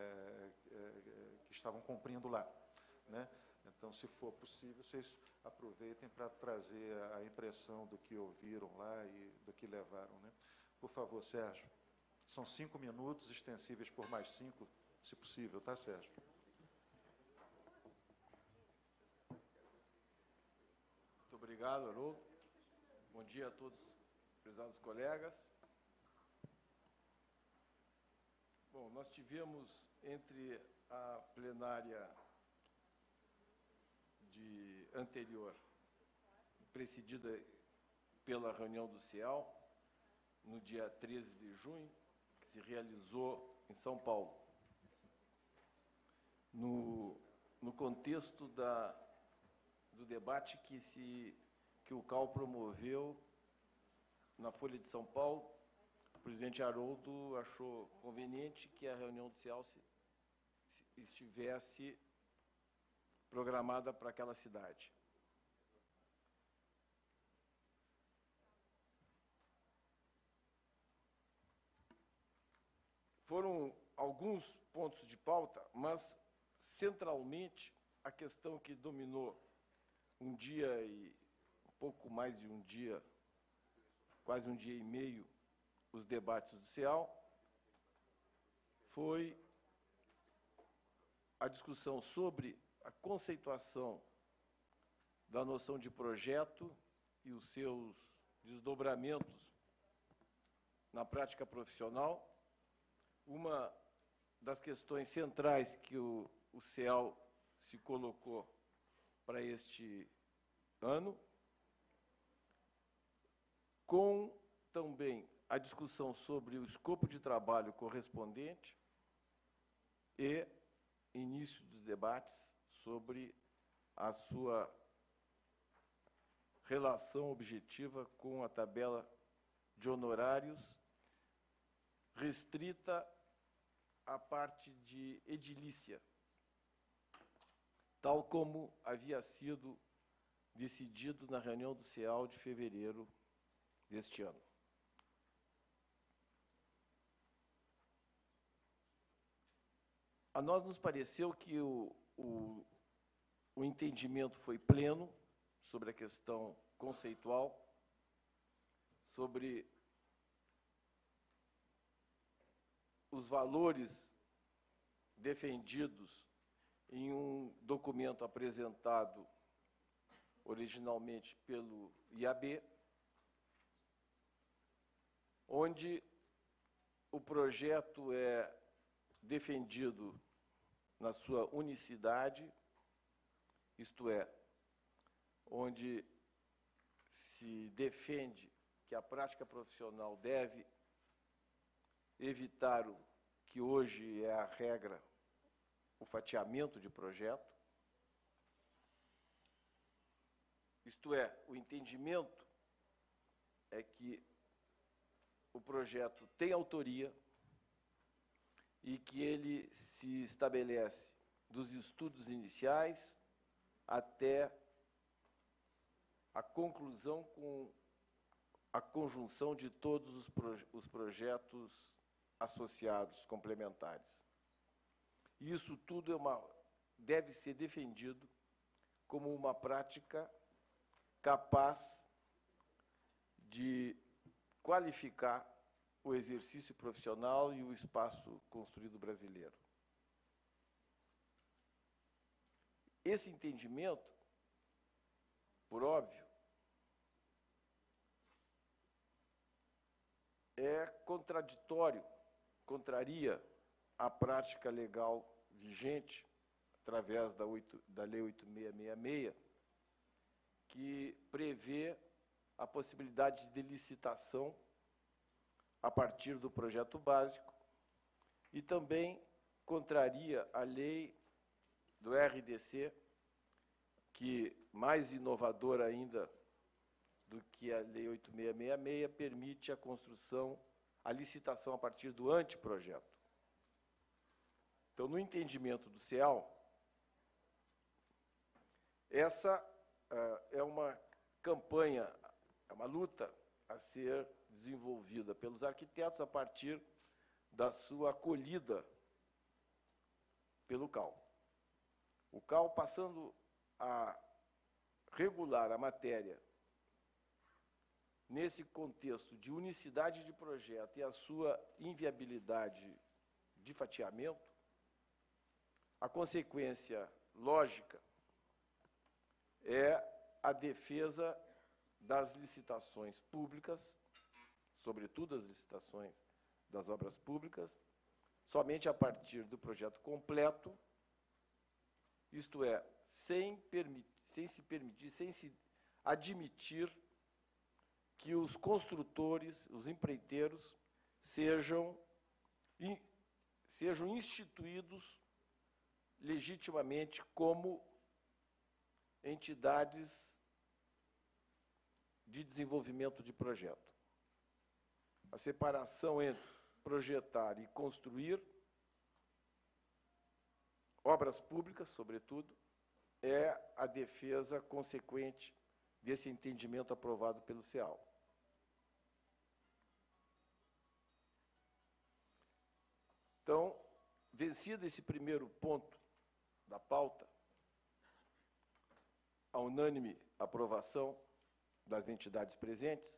é, é, que estavam cumprindo lá, né? Então, se for possível, vocês aproveitem para trazer a impressão do que ouviram lá e do que levaram, né? Por favor, Sérgio. São cinco minutos, extensíveis por mais cinco, se possível, tá, Sérgio? Muito obrigado, Haroldo. Bom dia a todos, prezados colegas. Bom, nós tivemos entre a plenária de anterior, precedida pela reunião do C E A L, no dia treze de junho, que se realizou em São Paulo, no, no contexto da do debate que, se, que o C A U promoveu na Folha de São Paulo. O presidente Haroldo achou conveniente que a reunião do C E A L se, se estivesse programada para aquela cidade. Foram alguns pontos de pauta, mas, centralmente, a questão que dominou um dia e um pouco mais de um dia, quase um dia e meio, os debates do C E A L, foi a discussão sobre a conceituação da noção de projeto e os seus desdobramentos na prática profissional. Uma das questões centrais que o, o C E A L se colocou para este ano, com também a discussão sobre o escopo de trabalho correspondente e início dos debates sobre a sua relação objetiva com a tabela de honorários, restrita à parte de edilícia, tal como havia sido decidido na reunião do C E A L de fevereiro deste ano. A nós nos pareceu que o, o, o entendimento foi pleno sobre a questão conceitual, sobre os valores defendidos em um documento apresentado originalmente pelo I A B, onde o projeto é defendido na sua unicidade, isto é, onde se defende que a prática profissional deve evitar o que hoje é a regra, o fatiamento de projeto. Isto é, o entendimento é que o projeto tem autoria e que ele se estabelece dos estudos iniciais até a conclusão com a conjunção de todos os, proje os projetos associados, complementares. E isso tudo é uma, deve ser defendido como uma prática capaz de qualificar o exercício profissional e o espaço construído brasileiro. Esse entendimento, por óbvio, é contraditório, contraria a prática legal vigente, através da, oito, da Lei oito mil seiscentos e sessenta e seis, que prevê a possibilidade de licitação a partir do projeto básico e também contraria a lei do R D C, que, mais inovadora ainda do que a Lei oito mil seiscentos e sessenta e seis, permite a construção, a licitação a partir do anteprojeto. Então, no entendimento do C E A L, essa uh, é uma campanha, é uma luta a ser desenvolvida pelos arquitetos a partir da sua acolhida pelo C A L. O C A L, passando a regular a matéria nesse contexto de unicidade de projeto e a sua inviabilidade de fatiamento, a consequência lógica é a defesa das licitações públicas, sobretudo as licitações das obras públicas, somente a partir do projeto completo, isto é, sem, permit, sem se permitir, sem se admitir que os construtores, os empreiteiros, sejam, in, sejam instituídos legitimamente como entidades de desenvolvimento de projeto. A separação entre projetar e construir obras públicas, sobretudo, é a defesa consequente desse entendimento aprovado pelo C E A L. Então, vencido esse primeiro ponto da pauta, a unânime aprovação das entidades presentes,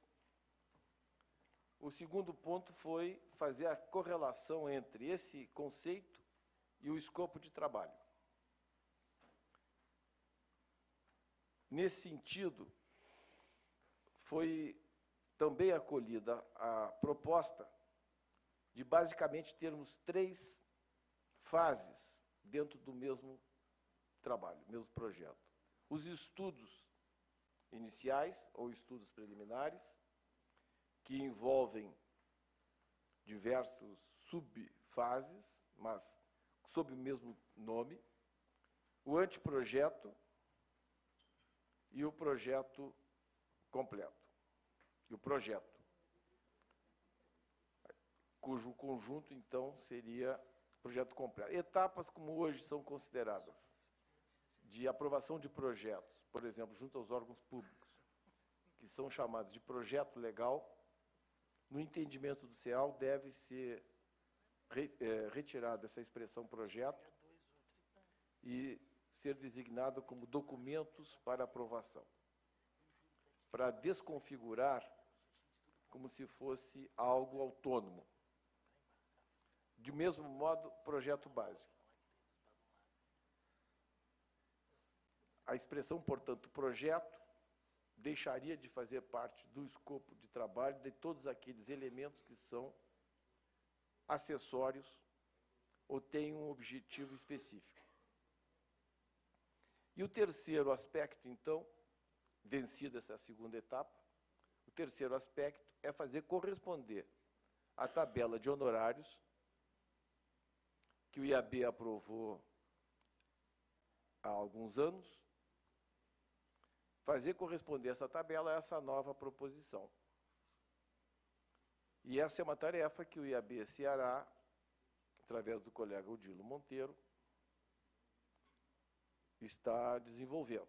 o segundo ponto foi fazer a correlação entre esse conceito e o escopo de trabalho. Nesse sentido, foi também acolhida a proposta de basicamente termos três fases dentro do mesmo trabalho, mesmo projeto. Os estudos iniciais ou estudos preliminares, que envolvem diversas subfases, mas sob o mesmo nome, o anteprojeto e o projeto completo, e o projeto, cujo conjunto, então, seria projeto completo. Etapas como hoje são consideradas de aprovação de projetos, por exemplo, junto aos órgãos públicos, que são chamados de projeto legal, no entendimento do C E A L, deve ser re, é, retirada essa expressão projeto e ser designado como documentos para aprovação, para desconfigurar como se fosse algo autônomo. De mesmo modo, projeto básico. A expressão, portanto, projeto, deixaria de fazer parte do escopo de trabalho de todos aqueles elementos que são acessórios ou têm um objetivo específico. E o terceiro aspecto, então, vencida essa segunda etapa, o terceiro aspecto é fazer corresponder a tabela de honorários que o I A B aprovou há alguns anos, fazer corresponder essa tabela a essa nova proposição. E essa é uma tarefa que o I A B Ceará, através do colega Odilo Monteiro, está desenvolvendo.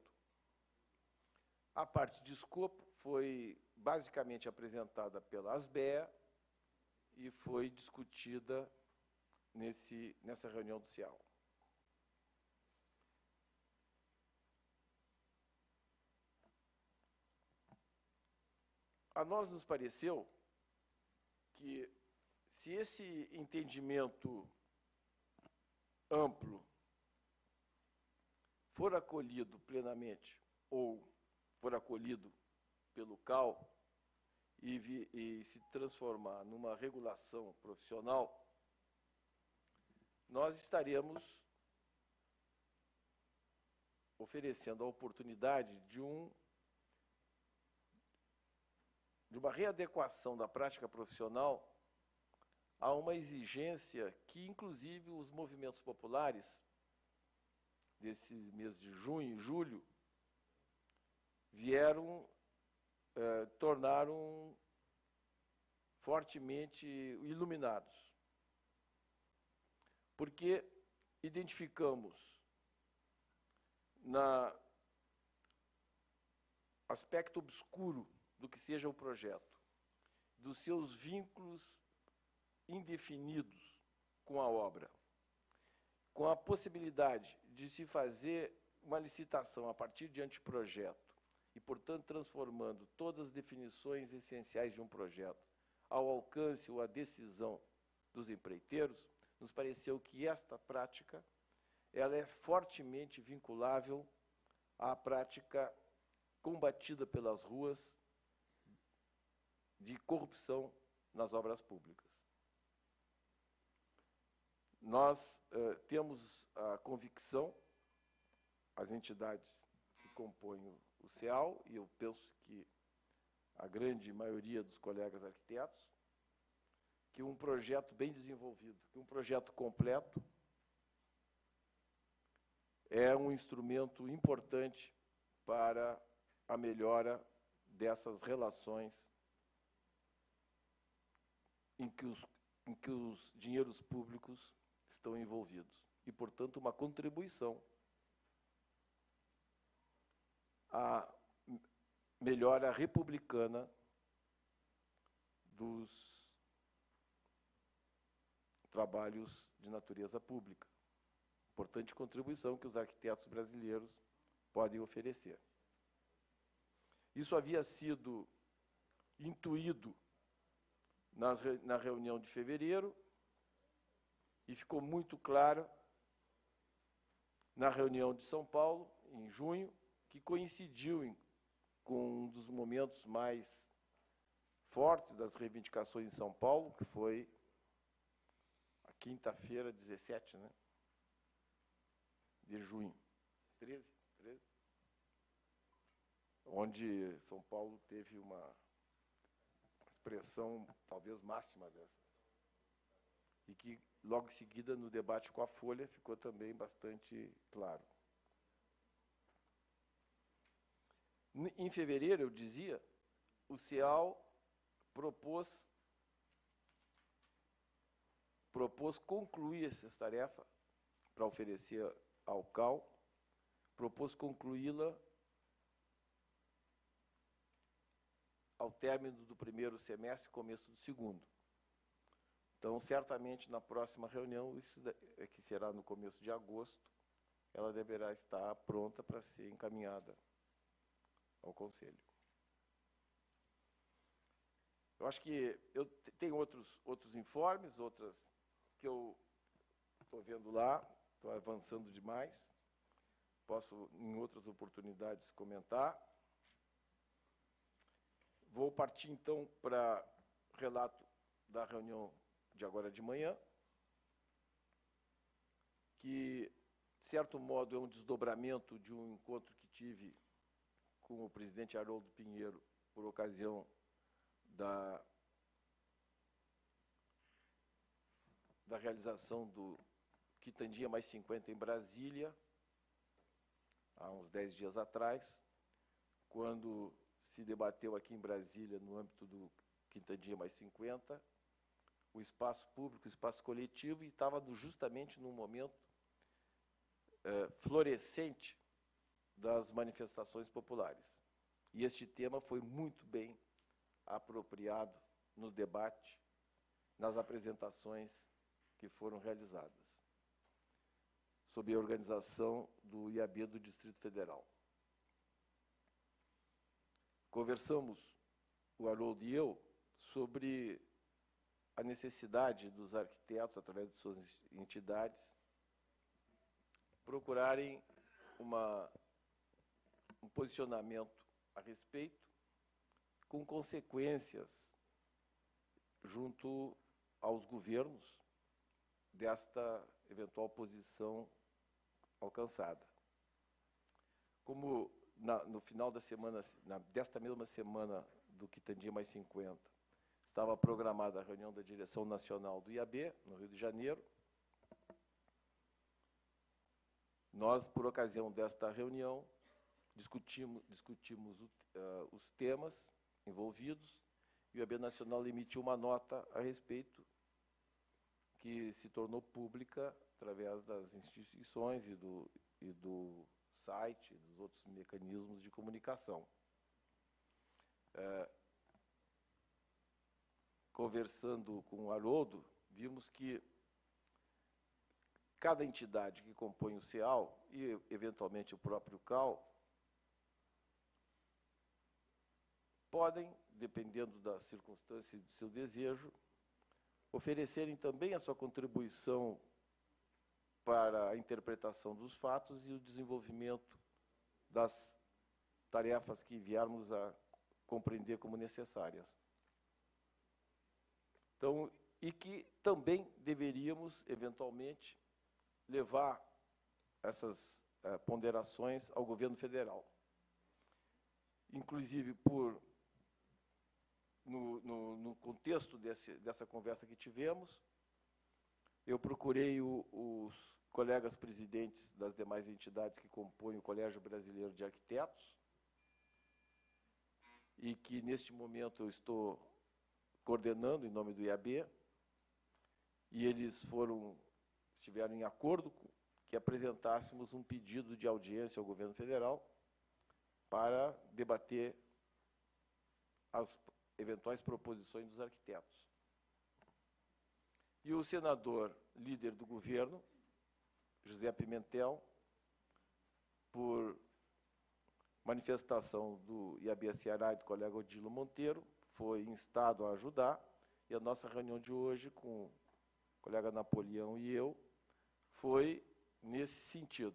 A parte de escopo foi basicamente apresentada pela ASBEA e foi discutida nesse, nessa reunião do C I A L. A nós nos pareceu que, se esse entendimento amplo for acolhido plenamente, ou for acolhido pelo C A L e, vi, e se transformar numa regulação profissional, nós estaremos oferecendo a oportunidade de um de uma readequação da prática profissional a uma exigência que, inclusive, os movimentos populares, desse mês de junho e julho, vieram, eh, tornaram fortemente iluminados. Porque identificamos na aspecto obscuro do que seja o projeto, dos seus vínculos indefinidos com a obra, com a possibilidade de se fazer uma licitação a partir de anteprojeto e, portanto, transformando todas as definições essenciais de um projeto ao alcance ou à decisão dos empreiteiros, nos pareceu que esta prática ela é fortemente vinculável à prática combatida pelas ruas de corrupção nas obras públicas. Nós eh, temos a convicção, as entidades que compõem o C E A L, e eu penso que a grande maioria dos colegas arquitetos, que um projeto bem desenvolvido, que um projeto completo, é um instrumento importante para a melhora dessas relações em que os, em que os dinheiros públicos estão envolvidos. E, portanto, uma contribuição à melhora republicana dos trabalhos de natureza pública. Importante contribuição que os arquitetos brasileiros podem oferecer. Isso havia sido intuído nas, na reunião de fevereiro e ficou muito claro na reunião de São Paulo, em junho, que coincidiu em, com um dos momentos mais fortes das reivindicações em São Paulo, que foi a quinta-feira, dezessete, né, de junho. treze, treze? Onde São Paulo teve uma expressão talvez máxima dessa. E que, logo em seguida, no debate com a Folha, ficou também bastante claro. Em fevereiro, eu dizia, o C E A L propôs, propôs concluir essa tarefa para oferecer ao C A L, propôs concluí-la ao término do primeiro semestre, começo do segundo. Então, certamente, na próxima reunião, isso é que será no começo de agosto, ela deverá estar pronta para ser encaminhada ao Conselho. Eu acho que eu tenho outros, outros informes, outras que eu estou vendo lá, estou avançando demais, posso, em outras oportunidades, comentar. Vou partir, então, para o relato da reunião de agora de manhã, que, de certo modo, é um desdobramento de um encontro que tive com o presidente Haroldo Pinheiro, por ocasião da, da realização do Quitandinha mais cinquenta em Brasília, há uns dez dias atrás, quando se debateu aqui em Brasília, no âmbito do Quitandinha mais cinquenta, o espaço público, o espaço coletivo, e estava justamente num momento eh, florescente das manifestações populares. E este tema foi muito bem apropriado no debate, nas apresentações que foram realizadas, sob a organização do I A B do Distrito Federal. Conversamos, o Haroldo e eu, sobre a necessidade dos arquitetos, através de suas entidades, procurarem uma, um posicionamento a respeito, com consequências junto aos governos desta eventual posição alcançada. Como na, no final da semana, na, desta mesma semana do Quitandinha mais cinquenta, estava programada a reunião da direção nacional do I A B, no Rio de Janeiro, nós, por ocasião desta reunião, discutimos, discutimos uh, os temas envolvidos, e o I A B Nacional emitiu uma nota a respeito, que se tornou pública através das instituições e do, e do site, dos outros mecanismos de comunicação. É, conversando com o Haroldo, vimos que cada entidade que compõe o C E A L e, eventualmente, o próprio C A L, podem, dependendo da circunstância e do seu desejo, oferecerem também a sua contribuição para a interpretação dos fatos e o desenvolvimento das tarefas que viermos a compreender como necessárias. Então, e que também deveríamos, eventualmente, levar essas eh, ponderações ao governo federal. Inclusive, por, no, no, no contexto desse, dessa conversa que tivemos, eu procurei o, os colegas presidentes das demais entidades que compõem o Colégio Brasileiro de Arquitetos, e que, neste momento, eu estou coordenando em nome do I A B, e eles foram, estiveram em acordo com, que apresentássemos um pedido de audiência ao governo federal para debater as eventuais proposições dos arquitetos. E o senador líder do governo, José Pimentel, por manifestação do I A B Ceará e do colega Odilo Monteiro, foi instado a ajudar, e a nossa reunião de hoje com o colega Napoleão e eu foi nesse sentido.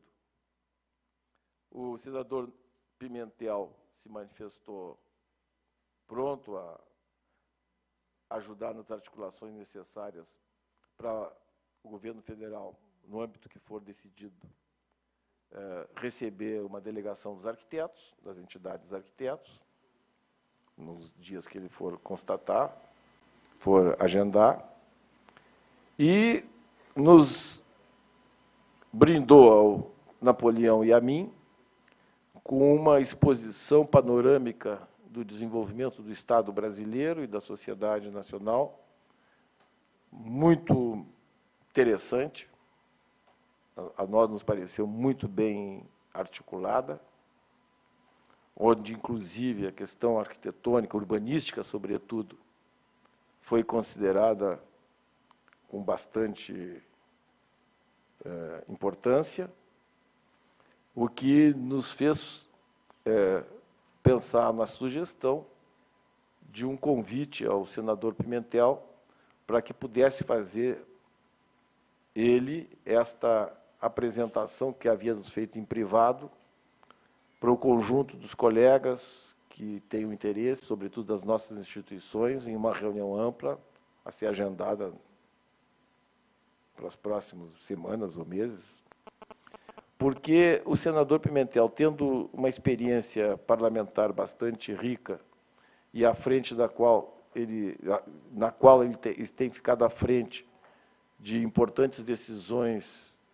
O senador Pimentel se manifestou pronto a ajudar nas articulações necessárias para o governo federal, no âmbito que for decidido, eh, receber uma delegação dos arquitetos, das entidades dos arquitetos, nos dias que ele for constatar, for agendar, e nos brindou ao Napoleão e a mim com uma exposição panorâmica do desenvolvimento do Estado brasileiro e da sociedade nacional, muito interessante, a nós nos pareceu muito bem articulada, onde, inclusive, a questão arquitetônica, urbanística, sobretudo, foi considerada com bastante é, importância, o que nos fez é, pensar na sugestão de um convite ao senador Pimentel para que pudesse fazer ele esta apresentação que havíamos feito em privado para o conjunto dos colegas que têm o interesse, sobretudo das nossas instituições, em uma reunião ampla a ser agendada para as próximas semanas ou meses, porque o senador Pimentel, tendo uma experiência parlamentar bastante rica e à frente da qual ele, na qual ele tem ficado à frente de importantes decisões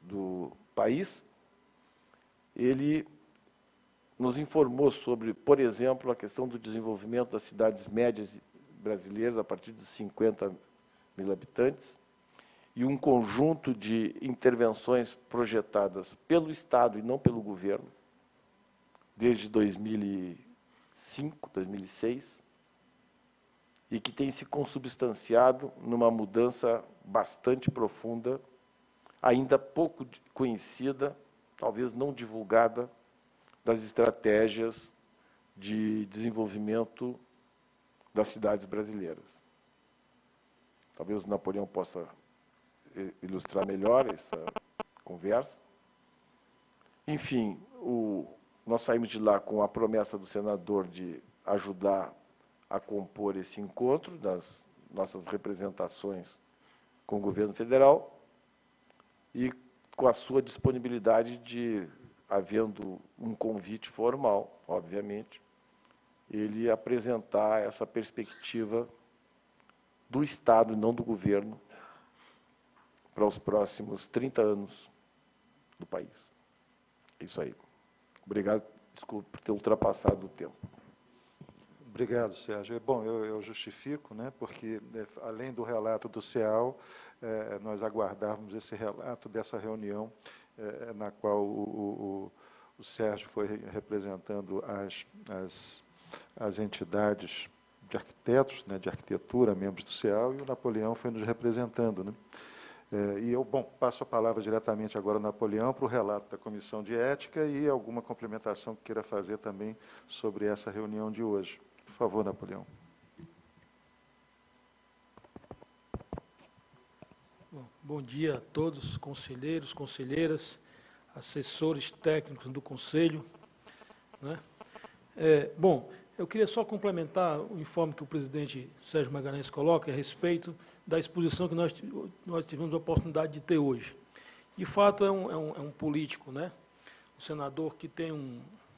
do país, ele nos informou sobre, por exemplo, a questão do desenvolvimento das cidades médias brasileiras a partir de cinquenta mil habitantes e um conjunto de intervenções projetadas pelo Estado e não pelo governo, desde dois mil e cinco, dois mil e seis, e que tem se consubstanciado numa mudança bastante profunda, ainda pouco conhecida, talvez não divulgada, das estratégias de desenvolvimento das cidades brasileiras. Talvez o Napoleão possa ilustrar melhor essa conversa. Enfim, o, nós saímos de lá com a promessa do senador de ajudar a compor esse encontro das nossas representações com o governo federal e com a sua disponibilidade de, havendo um convite formal, obviamente, ele apresentar essa perspectiva do Estado e não do governo para os próximos trinta anos do país. É isso aí. Obrigado, desculpe por ter ultrapassado o tempo. Obrigado, Sérgio. Bom, eu, eu justifico, né, porque, é, além do relato do CEAL, é, nós aguardávamos esse relato dessa reunião é, na qual o, o, o Sérgio foi representando as, as, as entidades de arquitetos, né, de arquitetura, membros do CEAL, e o Napoleão foi nos representando, né? É, e eu, bom, passo a palavra diretamente agora ao Napoleão para o relato da Comissão de Ética e alguma complementação que queira fazer também sobre essa reunião de hoje. Por favor, Napoleão. Bom, bom dia a todos, conselheiros, conselheiras, assessores técnicos do Conselho, né? É, bom, eu queria só complementar o informe que o presidente Sérgio Magalhães coloca a respeito da exposição que nós, nós tivemos a oportunidade de ter hoje. De fato, é um, é um, é um político, né? Um senador que tem um,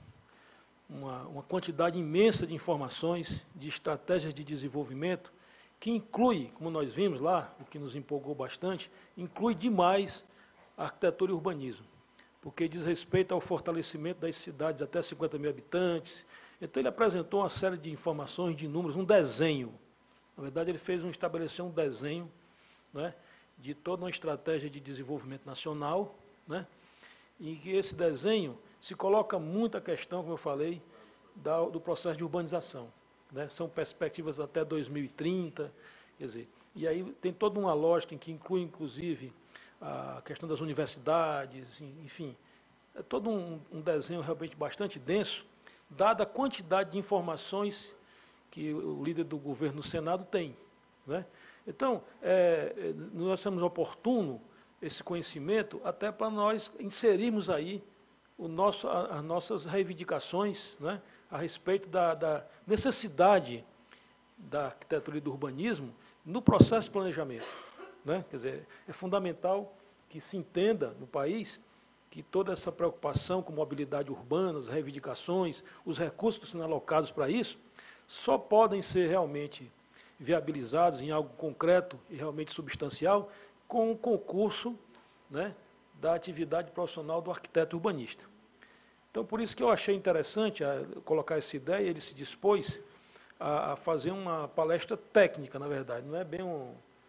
uma, uma quantidade imensa de informações, de estratégias de desenvolvimento, que inclui, como nós vimos lá, o que nos empolgou bastante, inclui demais a arquitetura e urbanismo, porque diz respeito ao fortalecimento das cidades até cinquenta mil habitantes. Então, ele apresentou uma série de informações, de números, um desenho. Na verdade, ele fez um, estabeleceu um desenho, né, de toda uma estratégia de desenvolvimento nacional, né, e que esse desenho se coloca muito a questão, como eu falei, da, do processo de urbanização, né. São perspectivas até dois mil e trinta, quer dizer, e aí tem toda uma lógica em que inclui, inclusive, a questão das universidades, enfim, é todo um, um desenho realmente bastante denso, dada a quantidade de informações que o líder do governo no Senado tem, né? Então, é, nós achamos oportuno esse conhecimento até para nós inserirmos aí o nosso, as nossas reivindicações, né, a respeito da, da necessidade da arquitetura e do urbanismo no processo de planejamento, né? Quer dizer, é fundamental que se entenda no país que toda essa preocupação com mobilidade urbana, as reivindicações, os recursos que são alocados para isso, só podem ser realmente viabilizados em algo concreto e realmente substancial com o concurso, né, da atividade profissional do arquiteto urbanista. Então, por isso que eu achei interessante a, colocar essa ideia, ele se dispôs a, a fazer uma palestra técnica, na verdade, não é bem um,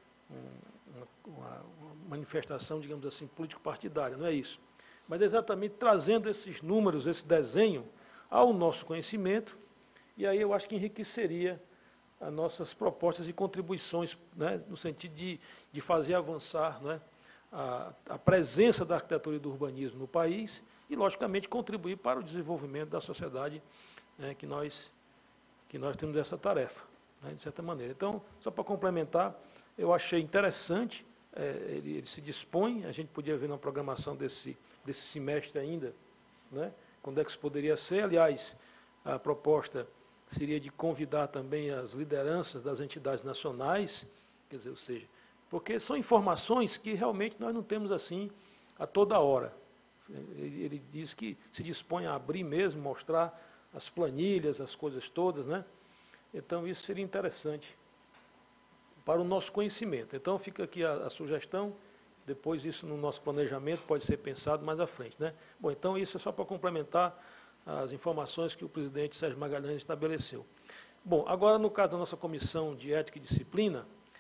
um, uma, uma manifestação, digamos assim, político-partidária, não é isso. Mas exatamente trazendo esses números, esse desenho ao nosso conhecimento, e aí eu acho que enriqueceria as nossas propostas e contribuições, né, no sentido de, de fazer avançar, né, a, a presença da arquitetura e do urbanismo no país e, logicamente, contribuir para o desenvolvimento da sociedade, né, que, nós, que nós temos essa tarefa, né, de certa maneira. Então, só para complementar, eu achei interessante, é, ele, ele se dispõe, a gente podia ver na programação desse, desse semestre ainda, né, quando é que isso poderia ser. Aliás, a proposta seria de convidar também as lideranças das entidades nacionais, quer dizer, ou seja, porque são informações que realmente nós não temos assim a toda hora. Ele, ele diz que se dispõe a abrir mesmo, mostrar as planilhas, as coisas todas, né? Então, isso seria interessante para o nosso conhecimento. Então, fica aqui a, a sugestão depois isso no nosso planejamento pode ser pensado mais à frente, né? Bom, então isso é só para complementar as informações que o presidente Sérgio Magalhães estabeleceu. Bom, agora no caso da nossa Comissão de Ética e Disciplina,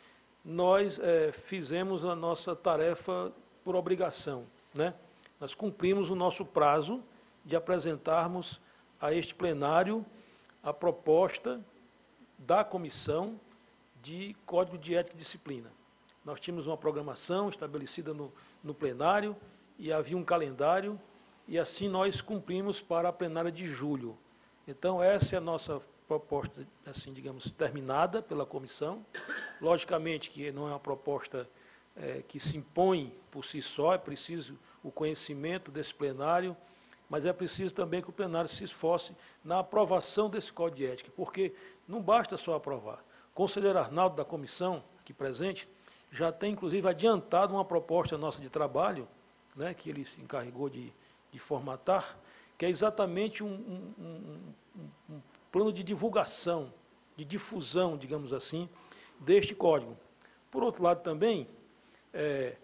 nós é, fizemos a nossa tarefa por obrigação, né? Nós cumprimos o nosso prazo de apresentarmos a este plenário a proposta da Comissão de Código de Ética e Disciplina. Nós tínhamos uma programação estabelecida no, no plenário e havia um calendário, e assim nós cumprimos para a plenária de julho. Então, essa é a nossa proposta, assim, digamos, terminada pela comissão. Logicamente que não é uma proposta é, que se impõe por si só, é preciso o conhecimento desse plenário, mas é preciso também que o plenário se esforce na aprovação desse Código de Ética, porque não basta só aprovar. O conselheiro Arnaldo, da comissão, aqui presente, já tem, inclusive, adiantado uma proposta nossa de trabalho, né, que ele se encarregou de, de formatar, que é exatamente um, um, um, um, um plano de divulgação, de difusão, digamos assim, deste código. Por outro lado, também, é,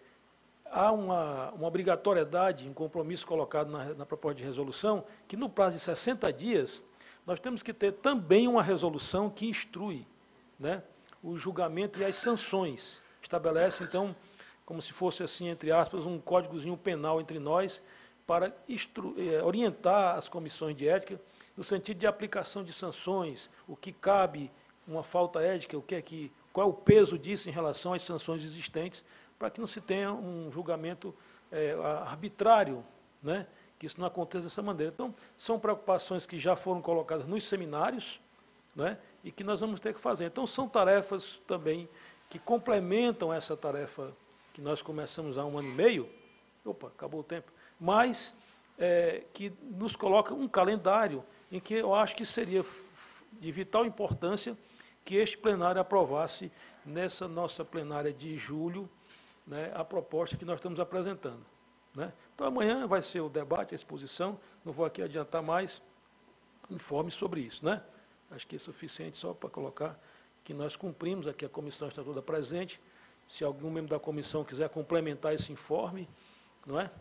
há uma, uma obrigatoriedade, um compromisso colocado na, na proposta de resolução, que no prazo de sessenta dias, nós temos que ter também uma resolução que instrui, né, o julgamento e as sanções. Estabelece, então, como se fosse, assim, entre aspas, um códigozinho penal entre nós, para instru, é, orientar as comissões de ética, no sentido de aplicação de sanções, o que cabe uma falta ética, o que é que, qual é o peso disso em relação às sanções existentes, para que não se tenha um julgamento é, arbitrário, né, que isso não aconteça dessa maneira. Então, são preocupações que já foram colocadas nos seminários, né, e que nós vamos ter que fazer. Então, são tarefas também que complementam essa tarefa que nós começamos há um ano e meio, opa, acabou o tempo, mas é, que nos coloca um calendário em que eu acho que seria de vital importância que este plenário aprovasse, nessa nossa plenária de julho, né, a proposta que nós estamos apresentando, né? Então, amanhã vai ser o debate, a exposição, não vou aqui adiantar mais, informe sobre isso, né? Acho que é suficiente só para colocar que nós cumprimos, aqui a comissão está toda presente. Se algum membro da comissão quiser complementar esse informe, não é?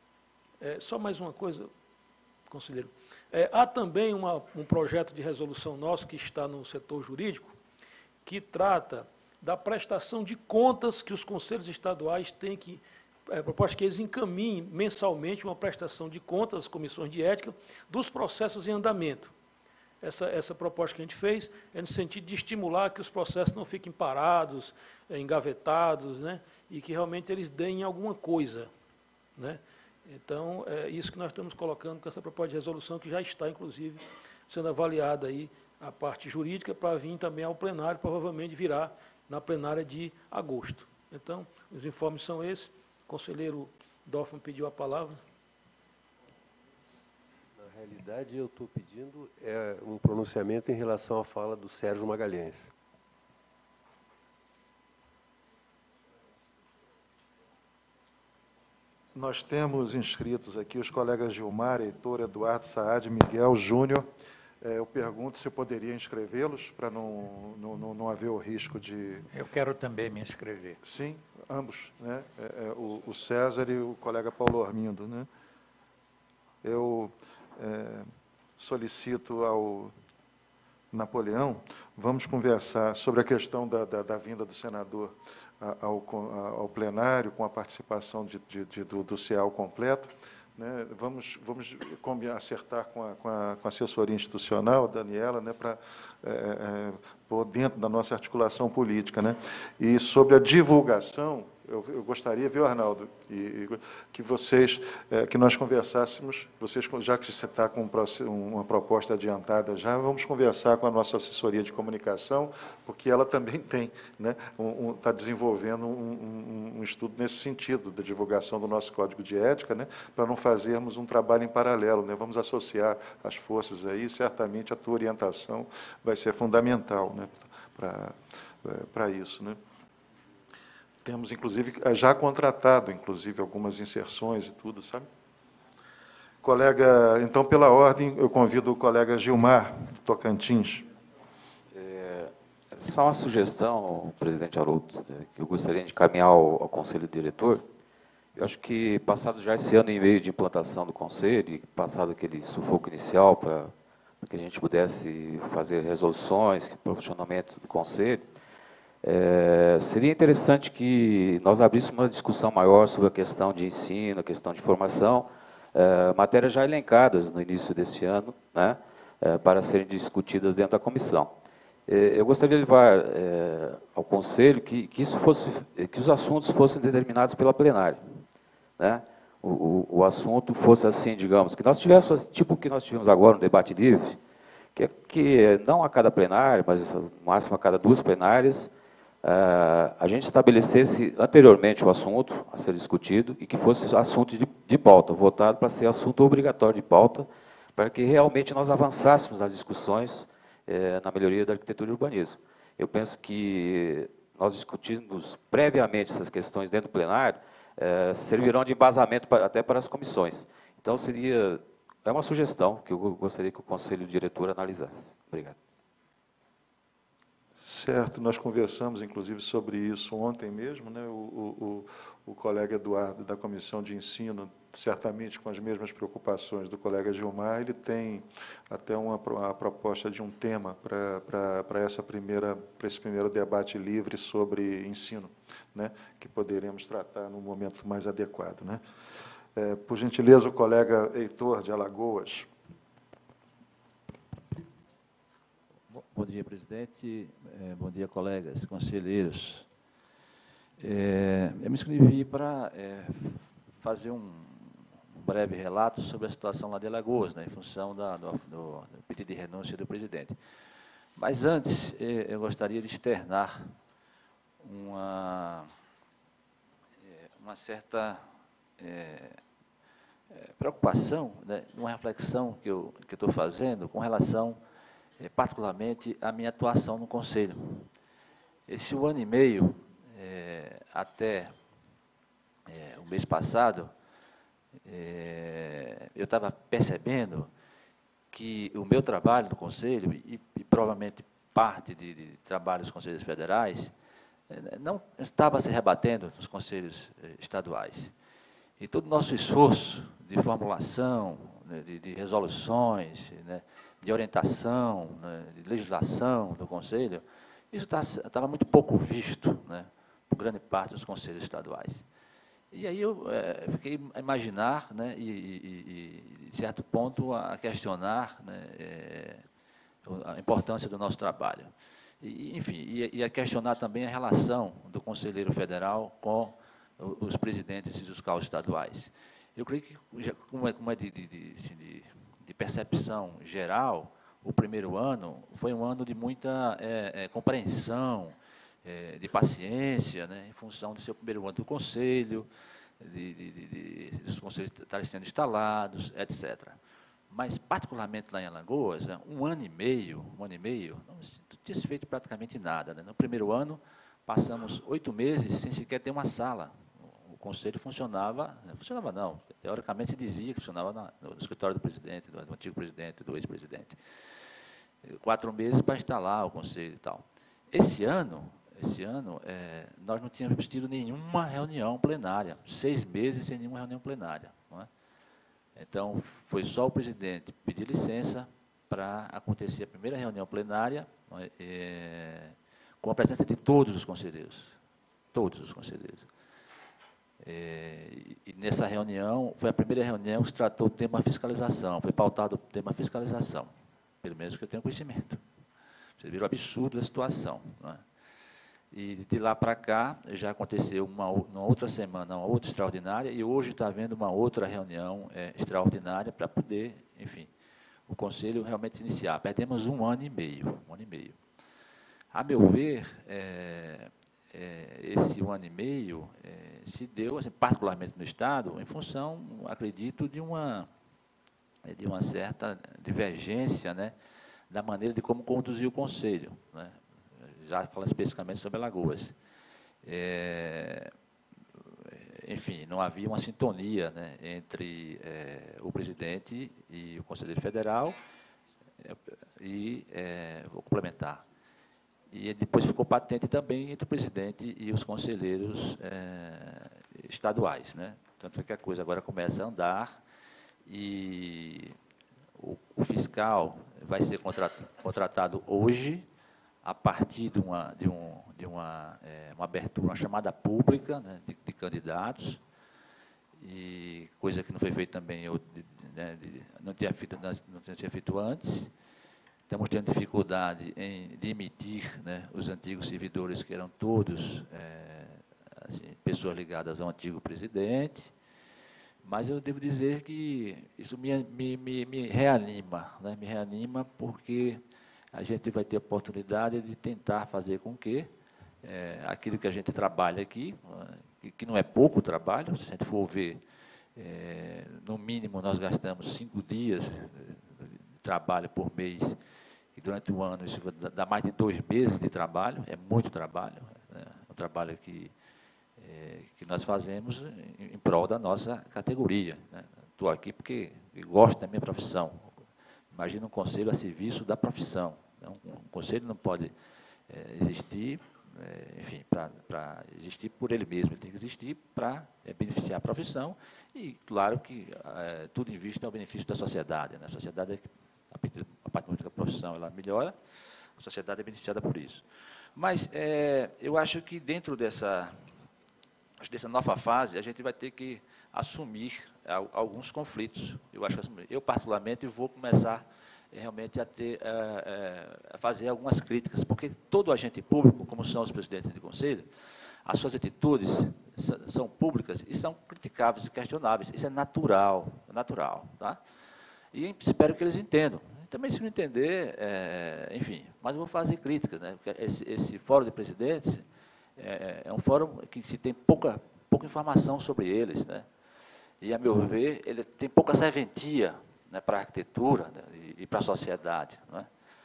É só mais uma coisa, conselheiro. É, há também uma, um projeto de resolução nosso que está no setor jurídico, que trata da prestação de contas que os conselhos estaduais têm que, é, proposta que eles encaminhem mensalmente uma prestação de contas às comissões de ética dos processos em andamento. Essa, essa proposta que a gente fez é no sentido de estimular que os processos não fiquem parados, é, engavetados, né, e que realmente eles deem alguma coisa, né? Então, é isso que nós estamos colocando com essa proposta de resolução, que já está, inclusive, sendo avaliada aí a parte jurídica, para vir também ao plenário, provavelmente virá na plenária de agosto. Então, os informes são esses. O conselheiro Dorfman pediu a palavra. Na realidade, eu estou pedindo é, um pronunciamento em relação à fala do Sérgio Magalhães. Nós temos inscritos aqui os colegas Gilmar, Heitor, Eduardo, Saad, Miguel, Júnior. É, eu pergunto se eu poderia inscrevê-los, para não, não, não haver o risco de... Eu quero também me inscrever. Sim, ambos, né? É, é, o, o César e o colega Paulo Armindo, né? Eu é, solicito ao Napoleão, vamos conversar sobre a questão da, da, da vinda do senador Ao, ao plenário, com a participação de, de, de, do, do C E A L completo, né? Vamos, vamos acertar com a, com, a, com a assessoria institucional, a Daniela, né, para é, é, pôr dentro da nossa articulação política, né? E sobre a divulgação, eu, eu gostaria, viu, Arnaldo, e, e, que vocês, é, que nós conversássemos, vocês, já que você está com um, uma proposta adiantada já, vamos conversar com a nossa assessoria de comunicação, porque ela também tem, né, um, um, está desenvolvendo um, um, um estudo nesse sentido, da divulgação do nosso Código de Ética, né, para não fazermos um trabalho em paralelo, né? Vamos associar as forças aí, certamente a tua orientação vai ser fundamental, né, para, para isso, né? Temos, inclusive, já contratado, inclusive, algumas inserções e tudo, sabe? Colega, então, pela ordem, eu convido o colega Gilmar, de Tocantins. É, só uma sugestão, presidente Haroldo, que eu gostaria de encaminhar ao, ao Conselho Diretor, Eu acho que, passado já esse ano e meio de implantação do Conselho, e passado aquele sufoco inicial para que a gente pudesse fazer resoluções, profissionamento do Conselho, é, seria interessante que nós abríssemos uma discussão maior sobre a questão de ensino, a questão de formação, é, matérias já elencadas no início desse ano, né, é, para serem discutidas dentro da comissão. Eu gostaria de levar é, ao Conselho que, que, isso fosse, que os assuntos fossem determinados pela plenária, né? O, o, o assunto fosse assim, digamos, que nós tivéssemos, tipo o que nós tivemos agora no debate livre, que, que não a cada plenária, mas no máximo a cada duas plenárias, Uh, a gente estabelecesse anteriormente o assunto a ser discutido e que fosse assunto de, de pauta, votado para ser assunto obrigatório de pauta, para que realmente nós avançássemos nas discussões eh, na melhoria da arquitetura e urbanismo. Eu penso que nós discutimos previamente essas questões dentro do plenário, eh, servirão de embasamento para, até para as comissões. Então, seria, é uma sugestão que eu gostaria que o Conselho Diretor analisasse. Obrigado. Certo, nós conversamos, inclusive, sobre isso ontem mesmo, né? O, o, o colega Eduardo, da Comissão de Ensino, certamente com as mesmas preocupações do colega Gilmar, ele tem até uma, uma proposta de um tema para essa primeira, para esse primeiro debate livre sobre ensino, né? Que poderemos tratar no momento mais adequado, né? É, por gentileza, o colega Heitor, de Alagoas. Bom dia, presidente. Bom dia, colegas, conselheiros. É, eu me inscrevi para é, fazer um breve relato sobre a situação lá de Alagoas, né, em função da, do, do pedido de renúncia do presidente. Mas antes, eu gostaria de externar uma, uma certa é, preocupação, né, uma reflexão que eu que eu estou fazendo com relação particularmente a minha atuação no Conselho. Esse um ano e meio, é, até é, o mês passado, é, eu estava percebendo que o meu trabalho no Conselho, e, e provavelmente parte de, de trabalho dos Conselhos Federais, é, não estava se rebatendo nos Conselhos estaduais. E todo o nosso esforço de formulação, né, de, de resoluções, né, de orientação, né, de legislação do Conselho, isso estava muito pouco visto, né, por grande parte dos Conselhos estaduais. E aí eu é, fiquei a imaginar, né, e, e, e, de certo ponto, a questionar, né, é, a importância do nosso trabalho. E, enfim, e, e a questionar também a relação do conselheiro federal com os presidentes e os caos estaduais. Eu creio que, como é, como é de, de, de, assim, de de percepção geral, o primeiro ano foi um ano de muita é, é, compreensão, é, de paciência, né, em função do seu primeiro ano do Conselho, de, de, de, de, dos conselhos estarem sendo instalados, etcétera. Mas, particularmente lá em Alagoas, um ano e meio, um ano e meio, não tinha se feito praticamente nada, né? No primeiro ano, passamos oito meses sem sequer ter uma sala. O Conselho funcionava, não funcionava não, teoricamente se dizia que funcionava na, no escritório do presidente, do, do antigo presidente, do ex-presidente. Quatro meses para instalar o Conselho e tal. Esse ano, esse ano é, nós não tínhamos tido nenhuma reunião plenária, seis meses sem nenhuma reunião plenária. Não é? Então, foi só o presidente pedir licença para acontecer a primeira reunião plenária, não é, é, com a presença de todos os conselheiros, todos os conselheiros. É, e nessa reunião, foi a primeira reunião que se tratou o tema fiscalização, foi pautado o tema fiscalização, pelo menos que eu tenho conhecimento. Vocês viram o absurdo da situação. Não é? E de lá para cá, já aconteceu uma, uma outra semana, uma outra extraordinária, e hoje está havendo uma outra reunião é, extraordinária para poder, enfim, o Conselho realmente iniciar. Perdemos um ano e meio, um ano e meio. A meu ver, é, É, esse um ano e meio é, se deu, assim, particularmente no Estado, em função, acredito, de uma, de uma certa divergência, né, da maneira de como conduzir o Conselho, né, já falando especificamente sobre Alagoas. É, enfim, não havia uma sintonia, né, entre é, o presidente e o Conselheiro Federal, é, e, é, vou complementar, e depois ficou patente também entre o presidente e os conselheiros é, estaduais, né? Tanto é que a coisa agora começa a andar e o, o fiscal vai ser contratado hoje a partir de uma, de um, de uma, é, uma abertura, uma chamada pública, né, de, de candidatos, e coisa que não foi feita também, eu, de, né, de, não, tinha feito, não tinha sido feito antes. Estamos tendo dificuldade em de emitir, né, os antigos servidores, que eram todos é, assim, pessoas ligadas ao antigo presidente, mas eu devo dizer que isso me, me, me, me reanima, né, me reanima porque a gente vai ter a oportunidade de tentar fazer com que é, aquilo que a gente trabalha aqui, que, que não é pouco trabalho, se a gente for ver, é, no mínimo nós gastamos cinco dias de trabalho por mês, e durante o ano isso dá mais de dois meses de trabalho, é muito trabalho, né, um trabalho que, é, que nós fazemos em, em prol da nossa categoria. Estou, né, aqui porque gosto da minha profissão. Imagina um conselho a serviço da profissão. Um, um conselho não pode é, existir, é, enfim, para existir por ele mesmo. Ele tem que existir para é, beneficiar a profissão e, claro, que é, tudo em vista ao benefício da sociedade, né? A sociedade, a partir, a partir do momento que a profissão ela melhora, a sociedade é beneficiada por isso. Mas é, eu acho que dentro dessa, dessa nova fase, a gente vai ter que assumir alguns conflitos. Eu acho que eu particularmente vou começar realmente a ter a, a fazer algumas críticas, porque todo agente público, como são os presidentes de conselho, as suas atitudes são públicas e são criticáveis e questionáveis. Isso é natural, é natural, tá? E espero que eles entendam. Também, se não entender, é, enfim, mas eu vou fazer críticas, né? Porque esse, esse fórum de presidentes é, é um fórum que se tem pouca pouca informação sobre eles, né? E, a meu ver, ele tem pouca serventia, né, para a arquitetura, né, e, e para a sociedade, né?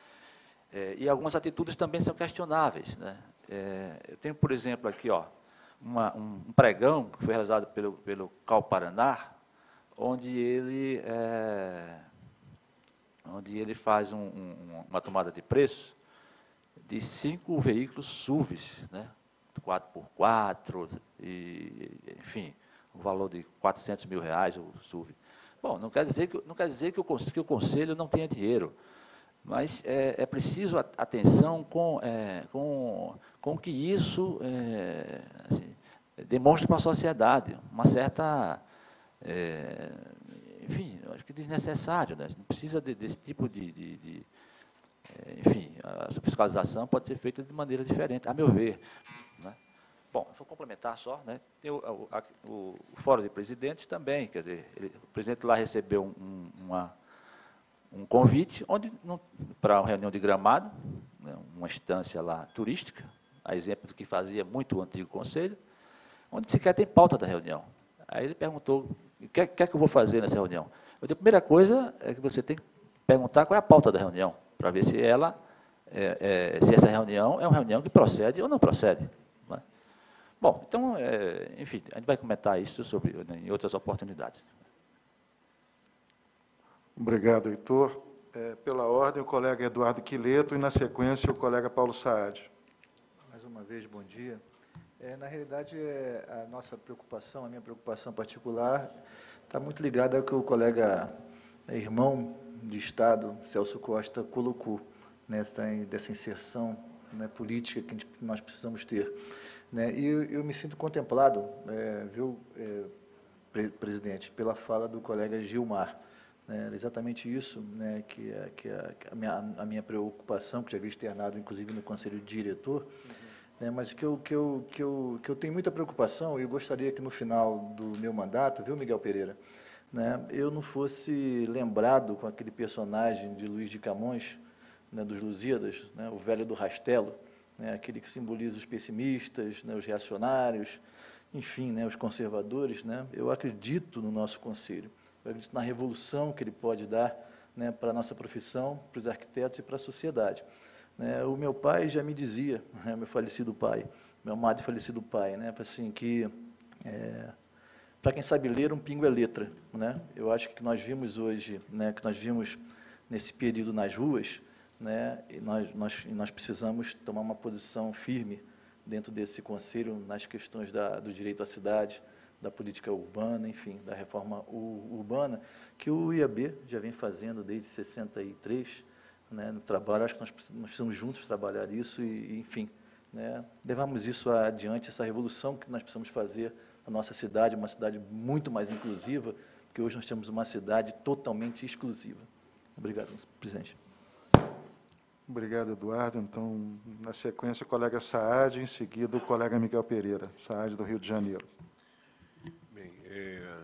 É, e algumas atitudes também são questionáveis, né? É, eu tenho, por exemplo, aqui, ó, uma, um, um pregão que foi realizado pelo, pelo Cal Paraná, onde ele, é, onde ele faz um, um, uma tomada de preço de cinco veículos S U Vs, né, quatro por quatro, e, enfim, o valor de quatrocentos mil reais, o S U V. Bom, não quer dizer que, não quer dizer que, o, que o Conselho não tenha dinheiro, mas é, é preciso atenção com, é, com, com que isso é, assim, demonstre para a sociedade uma certa, é, enfim, acho que desnecessário, né? Não precisa de, desse tipo de, de, de é, enfim, a fiscalização pode ser feita de maneira diferente, a meu ver, né? Bom, vou complementar só, né? Tem o, o, a, o, o Fórum de Presidentes também, quer dizer, ele, o presidente lá recebeu um, uma, um convite onde, para uma reunião de Gramado, né, uma instância lá turística, a exemplo do que fazia muito o antigo conselho, onde sequer tem pauta da reunião. Aí ele perguntou, o que, que é que eu vou fazer nessa reunião? Eu disse, a primeira coisa é que você tem que perguntar qual é a pauta da reunião, para ver se ela, é, é, se essa reunião é uma reunião que procede ou não procede. Bom, então, é, enfim, a gente vai comentar isso sobre, né, em outras oportunidades. Obrigado, Heitor. É, pela ordem, o colega Eduardo Quileto e, na sequência, o colega Paulo Saad. Mais uma vez, bom dia. É, na realidade, é, a nossa preocupação, a minha preocupação particular, está muito ligada ao que o colega é, irmão de Estado, Celso Costa, colocou, nessa, dessa inserção, né, política que, a gente, que nós precisamos ter. Né, e eu, eu me sinto contemplado, é, viu, é, pre presidente, pela fala do colega Gilmar. Né, exatamente isso, né, que, é, que, é, que a, minha, a minha preocupação, que já havia externado, inclusive, no Conselho de Diretor, uhum. né, mas que eu, que, eu, que, eu, que eu tenho muita preocupação, e eu gostaria que, no final do meu mandato, viu, Miguel Pereira, né, eu não fosse lembrado com aquele personagem de Luís de Camões, né, dos Lusíadas, né, o velho do Rastelo, né, aquele que simboliza os pessimistas, né, os reacionários, enfim, né, os conservadores. Né, eu acredito no nosso Conselho, eu acredito na revolução que ele pode dar, né, para a nossa profissão, para os arquitetos e para a sociedade. Né, o meu pai já me dizia, né, meu falecido pai, meu amado e falecido pai, né, assim, que, é, para quem sabe ler, um pingo é letra. Né, eu acho que nós vimos hoje, né, que nós vimos nesse período nas ruas, né, e nós, nós, nós precisamos tomar uma posição firme dentro desse Conselho nas questões da, do direito à cidade, da política urbana, enfim, da reforma urbana, que o I A B já vem fazendo desde sessenta e três, né, no trabalho. Acho que nós, nós precisamos juntos trabalhar isso e, enfim, né, levarmos isso adiante, essa revolução que nós precisamos fazer na nossa cidade, uma cidade muito mais inclusiva, porque hoje nós temos uma cidade totalmente exclusiva. Obrigado, presidente. Obrigado, Eduardo. Então, na sequência, o colega Saad, em seguida, o colega Miguel Pereira, Saad, do Rio de Janeiro. Bem, é,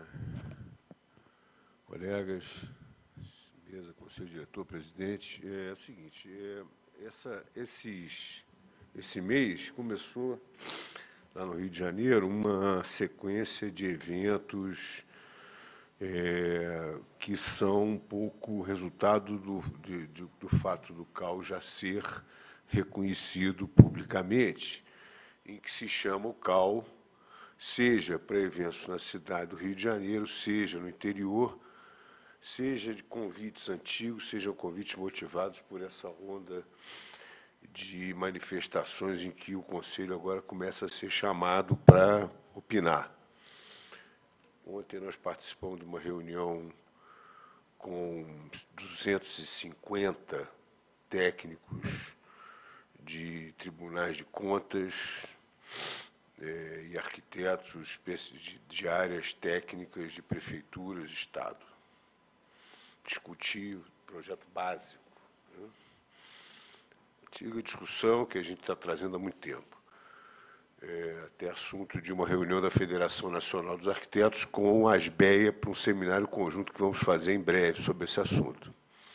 colegas, mesa, conselho diretor, presidente, é o seguinte, é, essa, esses, esse mês começou, lá no Rio de Janeiro, uma sequência de eventos é, que são um pouco resultado do, de, de, do fato do C A U já ser reconhecido publicamente, em que se chama o C A U, seja para eventos na cidade do Rio de Janeiro, seja no interior, seja de convites antigos, sejam convites motivados por essa onda de manifestações em que o Conselho agora começa a ser chamado para opinar. Ontem nós participamos de uma reunião com duzentos e cinquenta técnicos de tribunais de contas eh, e arquitetos de, de áreas técnicas de prefeituras de Estado. Discutir o projeto básico, né? Antiga discussão que a gente está trazendo há muito tempo. É, até assunto de uma reunião da Federação Nacional dos Arquitetos com a ASBEA para um seminário conjunto que vamos fazer em breve sobre esse assunto.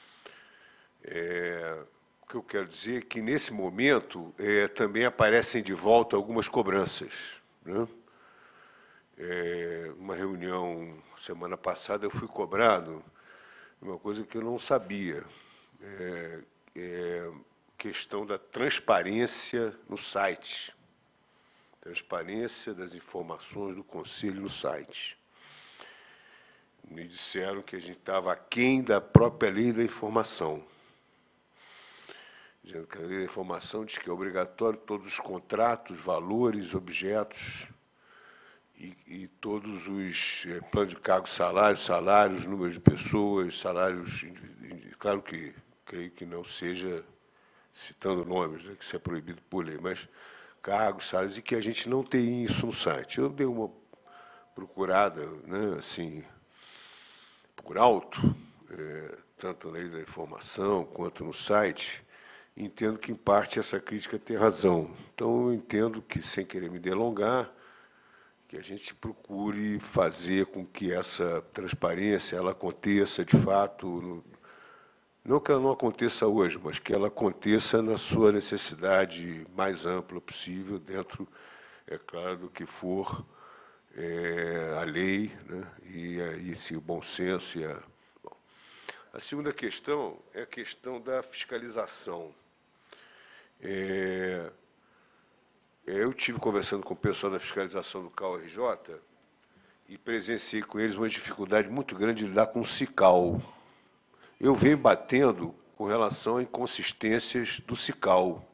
É, o que eu quero dizer é que, nesse momento, é, também aparecem de volta algumas cobranças, né? É, uma reunião, semana passada, eu fui cobrado uma coisa que eu não sabia, é, é, questão da transparência no site. Transparência das informações do Conselho no site. Me disseram que a gente estava aquém da própria lei da informação. Dizendo que a lei da informação diz que é obrigatório todos os contratos, valores, objetos e, e todos os é, planos de cargos, salários, salários, números de pessoas, salários, claro que creio que não seja citando nomes, né, que isso é proibido por lei, mas cargos, salários, e que a gente não tem isso no site. Eu dei uma procurada, né, assim, por alto, é, tanto na lei da informação quanto no site, e entendo que, em parte, essa crítica tem razão. Então, eu entendo que, sem querer me delongar, que a gente procure fazer com que essa transparência ela aconteça, de fato, no, não que ela não aconteça hoje, mas que ela aconteça na sua necessidade mais ampla possível, dentro, é claro, do que for é, a lei, né, e, e esse, o bom senso. E a, bom. A segunda questão é a questão da fiscalização. É, eu tive conversando com o pessoal da fiscalização do C A U R J e presenciei com eles uma dificuldade muito grande de lidar com o CICAL. Eu venho batendo com relação a inconsistências do CICAL.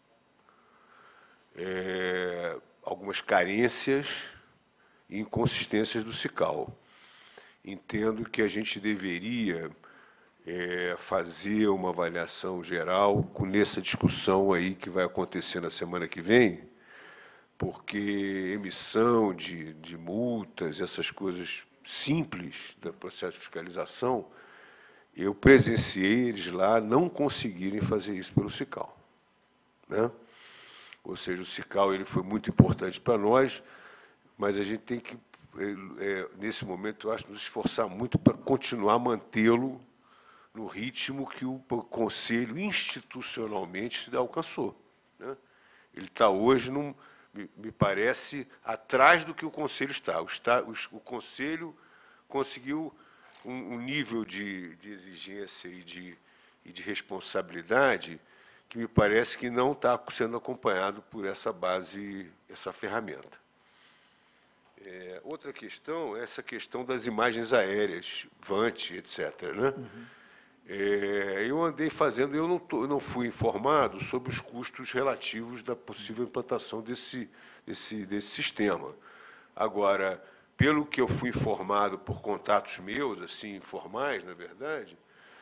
É, algumas carências e inconsistências do CICAL. Entendo que a gente deveria é, fazer uma avaliação geral com essa discussão aí que vai acontecer na semana que vem, porque emissão de, de multas, essas coisas simples do processo de fiscalização, eu presenciei eles lá não conseguirem fazer isso pelo CICAL, né? Ou seja, o CICAL ele foi muito importante para nós, mas a gente tem que, é, nesse momento, eu acho, nos esforçar muito para continuar a mantê-lo no ritmo que o Conselho institucionalmente alcançou, né? Ele está hoje, num, me, me parece, atrás do que o Conselho está. O, está, o, o Conselho conseguiu um, um nível de, de exigência e de, e de responsabilidade que me parece que não está sendo acompanhado por essa base, essa ferramenta. É, outra questão é essa questão das imagens aéreas, Vant, etcétera, né? Uhum. É, eu andei fazendo, eu não, tô, eu não fui informado sobre os custos relativos da possível implantação desse, desse, desse sistema. Agora, pelo que eu fui informado por contatos meus, assim, informais, na verdade,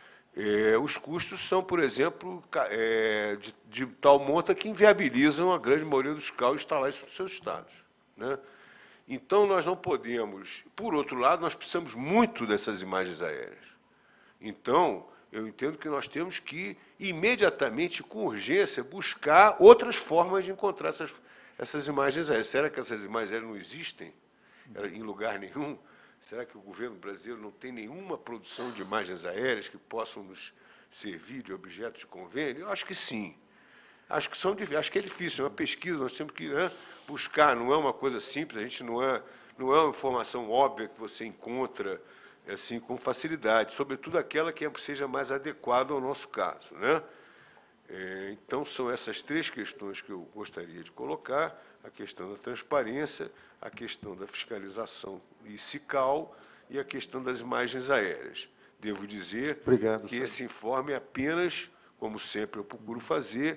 é, os custos são, por exemplo, é, de, de tal monta que inviabilizam a grande maioria dos C A U instalar isso nos seus estados, né? Então, nós não podemos... Por outro lado, nós precisamos muito dessas imagens aéreas. Então, eu entendo que nós temos que, imediatamente, com urgência, buscar outras formas de encontrar essas, essas imagens aéreas. Será que essas imagens aéreas não existem em lugar nenhum? Será que o governo brasileiro não tem nenhuma produção de imagens aéreas que possam nos servir de objeto de convênio? Eu acho que sim. Acho que, são, acho que é difícil, é uma pesquisa, nós temos que, né, buscar, não é uma coisa simples, a gente não é, não é uma informação óbvia que você encontra assim, com facilidade, sobretudo aquela que seja mais adequada ao nosso caso, né? É, então, são essas três questões que eu gostaria de colocar: a questão da transparência, a questão da fiscalização e C I C A L e a questão das imagens aéreas. Devo dizer Obrigado, que senhor. esse informe é apenas, como sempre eu procuro fazer,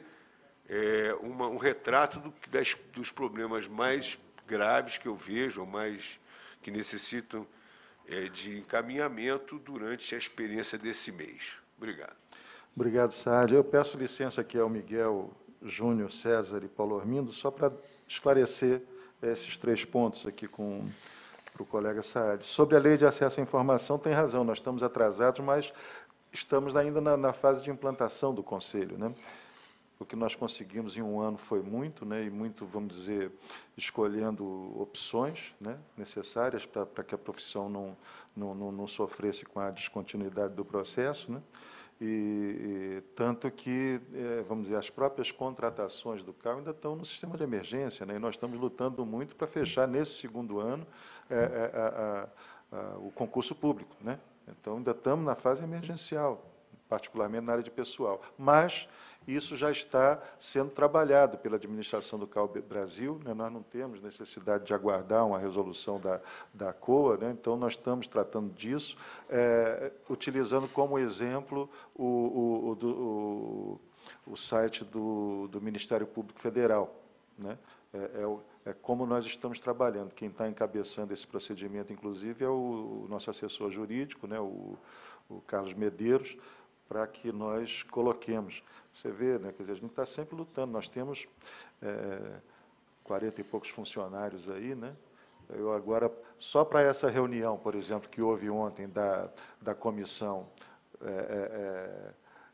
é uma, um retrato do, das, dos problemas mais graves que eu vejo, ou mais que necessitam é, de encaminhamento durante a experiência desse mês. Obrigado. Obrigado, Saad. Eu peço licença aqui ao Miguel, Júnior, César e Paulo Armindo, só para esclarecer esses três pontos aqui com, para o colega Saad. Sobre a lei de acesso à informação, tem razão, nós estamos atrasados, mas estamos ainda na, na fase de implantação do Conselho, né? O que nós conseguimos em um ano foi muito, né, e muito, vamos dizer, escolhendo opções, né, necessárias para, para que a profissão não, não, não, não sofresse com a descontinuidade do processo, né? E, e tanto que, é, vamos dizer, as próprias contratações do C A U ainda estão no sistema de emergência, né, e nós estamos lutando muito para fechar, nesse segundo ano, é, é, a, a, a, o concurso público, né? Então, ainda estamos na fase emergencial, particularmente na área de pessoal. Mas isso já está sendo trabalhado pela administração do C A U Brasil, né? Nós não temos necessidade de aguardar uma resolução da, da C O A, né? Então, nós estamos tratando disso, é, utilizando como exemplo o, o, o, do, o, o site do, do Ministério Público Federal, né? É, é, o, é como nós estamos trabalhando. Quem está encabeçando esse procedimento, inclusive, é o, o nosso assessor jurídico, né? o, o Carlos Medeiros, para que nós coloquemos. Você vê, né, quer dizer, a gente está sempre lutando. Nós temos é, quarenta e poucos funcionários aí, né? Eu agora, só para essa reunião, por exemplo, que houve ontem da, da comissão é, é,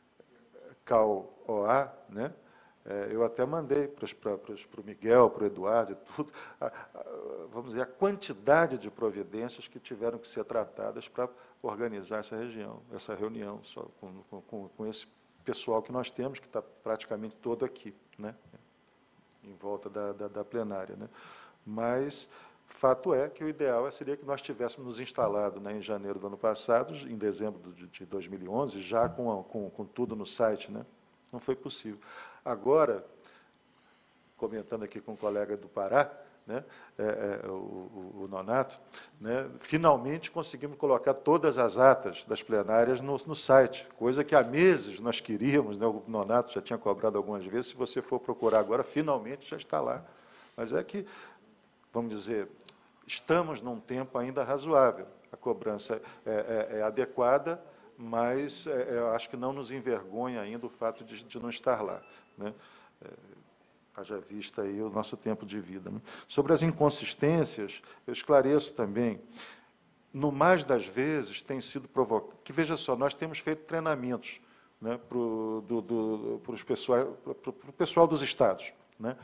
C A U-O A, né? É, eu até mandei para o Miguel, para o Eduardo e tudo, a, a, vamos dizer, a quantidade de providências que tiveram que ser tratadas para organizar essa região, essa reunião, só com, com, com esse pessoal que nós temos, que está praticamente todo aqui, né, em volta da, da, da plenária, né. Mas, fato é que o ideal seria que nós tivéssemos nos instalado, né, em janeiro do ano passado, em dezembro de, de dois mil e onze, já com, a, com, com tudo no site, né. Não foi possível. Agora, comentando aqui com um colega do Pará, né, é, é, o, o, o Nonato, né, finalmente conseguimos colocar todas as atas das plenárias no, no site, coisa que há meses nós queríamos, né, o Nonato já tinha cobrado algumas vezes, se você for procurar agora, finalmente já está lá. Mas é que, vamos dizer, estamos num tempo ainda razoável, a cobrança é, é, é adequada, mas é, eu acho que não nos envergonha ainda o fato de, de não estar lá, né? É, haja vista aí o nosso tempo de vida, né? Sobre as inconsistências, eu esclareço também, no mais das vezes tem sido provocado, que veja só, nós temos feito treinamentos, né, para o do, do, pro pessoal, pro, pro pessoal dos estados, né?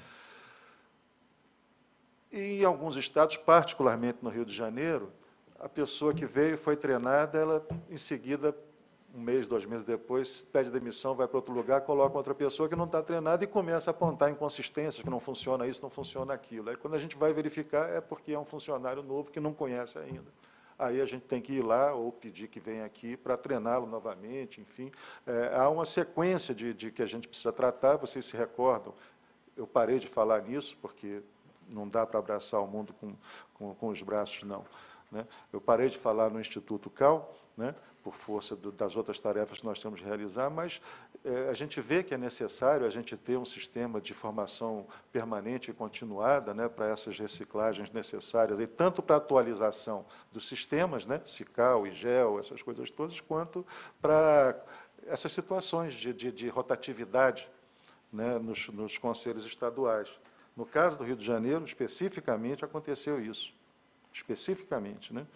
E em alguns estados, particularmente no Rio de Janeiro, a pessoa que veio foi treinada, ela, em seguida, um mês, dois meses depois, pede demissão, vai para outro lugar, coloca outra pessoa que não está treinada e começa a apontar inconsistências, que não funciona isso, não funciona aquilo. Aí, quando a gente vai verificar, é porque é um funcionário novo que não conhece ainda. Aí a gente tem que ir lá ou pedir que venha aqui para treiná-lo novamente, enfim. É, há uma sequência de, de que a gente precisa tratar, vocês se recordam, eu parei de falar nisso, porque não dá para abraçar o mundo com, com, com os braços, não. né? Eu parei de falar no Instituto Cal, né, por força do, das outras tarefas que nós temos de realizar, mas é, a gente vê que é necessário a gente ter um sistema de formação permanente e continuada, né, para essas reciclagens necessárias, e tanto para a atualização dos sistemas, né, SICAL, IGEL, essas coisas todas, quanto para essas situações de, de, de rotatividade, né, nos, nos conselhos estaduais. No caso do Rio de Janeiro, especificamente, aconteceu isso. Especificamente, né?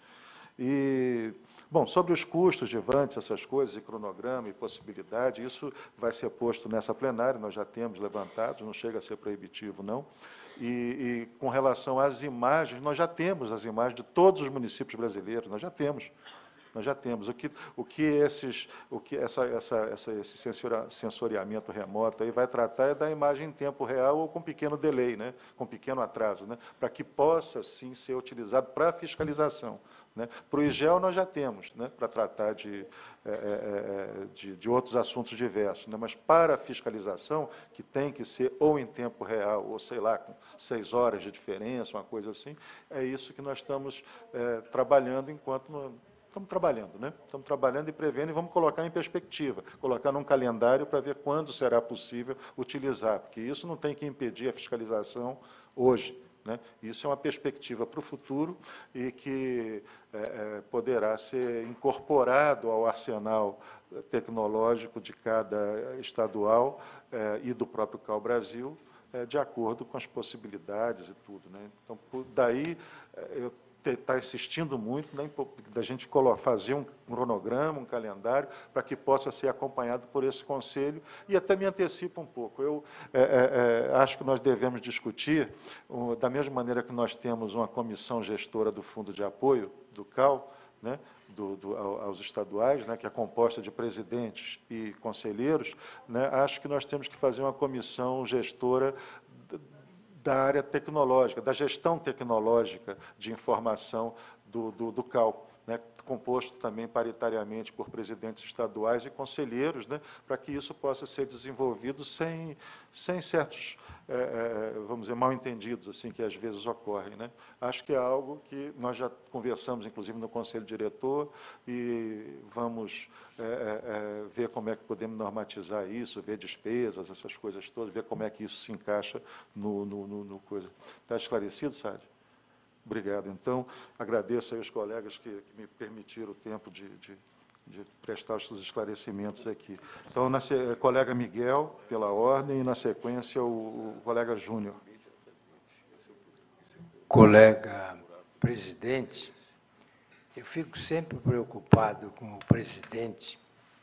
E, bom, sobre os custos de vantes, essas coisas, e cronograma e possibilidade, isso vai ser posto nessa plenária, nós já temos levantado, não chega a ser proibitivo, não. E, e com relação às imagens, nós já temos as imagens de todos os municípios brasileiros, nós já temos. Nós já temos. O que, o que, esses, o que essa, essa, essa, esse sensora, sensoriamento remoto aí vai tratar é da imagem em tempo real ou com pequeno delay, né, com pequeno atraso, né, para que possa, sim, ser utilizado para a fiscalização. Né. Para o IGEL, nós já temos, né, para tratar de, é, de, de outros assuntos diversos, né, mas para a fiscalização, que tem que ser ou em tempo real, ou, sei lá, com seis horas de diferença, uma coisa assim, é isso que nós estamos é, trabalhando enquanto... No, Estamos trabalhando, né? Estamos trabalhando e prevendo e vamos colocar em perspectiva, colocar num calendário para ver quando será possível utilizar, porque isso não tem que impedir a fiscalização hoje, né? Isso é uma perspectiva para o futuro e que é, é, poderá ser incorporado ao arsenal tecnológico de cada estadual é, e do próprio Cal Brasil, é, de acordo com as possibilidades e tudo, né? Então, por daí, eu está insistindo muito, né, da gente fazer um cronograma, um calendário, para que possa ser acompanhado por esse conselho, e até me antecipo um pouco. Eu é, é, acho que nós devemos discutir, um, da mesma maneira que nós temos uma comissão gestora do Fundo de Apoio, do Cal, né, do, do, aos estaduais, né, que é composta de presidentes e conselheiros, né, acho que nós temos que fazer uma comissão gestora da área tecnológica, da gestão tecnológica de informação do, do, do Cal, né, composto também paritariamente por presidentes estaduais e conselheiros, né, para que isso possa ser desenvolvido sem, sem certos, é, é, vamos dizer, mal-entendidos assim, que às vezes ocorrem, né. Acho que é algo que nós já conversamos, inclusive, no Conselho Diretor, e vamos é, é, ver como é que podemos normatizar isso, ver despesas, essas coisas todas, ver como é que isso se encaixa no, no, no, no coisa. Está esclarecido, Sade? Obrigado. Então, agradeço aí os colegas que, que me permitiram o tempo de, de, de prestar os seus esclarecimentos aqui. Então, na, colega Miguel, pela ordem, e, na sequência, o, o colega Júnior. Colega presidente, eu fico sempre preocupado com o presidente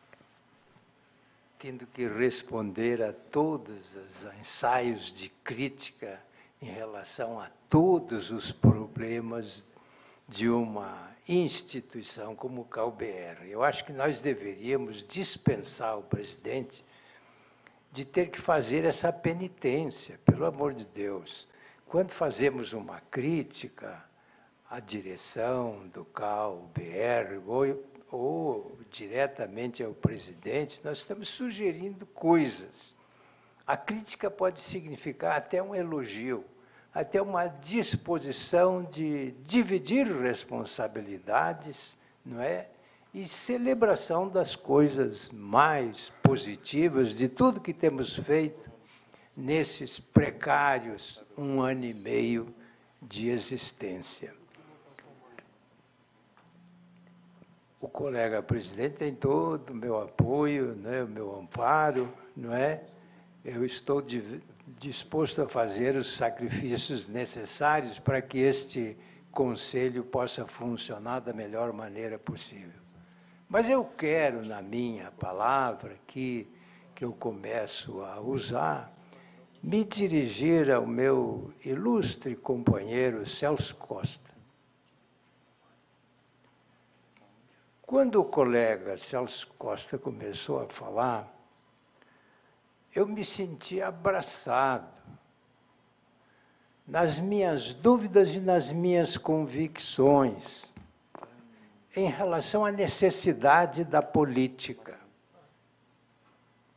tendo que responder a todos os ensaios de crítica em relação a todos os problemas de uma instituição como o Cal B R. Eu acho que nós deveríamos dispensar o presidente de ter que fazer essa penitência, pelo amor de Deus. Quando fazemos uma crítica à direção do Cal B R ou, ou diretamente ao presidente, nós estamos sugerindo coisas. A crítica pode significar até um elogio, até uma disposição de dividir responsabilidades, não é? E celebração das coisas mais positivas, de tudo que temos feito nesses precários um ano e meio de existência. O colega presidente tem todo o meu apoio, né, o meu amparo, não é? Eu estou disposto a fazer os sacrifícios necessários para que este conselho possa funcionar da melhor maneira possível. Mas eu quero, na minha palavra, que, que eu começo a usar, me dirigir ao meu ilustre companheiro Celso Costa. Quando o colega Celso Costa começou a falar, eu me senti abraçado nas minhas dúvidas e nas minhas convicções em relação à necessidade da política.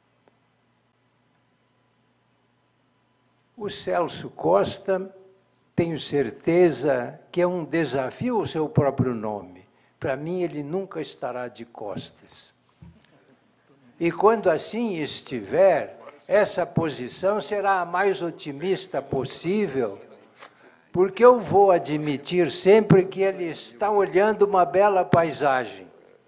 O Celso Costa tenho certeza que é um desafio o seu próprio nome. Para mim, ele nunca estará de costas. E quando assim estiver, essa posição será a mais otimista possível, porque eu vou admitir sempre que ele está olhando uma bela paisagem,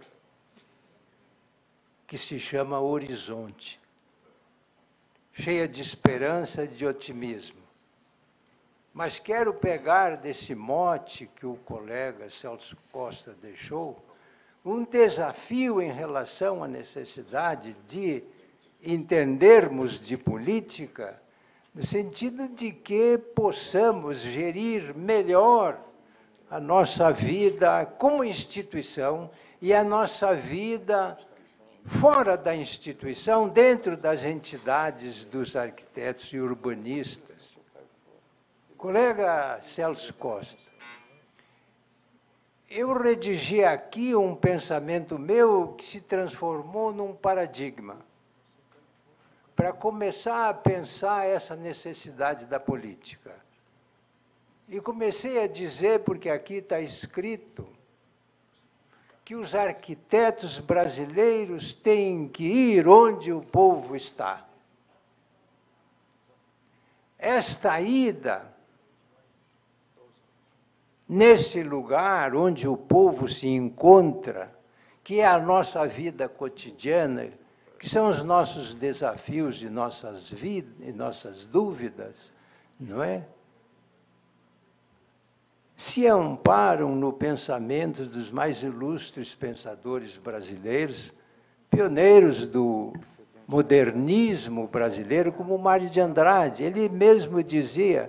que se chama horizonte, cheia de esperança e de otimismo. Mas quero pegar desse mote que o colega Celso Costa deixou, um desafio em relação à necessidade de entendermos de política, no sentido de que possamos gerir melhor a nossa vida como instituição e a nossa vida fora da instituição, dentro das entidades dos arquitetos e urbanistas. Colega Celso Costa, eu redigi aqui um pensamento meu que se transformou num paradigma, para começar a pensar essa necessidade da política. E comecei a dizer, porque aqui está escrito, que os arquitetos brasileiros têm que ir onde o povo está. Esta ida, nesse lugar onde o povo se encontra, que é a nossa vida cotidiana, que são os nossos desafios e nossas vidas, e nossas dúvidas, não é? Se amparam no pensamento dos mais ilustres pensadores brasileiros, pioneiros do modernismo brasileiro, como Mário de Andrade. Ele mesmo dizia: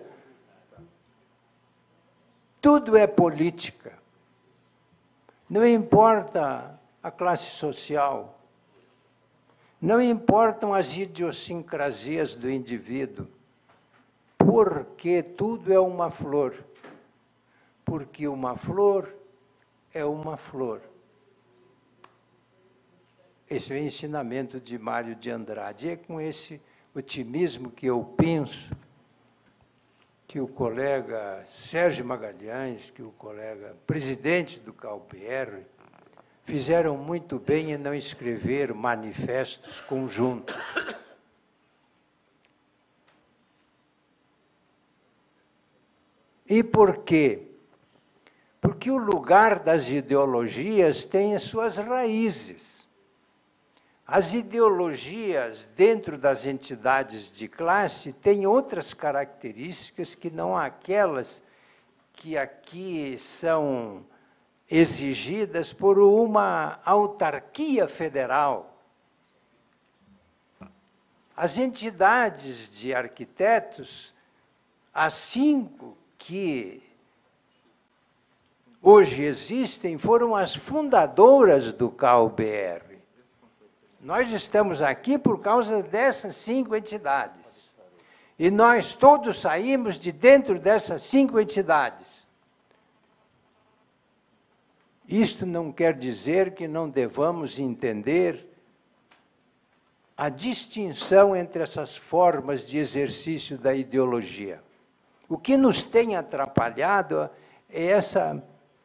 tudo é política. Não importa a classe social, não importam as idiosincrasias do indivíduo, porque tudo é uma flor. Porque uma flor é uma flor. Esse é o ensinamento de Mário de Andrade. E é com esse otimismo que eu penso que o colega Sérgio Magalhães, que o colega presidente do C A U P R, fizeram muito bem em não escrever manifestos conjuntos. E por quê? Porque o lugar das ideologias tem as suas raízes. As ideologias dentro das entidades de classe têm outras características que não aquelas que aqui são exigidas por uma autarquia federal. As entidades de arquitetos, as cinco que hoje existem, foram as fundadoras do C A U B R. Nós estamos aqui por causa dessas cinco entidades. E nós todos saímos de dentro dessas cinco entidades. Isto não quer dizer que não devamos entender a distinção entre essas formas de exercício da ideologia. O que nos tem atrapalhado é essa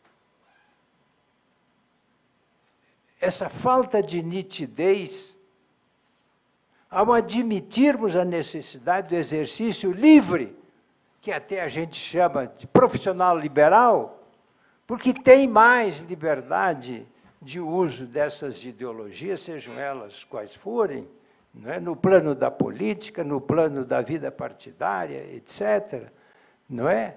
essa falta de nitidez ao admitirmos a necessidade do exercício livre, que até a gente chama de profissional liberal, porque tem mais liberdade de uso dessas ideologias, sejam elas quais forem, não é? No plano da política, no plano da vida partidária, etcétera, não é?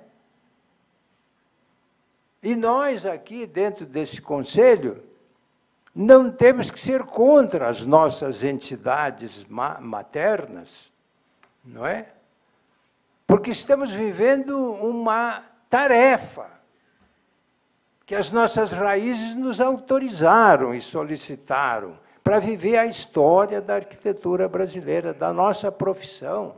E nós aqui, dentro desse conselho, não temos que ser contra as nossas entidades ma maternas, não é? Porque estamos vivendo uma tarefa que as nossas raízes nos autorizaram e solicitaram para viver a história da arquitetura brasileira, da nossa profissão.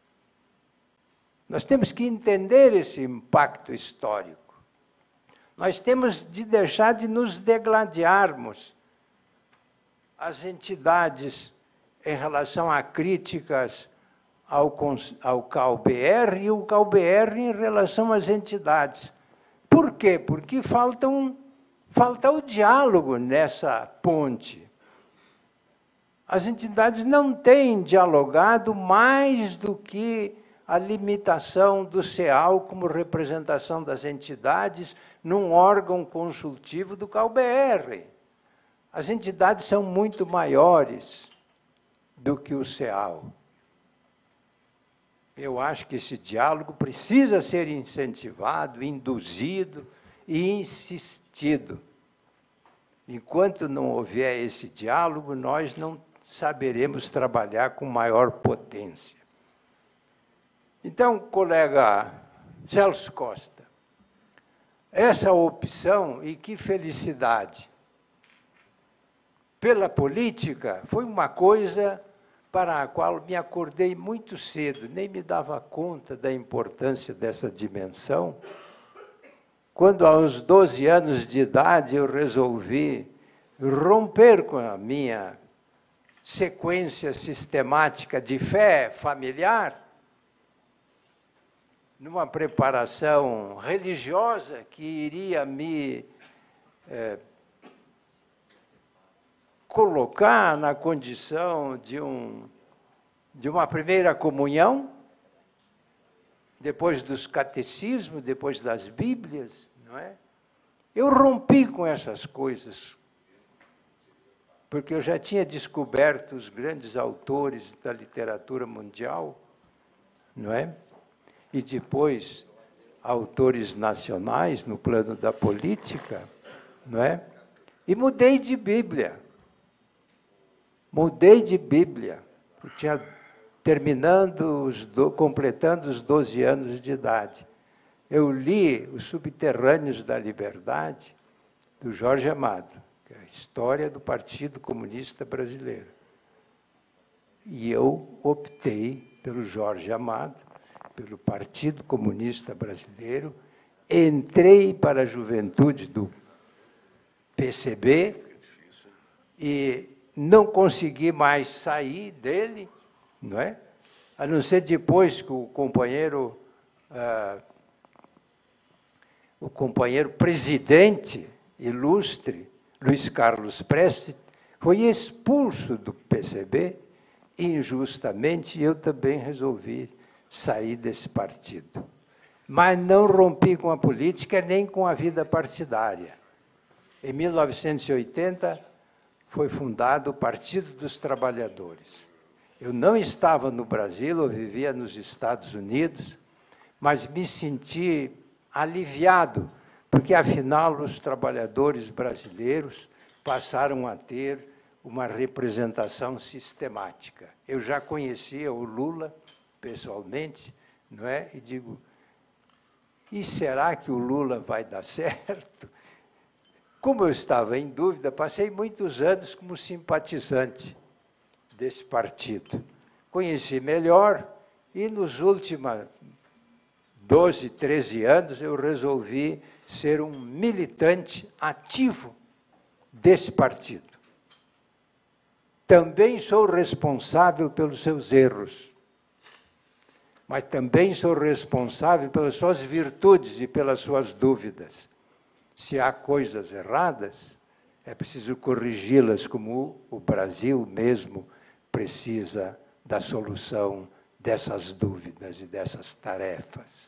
Nós temos que entender esse impacto histórico. Nós temos de deixar de nos degladiarmos as entidades em relação a críticas ao, ao C A U-B R e o C A U-B R em relação às entidades. Por quê? Porque falta, um, falta o diálogo nessa ponte. As entidades não têm dialogado mais do que a limitação do C E A U como representação das entidades num órgão consultivo do C A U-B R. As entidades são muito maiores do que o C E A U. Eu acho que esse diálogo precisa ser incentivado, induzido e insistido. Enquanto não houver esse diálogo, nós não saberemos trabalhar com maior potência. Então, colega Celso Costa, essa opção, e que felicidade, pela política, foi uma coisa para a qual me acordei muito cedo, nem me dava conta da importância dessa dimensão. Quando, aos doze anos de idade, eu resolvi romper com a minha sequência sistemática de fé familiar, numa preparação religiosa que iria me é, colocar na condição de, um, de uma primeira comunhão, depois dos catecismos, depois das Bíblias, não é? Eu rompi com essas coisas, porque eu já tinha descoberto os grandes autores da literatura mundial, não é? E depois autores nacionais no plano da política, não é? E mudei de Bíblia. Mudei de Bíblia. Eu tinha terminando, os do, completando os doze anos de idade. Eu li Os Subterrâneos da Liberdade, do Jorge Amado, que é a história do Partido Comunista Brasileiro. E eu optei pelo Jorge Amado, pelo Partido Comunista Brasileiro, entrei para a juventude do P C B e não consegui mais sair dele, não é? A não ser depois que o companheiro, ah, o companheiro presidente ilustre, Luiz Carlos Prestes, foi expulso do P C B injustamente, e eu também resolvi sair desse partido. Mas não rompi com a política nem com a vida partidária. Em mil novecentos e oitenta, foi fundado o Partido dos Trabalhadores. Eu não estava no Brasil, eu vivia nos Estados Unidos, mas me senti aliviado, porque, afinal, os trabalhadores brasileiros passaram a ter uma representação sistemática. Eu já conhecia o Lula, pessoalmente, não é? E digo, e será que o Lula vai dar certo? Como eu estava em dúvida, passei muitos anos como simpatizante desse partido. Conheci melhor e, nos últimos doze, treze anos, eu resolvi ser um militante ativo desse partido. Também sou responsável pelos seus erros, mas também sou responsável pelas suas virtudes e pelas suas dúvidas. Se há coisas erradas, é preciso corrigi-las, como o Brasil mesmo precisa da solução dessas dúvidas e dessas tarefas.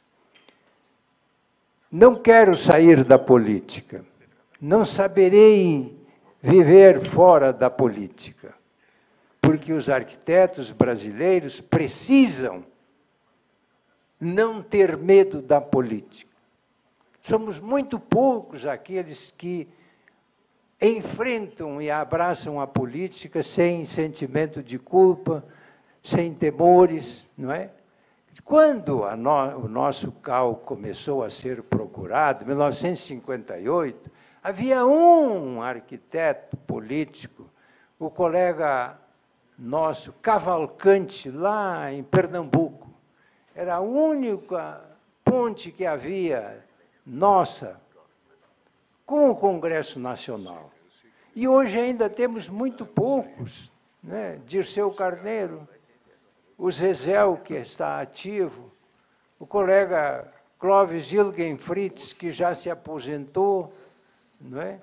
Não quero sair da política, não saberei viver fora da política, porque os arquitetos brasileiros precisam não ter medo da política. Somos muito poucos aqueles que enfrentam e abraçam a política sem sentimento de culpa, sem temores, não é? Quando a no, o nosso C A U começou a ser procurado, em mil novecentos e cinquenta e oito, havia um arquiteto político, o colega nosso, Cavalcante, lá em Pernambuco. Era a única ponte que havia nossa com o Congresso Nacional. E hoje ainda temos muito poucos, né? Dirceu Carneiro, o Zezéu, que está ativo, o colega Clóvis Gilgen Fritz, que já se aposentou, não é?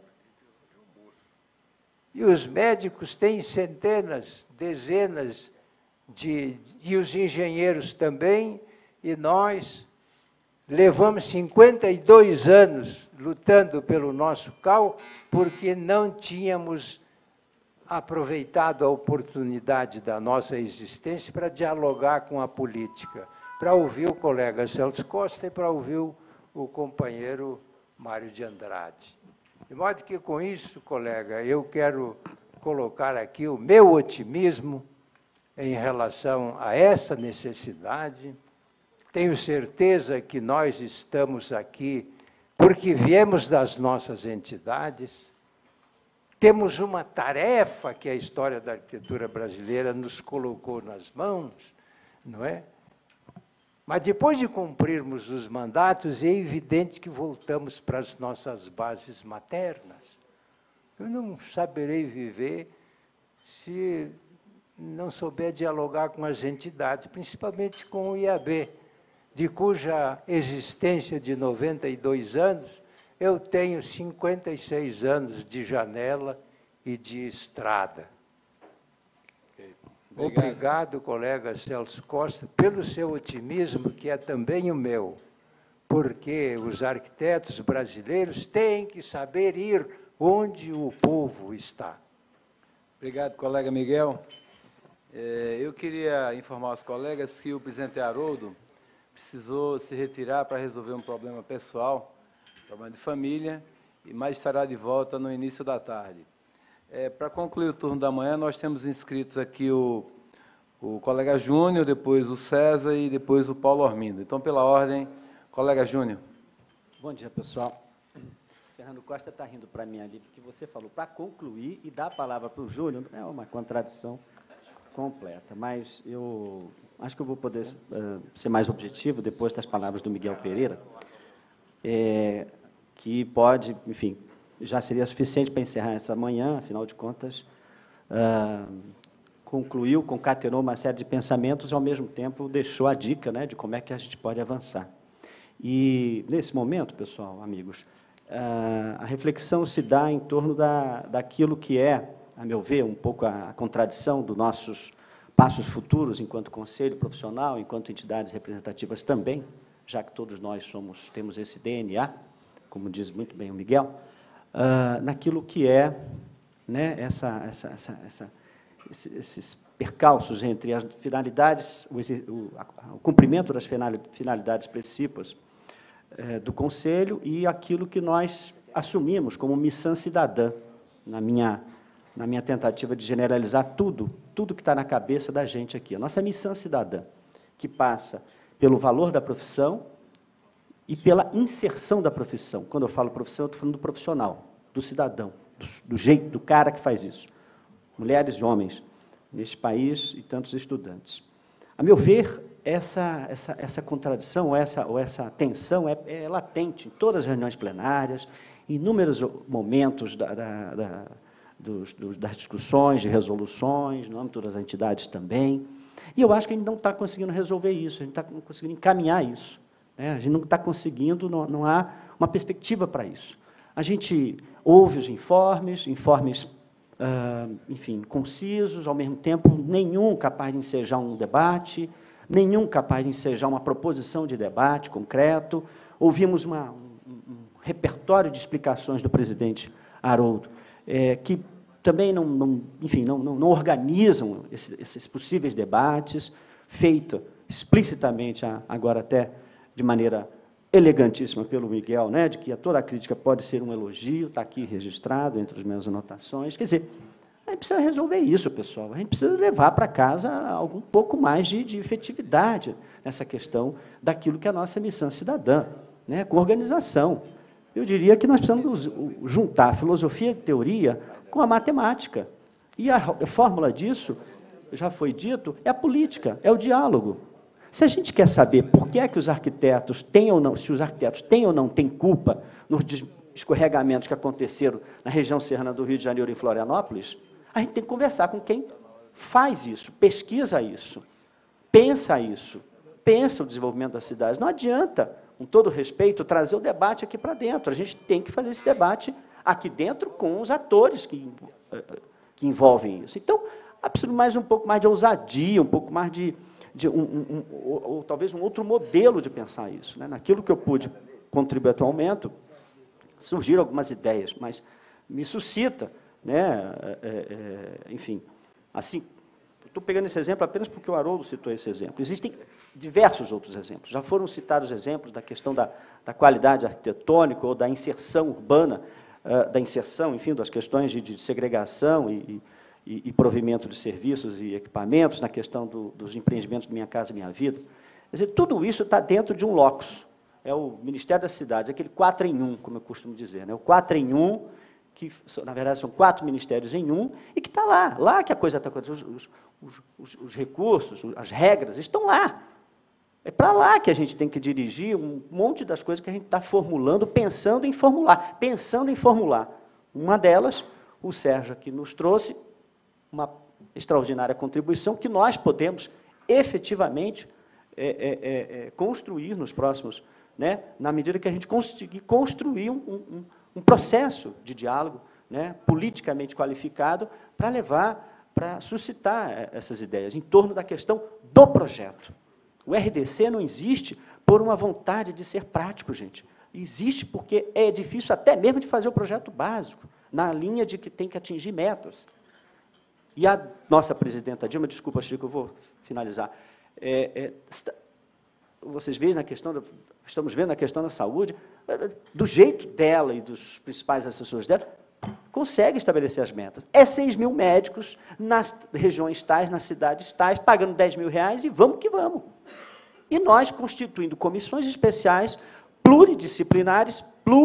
E os médicos têm centenas, dezenas de... e os engenheiros também, e nós levamos cinquenta e dois anos lutando pelo nosso C A U, porque não tínhamos aproveitado a oportunidade da nossa existência para dialogar com a política, para ouvir o colega Celso Costa e para ouvir o, o companheiro Mário de Andrade. De modo que, com isso, colega, eu quero colocar aqui o meu otimismo em relação a essa necessidade. Tenho certeza que nós estamos aqui porque viemos das nossas entidades, temos uma tarefa que a história da arquitetura brasileira nos colocou nas mãos, não é? Mas depois de cumprirmos os mandatos, é evidente que voltamos para as nossas bases maternas. Eu não saberei viver se não souber dialogar com as entidades, principalmente com o I A B, de cuja existência de noventa e dois anos, eu tenho cinquenta e seis anos de janela e de estrada. Obrigado. Obrigado, colega Celso Costa, pelo seu otimismo, que é também o meu, porque os arquitetos brasileiros têm que saber ir onde o povo está. Obrigado, colega Miguel. É, eu queria informar aos colegas que o presidente Haroldo precisou se retirar para resolver um problema pessoal, problema de família, mas estará de volta no início da tarde. É, para concluir o turno da manhã, nós temos inscritos aqui o, o colega Júnior, depois o César e depois o Paulo Ormindo. Então, pela ordem, colega Júnior. Bom dia, pessoal. Fernando Costa está rindo para mim ali, porque você falou para concluir e dar a palavra para o Júnior, é uma contradição completa, mas eu acho que eu vou poder uh, ser mais objetivo depois das palavras do Miguel Pereira, é, que pode, enfim, já seria suficiente para encerrar essa manhã, afinal de contas, uh, concluiu, concatenou uma série de pensamentos e, ao mesmo tempo, deixou a dica, né, de como é que a gente pode avançar. E, nesse momento, pessoal, amigos, uh, a reflexão se dá em torno da, daquilo que é, a meu ver, um pouco a, a contradição dos nossos passos futuros enquanto conselho profissional, enquanto entidades representativas também, já que todos nós somos, temos esse D N A, como diz muito bem o Miguel, uh, naquilo que é, né, essa, essa, essa, essa, esses percalços entre as finalidades, o, o, o cumprimento das finalidades principais uh, do Conselho e aquilo que nós assumimos como missão cidadã, na minha na minha tentativa de generalizar tudo, tudo que está na cabeça da gente aqui. A nossa missão cidadã, que passa pelo valor da profissão e pela inserção da profissão. Quando eu falo profissão, eu estou falando do profissional, do cidadão, do, do jeito, do cara que faz isso. Mulheres e homens, neste país, e tantos estudantes. A meu ver, essa, essa, essa contradição, ou essa, ou essa tensão é, é latente em todas as reuniões plenárias, em inúmeros momentos da, da, da Dos, dos, das discussões, de resoluções, no âmbito das entidades também. E eu acho que a gente não está conseguindo resolver isso, a gente está conseguindo encaminhar isso. Né? A gente não está conseguindo, não, não há uma perspectiva para isso. A gente ouve os informes, informes, ah, enfim, concisos, ao mesmo tempo, nenhum capaz de ensejar um debate, nenhum capaz de ensejar uma proposição de debate concreto. Ouvimos uma, um, um repertório de explicações do presidente Haroldo, é, que também não, não, enfim, não, não, não organizam esses, esses possíveis debates, feito explicitamente, agora até de maneira elegantíssima pelo Miguel, né, de que toda a crítica pode ser um elogio, está aqui registrado entre as minhas anotações. Quer dizer, a gente precisa resolver isso, pessoal. A gente precisa levar para casa algum pouco mais de, de efetividade nessa questão daquilo que é a nossa missão cidadã, né, com organização. Eu diria que nós precisamos juntar a filosofia e teoria com a matemática. E a fórmula disso, já foi dito, é a política, é o diálogo. Se a gente quer saber por que é que os arquitetos têm ou não, se os arquitetos têm ou não têm culpa nos escorregamentos que aconteceram na região serrana do Rio de Janeiro e em Florianópolis, a gente tem que conversar com quem faz isso, pesquisa isso. pensa isso, pensa o desenvolvimento das cidades. Não adianta, com todo respeito, trazer o debate aqui para dentro. A gente tem que fazer esse debate aqui dentro com os atores que, que envolvem isso. Então, há preciso mais um pouco mais de ousadia, um pouco mais de, de um, um, um, ou, ou talvez um outro modelo de pensar isso. Né? Naquilo que eu pude contribuir até o momento, surgiram algumas ideias, mas me suscita, né, é, é, enfim, assim, estou pegando esse exemplo apenas porque o Haroldo citou esse exemplo. Existem diversos outros exemplos. Já foram citados exemplos da questão da, da qualidade arquitetônica ou da inserção urbana, uh, da inserção, enfim, das questões de, de segregação e, e, e provimento de serviços e equipamentos, na questão do, dos empreendimentos Minha Casa Minha Vida. Quer dizer, tudo isso está dentro de um locus. É o Ministério das Cidades, aquele quatro em um, como eu costumo dizer, né? O quatro em um, que, na verdade, são quatro ministérios em um, e que está lá, lá que a coisa está acontecendo, os, os, os, os recursos, as regras estão lá. É para lá que a gente tem que dirigir um monte das coisas que a gente está formulando, pensando em formular, pensando em formular. Uma delas, o Sérgio aqui nos trouxe uma extraordinária contribuição que nós podemos, efetivamente, é, é, é, construir nos próximos, né, na medida que a gente conseguir construir um, um, um processo de diálogo, né, politicamente qualificado para levar, para suscitar essas ideias em torno da questão do projeto. O R D C não existe por uma vontade de ser prático, gente. Existe porque é difícil até mesmo de fazer o projeto básico, na linha de que tem que atingir metas. E a nossa presidenta Dilma, desculpa, Chico, eu vou finalizar, é, é, vocês veem na questão, da, estamos vendo na questão da saúde, do jeito dela e dos principais assessores dela, consegue estabelecer as metas. É seis mil médicos nas regiões tais, nas cidades tais, pagando dez mil reais e vamos que vamos. E nós constituindo comissões especiais, pluridisciplinares,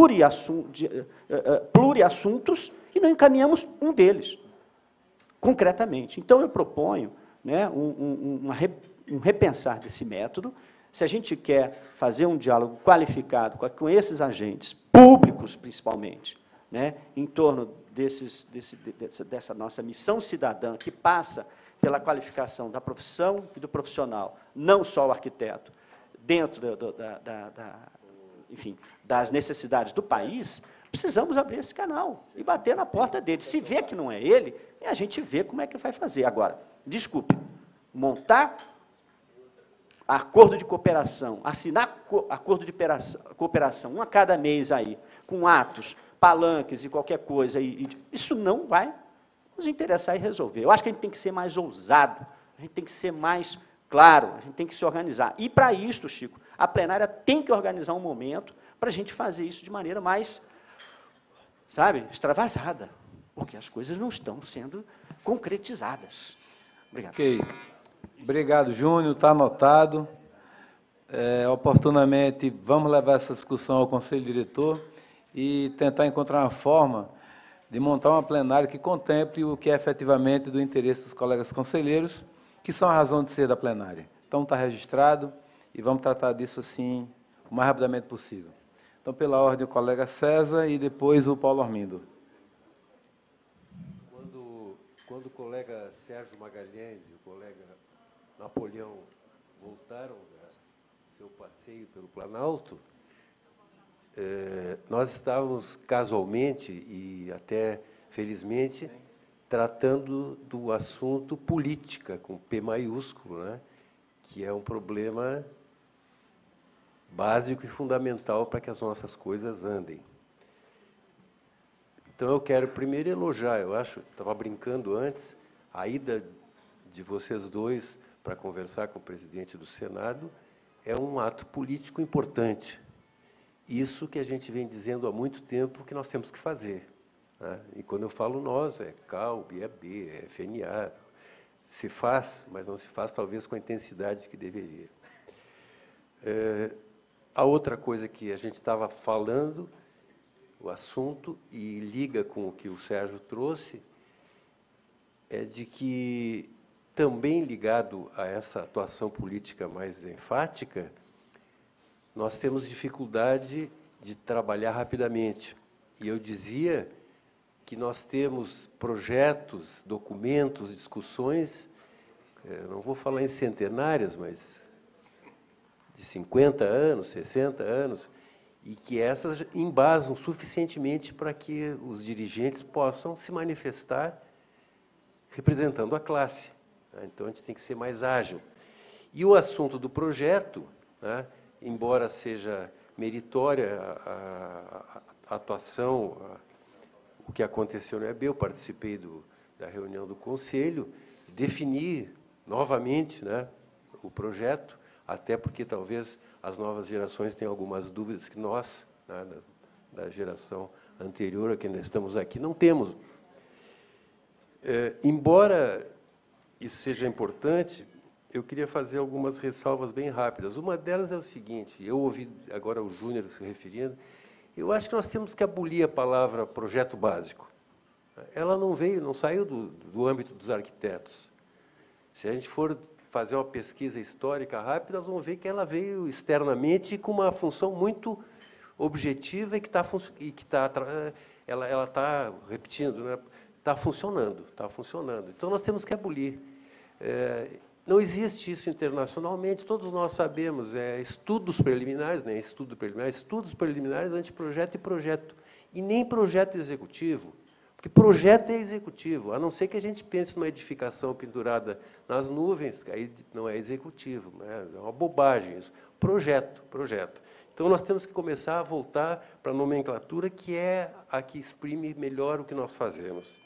pluriassuntos, e não encaminhamos um deles, concretamente. Então, eu proponho, né, um, um, uma, um repensar desse método. Se a gente quer fazer um diálogo qualificado com, com esses agentes, públicos principalmente, né, em torno desses, desse, dessa, dessa nossa missão cidadã, que passa pela qualificação da profissão e do profissional, não só o arquiteto, dentro da, da, da, da, enfim, das necessidades do país, precisamos abrir esse canal e bater na porta dele. Se vê que não é ele, a gente vê como é que vai fazer. Agora, desculpe, montar acordo de cooperação, assinar acordo de cooperação, um a cada mês aí, com atos, palanques e qualquer coisa, e, e isso não vai nos interessar e resolver. Eu acho que a gente tem que ser mais ousado, a gente tem que ser mais claro, a gente tem que se organizar. E, para isso, Chico, a plenária tem que organizar um momento para a gente fazer isso de maneira mais, sabe, extravasada, porque as coisas não estão sendo concretizadas. Obrigado. Ok. Obrigado, Júnior, está anotado. É, oportunamente, vamos levar essa discussão ao Conselho Diretor e tentar encontrar uma forma de montar uma plenária que contemple o que é efetivamente do interesse dos colegas conselheiros, que são a razão de ser da plenária. Então, está registrado e vamos tratar disso assim o mais rapidamente possível. Então, pela ordem, o colega César e depois o Paulo Armindo. Quando, quando o colega Sérgio Magalhães e o colega Napoleão voltaram do seu passeio pelo Planalto, eh, nós estávamos casualmente e até felizmente tratando do assunto política, com P maiúsculo, né, que é um problema básico e fundamental para que as nossas coisas andem. Então, eu quero primeiro elogiar, eu acho, estava brincando antes, a ida de vocês dois para conversar com o presidente do Senado é um ato político importante. Isso que a gente vem dizendo há muito tempo que nós temos que fazer. Né? E quando eu falo nós, é C A U, B I A B, é F N A, se faz, mas não se faz talvez com a intensidade que deveria. É, a outra coisa que a gente estava falando, o assunto, e liga com o que o Sérgio trouxe, é de que, também ligado a essa atuação política mais enfática, nós temos dificuldade de trabalhar rapidamente. E eu dizia que nós temos projetos, documentos, discussões é, não vou falar em centenárias, mas de cinquenta anos, sessenta anos, e que essas embasam suficientemente para que os dirigentes possam se manifestar representando a classe. Né? Então, a gente tem que ser mais ágil. E o assunto do projeto, né, embora seja meritória a, a, a atuação, a, o que aconteceu no E A B, eu participei do, da reunião do Conselho, de definir novamente, né, o projeto, até porque talvez as novas gerações tenham algumas dúvidas que nós, né, da, da geração anterior, a que ainda estamos aqui, não temos. É, embora isso seja importante, eu queria fazer algumas ressalvas bem rápidas. Uma delas é o seguinte, eu ouvi agora o Júnior se referindo, eu acho que nós temos que abolir a palavra projeto básico. Ela não veio, não saiu do, do âmbito dos arquitetos. Se a gente for fazer uma pesquisa histórica rápida, nós vamos ver que ela veio externamente com uma função muito objetiva e que está e que tá, ela ela está repetindo, né? Está funcionando, está funcionando. Então nós temos que abolir. É, não existe isso internacionalmente, todos nós sabemos, é, estudos preliminares, né, estudo preliminar, estudos preliminares, anteprojeto e projeto, e nem projeto executivo, porque projeto é executivo, a não ser que a gente pense numa edificação pendurada nas nuvens, que aí não é executivo, né, é uma bobagem isso. Projeto, projeto. Então, nós temos que começar a voltar para a nomenclatura, que é a que exprime melhor o que nós fazemos.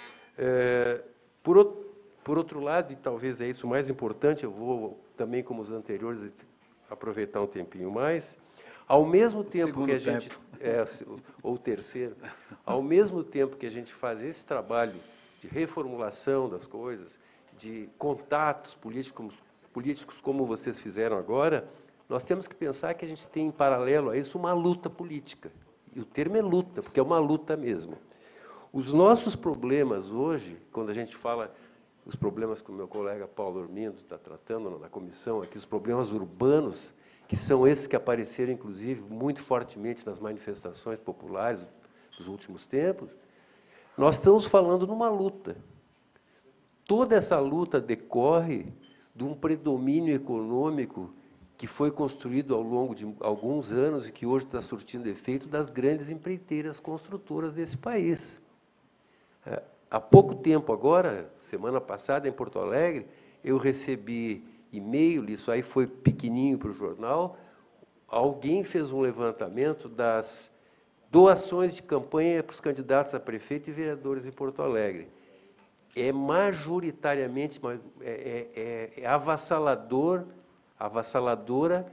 É, por outro Por outro lado, e talvez é isso o mais importante, eu vou também, como os anteriores, aproveitar um tempinho mais, ao mesmo tempo que a gente... É, ou o terceiro. Ao mesmo tempo que a gente faz esse trabalho de reformulação das coisas, de contatos políticos, políticos como vocês fizeram agora, nós temos que pensar que a gente tem, em paralelo a isso, uma luta política. E o termo é luta, porque é uma luta mesmo. Os nossos problemas hoje, quando a gente fala... os problemas que o meu colega Paulo Ormindo está tratando na comissão aqui, os problemas urbanos, que são esses que apareceram, inclusive, muito fortemente nas manifestações populares dos últimos tempos, nós estamos falando numa luta. Toda essa luta decorre de um predomínio econômico que foi construído ao longo de alguns anos e que hoje está surtindo efeito das grandes empreiteiras construtoras desse país. É, Há pouco tempo agora, semana passada, em Porto Alegre, eu recebi e-mail, isso aí foi pequenininho para o jornal, alguém fez um levantamento das doações de campanha para os candidatos a prefeito e vereadores em Porto Alegre. É majoritariamente, é, é, é avassalador, avassaladora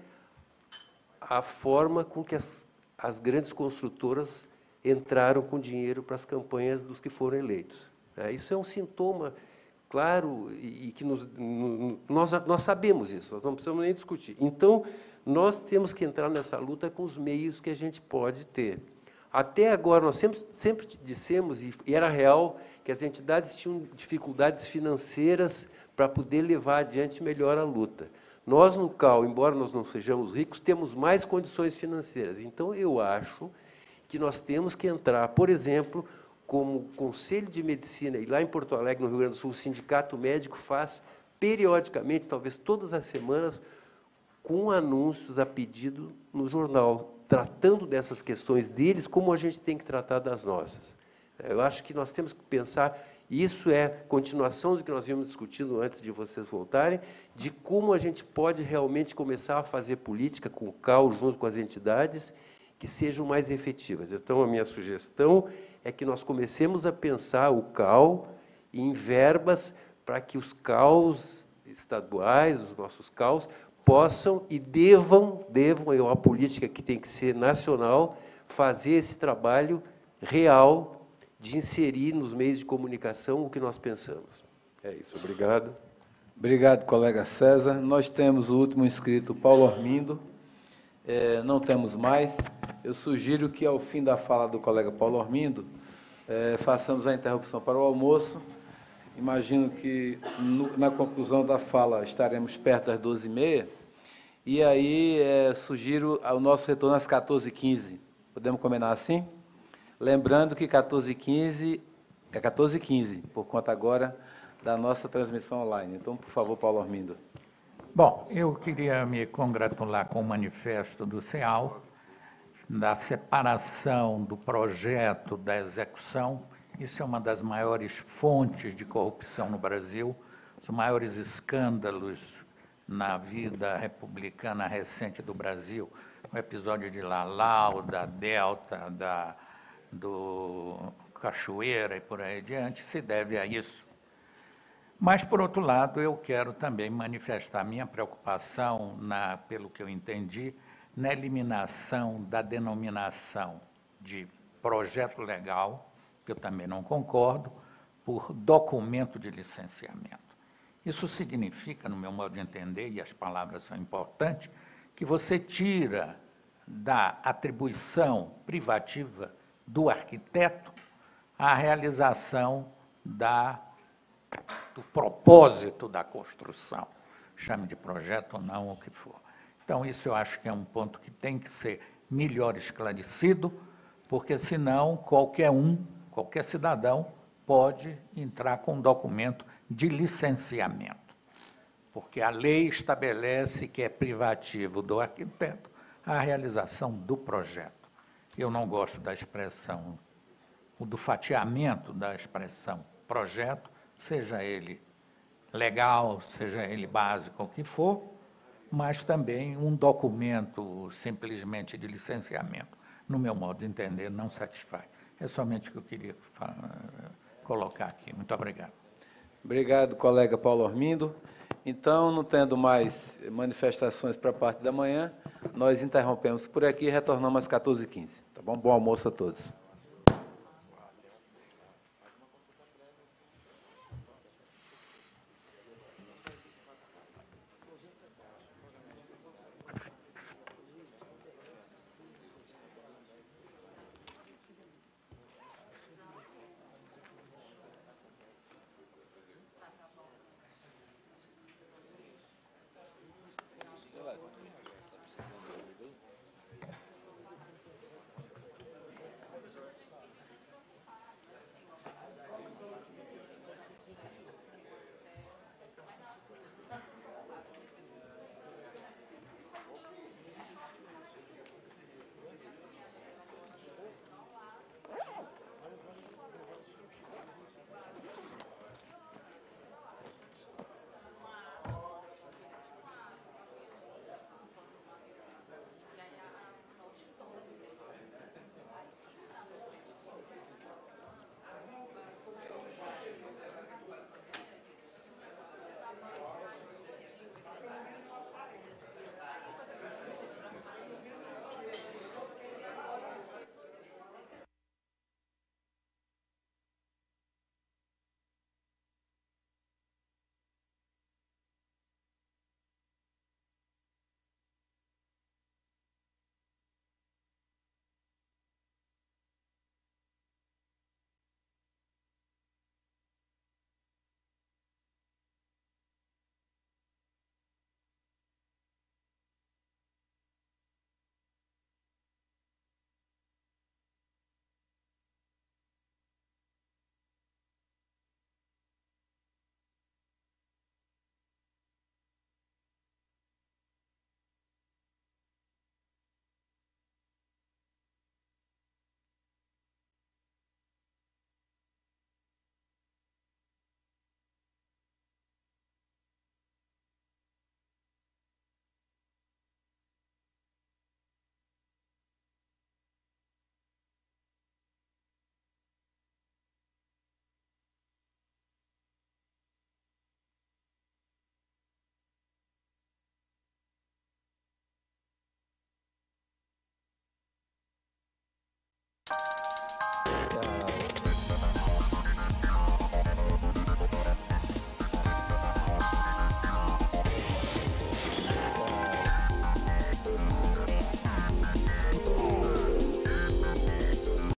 a forma com que as, as grandes construtoras entraram com dinheiro para as campanhas dos que foram eleitos. Isso é um sintoma claro e que nos, nós, nós sabemos isso, nós não precisamos nem discutir. Então, nós temos que entrar nessa luta com os meios que a gente pode ter. Até agora, nós sempre, sempre dissemos, e era real, que as entidades tinham dificuldades financeiras para poder levar adiante melhor a luta. Nós, no C A U, embora nós não sejamos ricos, temos mais condições financeiras. Então, eu acho que nós temos que entrar, por exemplo, como Conselho de Medicina, e lá em Porto Alegre, no Rio Grande do Sul, o Sindicato Médico faz, periodicamente, talvez todas as semanas, com anúncios a pedido no jornal, tratando dessas questões deles como a gente tem que tratar das nossas. Eu acho que nós temos que pensar, e isso é continuação do que nós vimos discutindo antes de vocês voltarem, de como a gente pode realmente começar a fazer política com o C A U, junto com as entidades, que sejam mais efetivas. Então, a minha sugestão é que nós comecemos a pensar o C A U em verbas para que os C A Us estaduais, os nossos C A Us, possam e devam, devam, é uma política que tem que ser nacional, fazer esse trabalho real de inserir nos meios de comunicação o que nós pensamos. É isso, obrigado. Obrigado, colega César. Nós temos o último inscrito, Paulo Ormindo. É, não temos mais. Eu sugiro que, ao fim da fala do colega Paulo Ormindo, é, façamos a interrupção para o almoço. Imagino que, no, na conclusão da fala, estaremos perto das doze e meia, e aí é, sugiro o nosso retorno às quatorze e quinze. Podemos combinar assim? Lembrando que quatorze e quinze é quatorze e quinze, por conta agora da nossa transmissão online. Então, por favor, Paulo Armindo. Bom, eu queria me congratular com o manifesto do CEAL, da separação do projeto da execução. Isso é uma das maiores fontes de corrupção no Brasil, os maiores escândalos na vida republicana recente do Brasil, o episódio de Lalau, da Delta, da, do Cachoeira e por aí adiante, se deve a isso. Mas, por outro lado, eu quero também manifestar minha preocupação, na, pelo que eu entendi, na eliminação da denominação de projeto legal, que eu também não concordo, por documento de licenciamento. Isso significa, no meu modo de entender, e as palavras são importantes, que você tira da atribuição privativa do arquiteto a realização da, do propósito da construção, chame de projeto ou não, o que for. Então, isso eu acho que é um ponto que tem que ser melhor esclarecido, porque, senão, qualquer um, qualquer cidadão, pode entrar com um documento de licenciamento, porque a lei estabelece que é privativo do arquiteto a realização do projeto. Eu não gosto da expressão, do fatiamento da expressão projeto, seja ele legal, seja ele básico, o que for, mas também um documento simplesmente de licenciamento, no meu modo de entender, não satisfaz. É somente o que eu queria colocar aqui. Muito obrigado. Obrigado, colega Paulo Armindo. Então, não tendo mais manifestações para a parte da manhã, nós interrompemos por aqui e retornamos às quatorze e quinze. Tá bom? Bom almoço a todos.